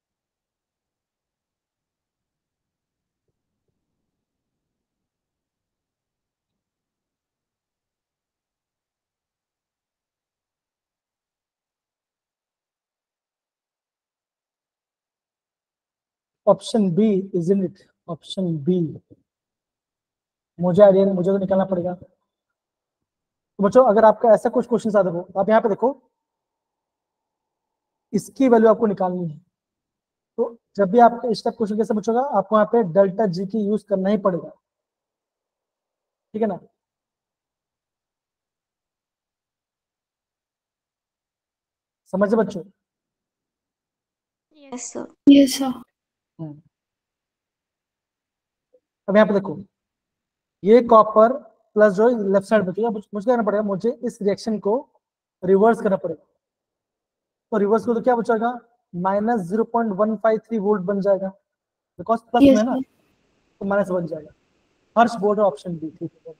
Option B is in it, option B, मुझे आइडिया नहीं, मुझे तो निकालना पड़ेगा। तो बच्चों अगर आपका ऐसा कुछ क्वेश्चन आता हो, आप यहाँ पे देखो, इसकी वैल्यू आपको निकालनी है। तो जब भी आपका इस टाइप क्वेश्चन कैसे बचोगा, आपको यहाँ पे डेल्टा जी की यूज करना ही पड़ेगा, ठीक है ना। समझे बच्चों। Yes, sir. Yes sir. हम्म। अब यहाँ पे देखो, ये कॉपर प्लस जो लेफ्ट साइड बचेगा, मुझे करना पड़ेगा, मुझे इस रिएक्शन को रिवर्स करना पड़ेगा। तो रिवर्स को तो क्या बचेगा, -0.153 वोल्ट बन जाएगा, बिकॉज प्लस में यस है ना, सर। तो माइनस बन जाएगा। हर्ष बोल रहा ऑप्शन बी, ठीक है।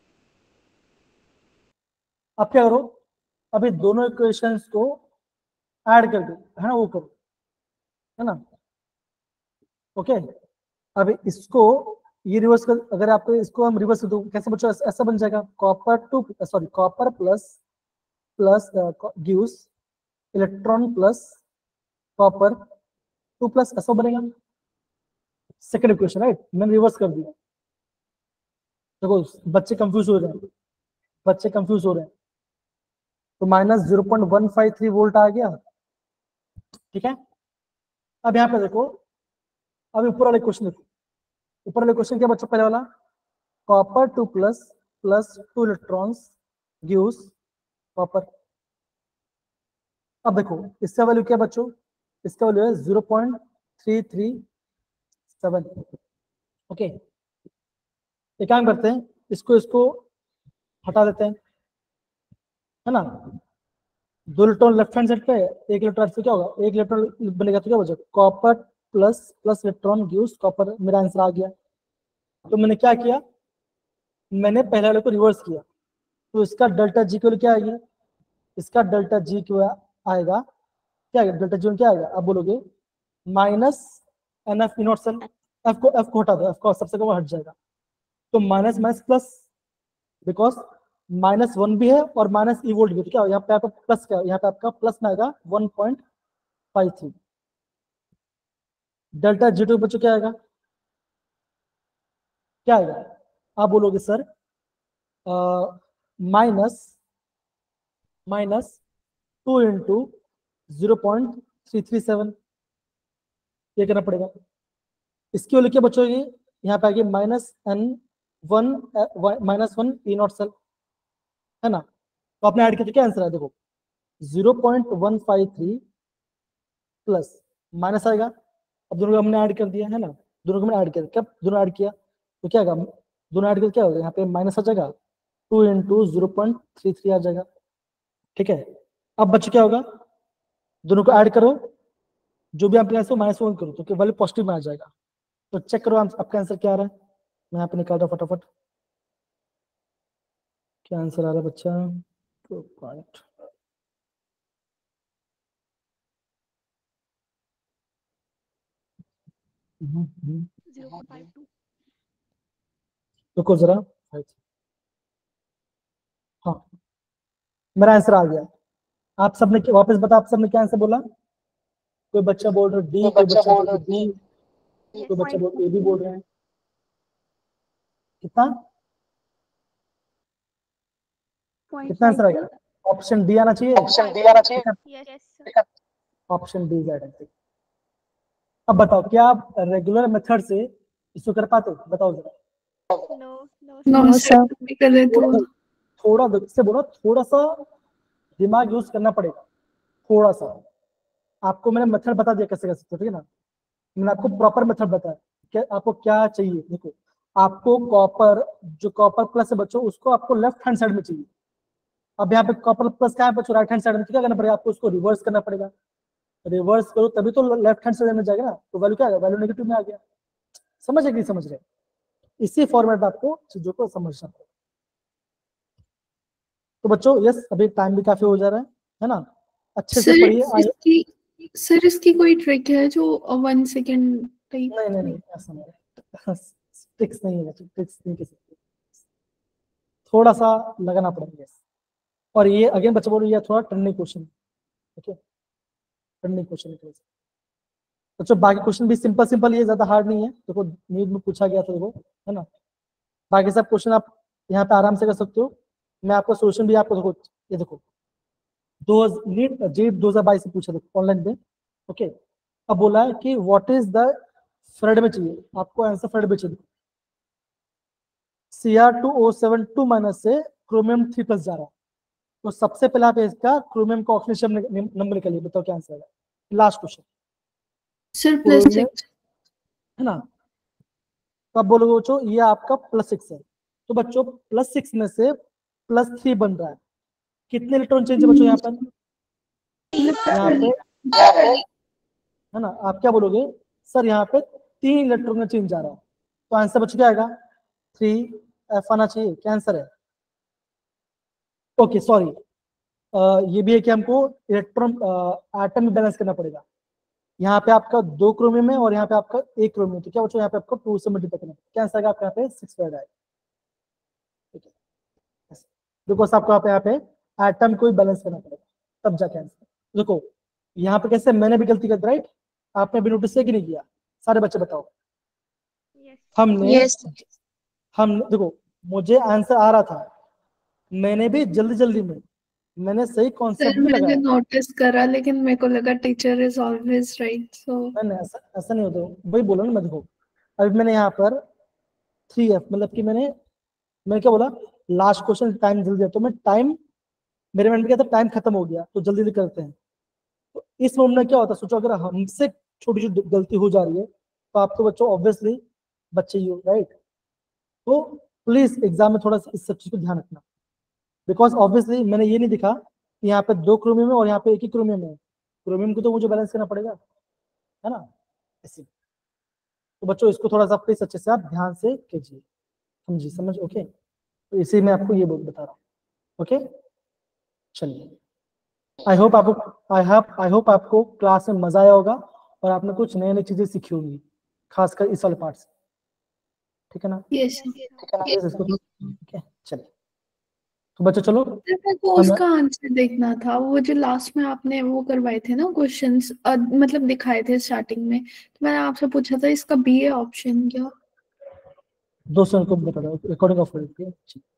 अब क्या करो, अभी दोनों इक्वेशंस को ऐड कर दो, है ना, वो करो, है ना। ओके, अब इसको ये रिवर्स कर, अगर आपको इसको हम रिवर्स कर दो कैसे बच्चों, ऐसा बन जाएगा, copper to sorry copper plus plus gives electron plus copper 2 plus, ऐसा बनेगा सेकंड इक्वेशन, राइट। मैंने रिवर्स कर दिया। देखो बच्चे कंफ्यूज हो रहे हैं, बच्चे कंफ्यूज हो रहे हैं। तो -0.153 वोल्ट आ गया, ठीक है। अब यहाँ पे देखो, अब ऊपर वाले क्वेश्चन देखो, ऊपर वाले क्वेश्चन क्या बच्चों, पहले वाला copper 2 plus plus 2 electrons gives copper. अब देखो इसका वैल्यू क्या बच्चों, इसका वैल्यू है 0.337। ओके, एक काम करते हैं, इसको इसको हटा देते हैं, है ना। 2 इलेक्ट्रॉन लेफ्ट हैंड साइड पे, एक इलेक्ट्रॉन से क्या होगा, एक इलेक्ट्रॉन बनेगा, तो क्या बचेगा, copper plus plus electron gives copper. मेरा आंसर आ गया। तो मैंने क्या किया, मैंने पहले वाले को रिवर्स किया, तो इसका डेल्टा जी की वैल्यू क्या आएगी, इसका डेल्टा जी की आएगा, क्या आएगा डेल्टा जी क्या आएगा, आप बोलोगे minus N F E naught cell, F को हटा दो, एफ को सबसे कम हट जाएगा, तो माइनस माइनस प्लस, बिकॉज -1 भी है और माइनस ई वोल्ट भी, तो क्या यहाँ पे आपका प्लस, क्या यहाँ पे आपका प्लस में आएगा 1.53। डेल्टा जी टू बच्चों क्या आएगा, क्या आएगा, आप बोलोगे सर माइनस माइनस 2 × 0.337, ये करना पड़ेगा। इसकी वैल्यू क्या बचोगी, यहाँ पे आएगी -1 ई नॉट सेल, है ना। तो आपने ऐड किया तो क्या आंसर है, देखो 0.153 प्लस माइनस आएगा। अब दोनों को हमने ऐड कर दिया, है ना, दोनों को हमने ऐड किया, कब दोनों ऐड किया तो क्या आएगा, दोनों ऐड कर क्या होगा, यहाँ पे माइनस आ जाएगा, 2 × 0.33 आ जाएगा, ठीक है। अब बच्चे क्या होगा, दोनों को ऐड करो, जो भी आपके आंसर -1 करो तो वैल्यू पॉजिटिव में आ जाएगा। तो चेक करो आपका आंसर क्या आ रहा है, मैं यहाँ पे निकाल रहा हूँ फटाफट, क्या आंसर आ रहा है बच्चा, 2 पॉइंट। हम्म। 0.52 रुको जरा। हाँ, मेरा आंसर आ गया। आप सबने वापस बता, आप सबने क्या आंसर बोला? कोई बच्चा बोल रहा है डी, कोई बच्चा बोल रहा है डी, yes कोई बच्चा बोल ए भी बोल रहे हैं। कितना कितना आंसर आएगा? ऑप्शन डी आना चाहिए। yes sir option D is right. अब बताओ, क्या आप रेगुलर मेथड से इसको कर पाते हो? बताओ जरा। no no no No, sir, sir. नहीं कर रहे तो थोड़ा से बोलो, थोड़ा सा दिमाग यूज करना पड़ेगा, थोड़ा सा। आपको मैंने मेथड बता दिया कैसे कर सकते हो, ठीक है ना? मैंने आपको प्रॉपर मेथड बताया कि आपको क्या चाहिए। देखो, आपको कॉपर, जो कॉपर प्लस है बच्चों, उसको आपको लेफ्ट हैंड साइड में चाहिए। अब यहाँ पे कॉपर प्लस क्या है बच्चों? राइट हैंड साइड में। क्या करना पड़ेगा आपको? उसको रिवर्स करना पड़ेगा। रिवर्स करो तभी तो लेफ्ट हैंड साइड में जाएगा ना। तो वैल्यू क्या है? वैल्यू नेगेटिव में आ गया। समझ रहे कि नहीं समझ रहे? इसी फॉर्मेट में आपको चीजों को समझना पड़ेगा। तो बच्चों यस, अभी टाइम भी काफी हो जा रहा है ना? अच्छे से सर पढ़िए। इसकी कोई ट्रिक है जो 1 सेकेंड टाइप? नहीं, ऐसा नहीं, ट्रिक्स नहीं है, ट्रिक्स नहीं कर सकते, थोड़ा सा लगाना पड़ेगा। यस, और ये अगेन बच्चे बोल रहे हैं थोड़ा turning question, okay, turning question. बच्चों बाकी क्वेश्चन भी सिंपल सिंपल, ये ज्यादा हार्ड नहीं है। देखो नीट में पूछा गया था, देखो, है ना? बाकी सब क्वेश्चन आप यहाँ पे आराम से कर सकते हो। मैं आपको सोल्यूशन भी आपको, देखो ये देखो, नीट जेट 2022 से पूछा, देखो ऑनलाइन पे, ओके। अब बोला है कि व्हाट इज द फ्रेड में चाहिए, आपको आंसर फ्रेड में चाहिए। Cr2O7 2 माइनस से क्रोमियम 3 प्लस जा रहा है, तो सबसे पहले आप इसका क्रोमियम का ऑक्सीडेशन नंबर निकालिए, बताओ क्या आंसर है। लास्ट क्वेश्चन सर क्रोमियम, +6 है ना? तो अब बोलोगे बच्चों ये आपका +6 है, तो बच्चों +6 में से +3 बन रहा है। कितने इलेक्ट्रॉन चेंज है बच्चों यहाँ पर? यहाँ पे, है ना? आप क्या बोलोगे? सर यहाँ पे 3 इलेक्ट्रॉन का चेंज जा रहा है, तो आंसर बच्चों क्या आएगा? 3F आना चाहिए। क्या आंसर है? ओके सॉरी, ये भी है कि हमको इलेक्ट्रॉन एटम में बैलेंस करना पड़ेगा। यहाँ पे आपका 2 क्रोमियम है और यहाँ पे आपका 1 क्रोमियम, तो क्या बच्चों यहाँ पे आपको 2 से मल्टीप्लाई करना है। क्या आंसर आएगा आपका? यहाँ पे 6 आएगा, ठीक है? बिकॉज आपको यहाँ पे एटम को बैलेंस करना पड़ेगा, तब जाके आंसर। देखो यहाँ पे कैसे मैंने भी गलती कर दी, राइट? आपने भी नोटिस कि नहीं किया? सारे बच्चे बताओ। yes हमने Yes. हम देखो, मुझे आंसर आ रहा था, मैंने भी जल्दी जल्दी में मैंने सही कॉन्सेप्ट सर भी मैंने लगाया। नोटिस करा, लेकिन मेरे को लगा teacher is always right, so नहीं, ऐसा नहीं होता, वही बोला ना मैं। देखो अभी मैंने यहाँ पर 3F, मतलब कि मैंने क्या बोला? लास्ट क्वेश्चन टाइम जल्दी है, तो मैं टाइम, मेरे माइंड में क्या था, टाइम खत्म हो गया तो जल्दी जल्दी करते हैं। तो इस मोमेंट में क्या होता है, सोचो अगर हमसे छोटी छोटी गलती हो जा रही है, तो आप तो बच्चों ऑब्वियसली बच्चे ही हो, राइट? तो प्लीज एग्जाम में थोड़ा सा इस सब चीज को ध्यान रखना, बिकॉज ऑब्वियसली मैंने ये नहीं दिखा कि यहाँ पे 2 क्रोमियम है और यहाँ पे 1 ही क्रोमियम है। क्रोमियम को तो मुझे बैलेंस करना पड़ेगा, है ना? ऐसे। तो बच्चों इसको थोड़ा सा प्लीज अच्छे से आप ध्यान से कीजिए, समझिए, समझ, ओके? तो इसी में आपको ये बता रहा हूँ, ओके? चलिए, आई होप आपको क्लास में मजा आया होगा और आपने कुछ नई नई चीजें सीखी होंगी, खासकर इस वाले पार्ट से, ठीक है ना? यस Yes, इसको ठीक है, चलिए। तो बच्चों चलो, मेरे को उसका आंसर देखना था, वो जो लास्ट में आपने वो करवाए थे ना क्वेश्चंस, मतलब दिखाए थे स्टार्टिंग में, तो मैंने आपसे पूछा था इसका बी है ऑप्शन क्या? 200 को बता दो, रिकॉर्डिंग ऑफ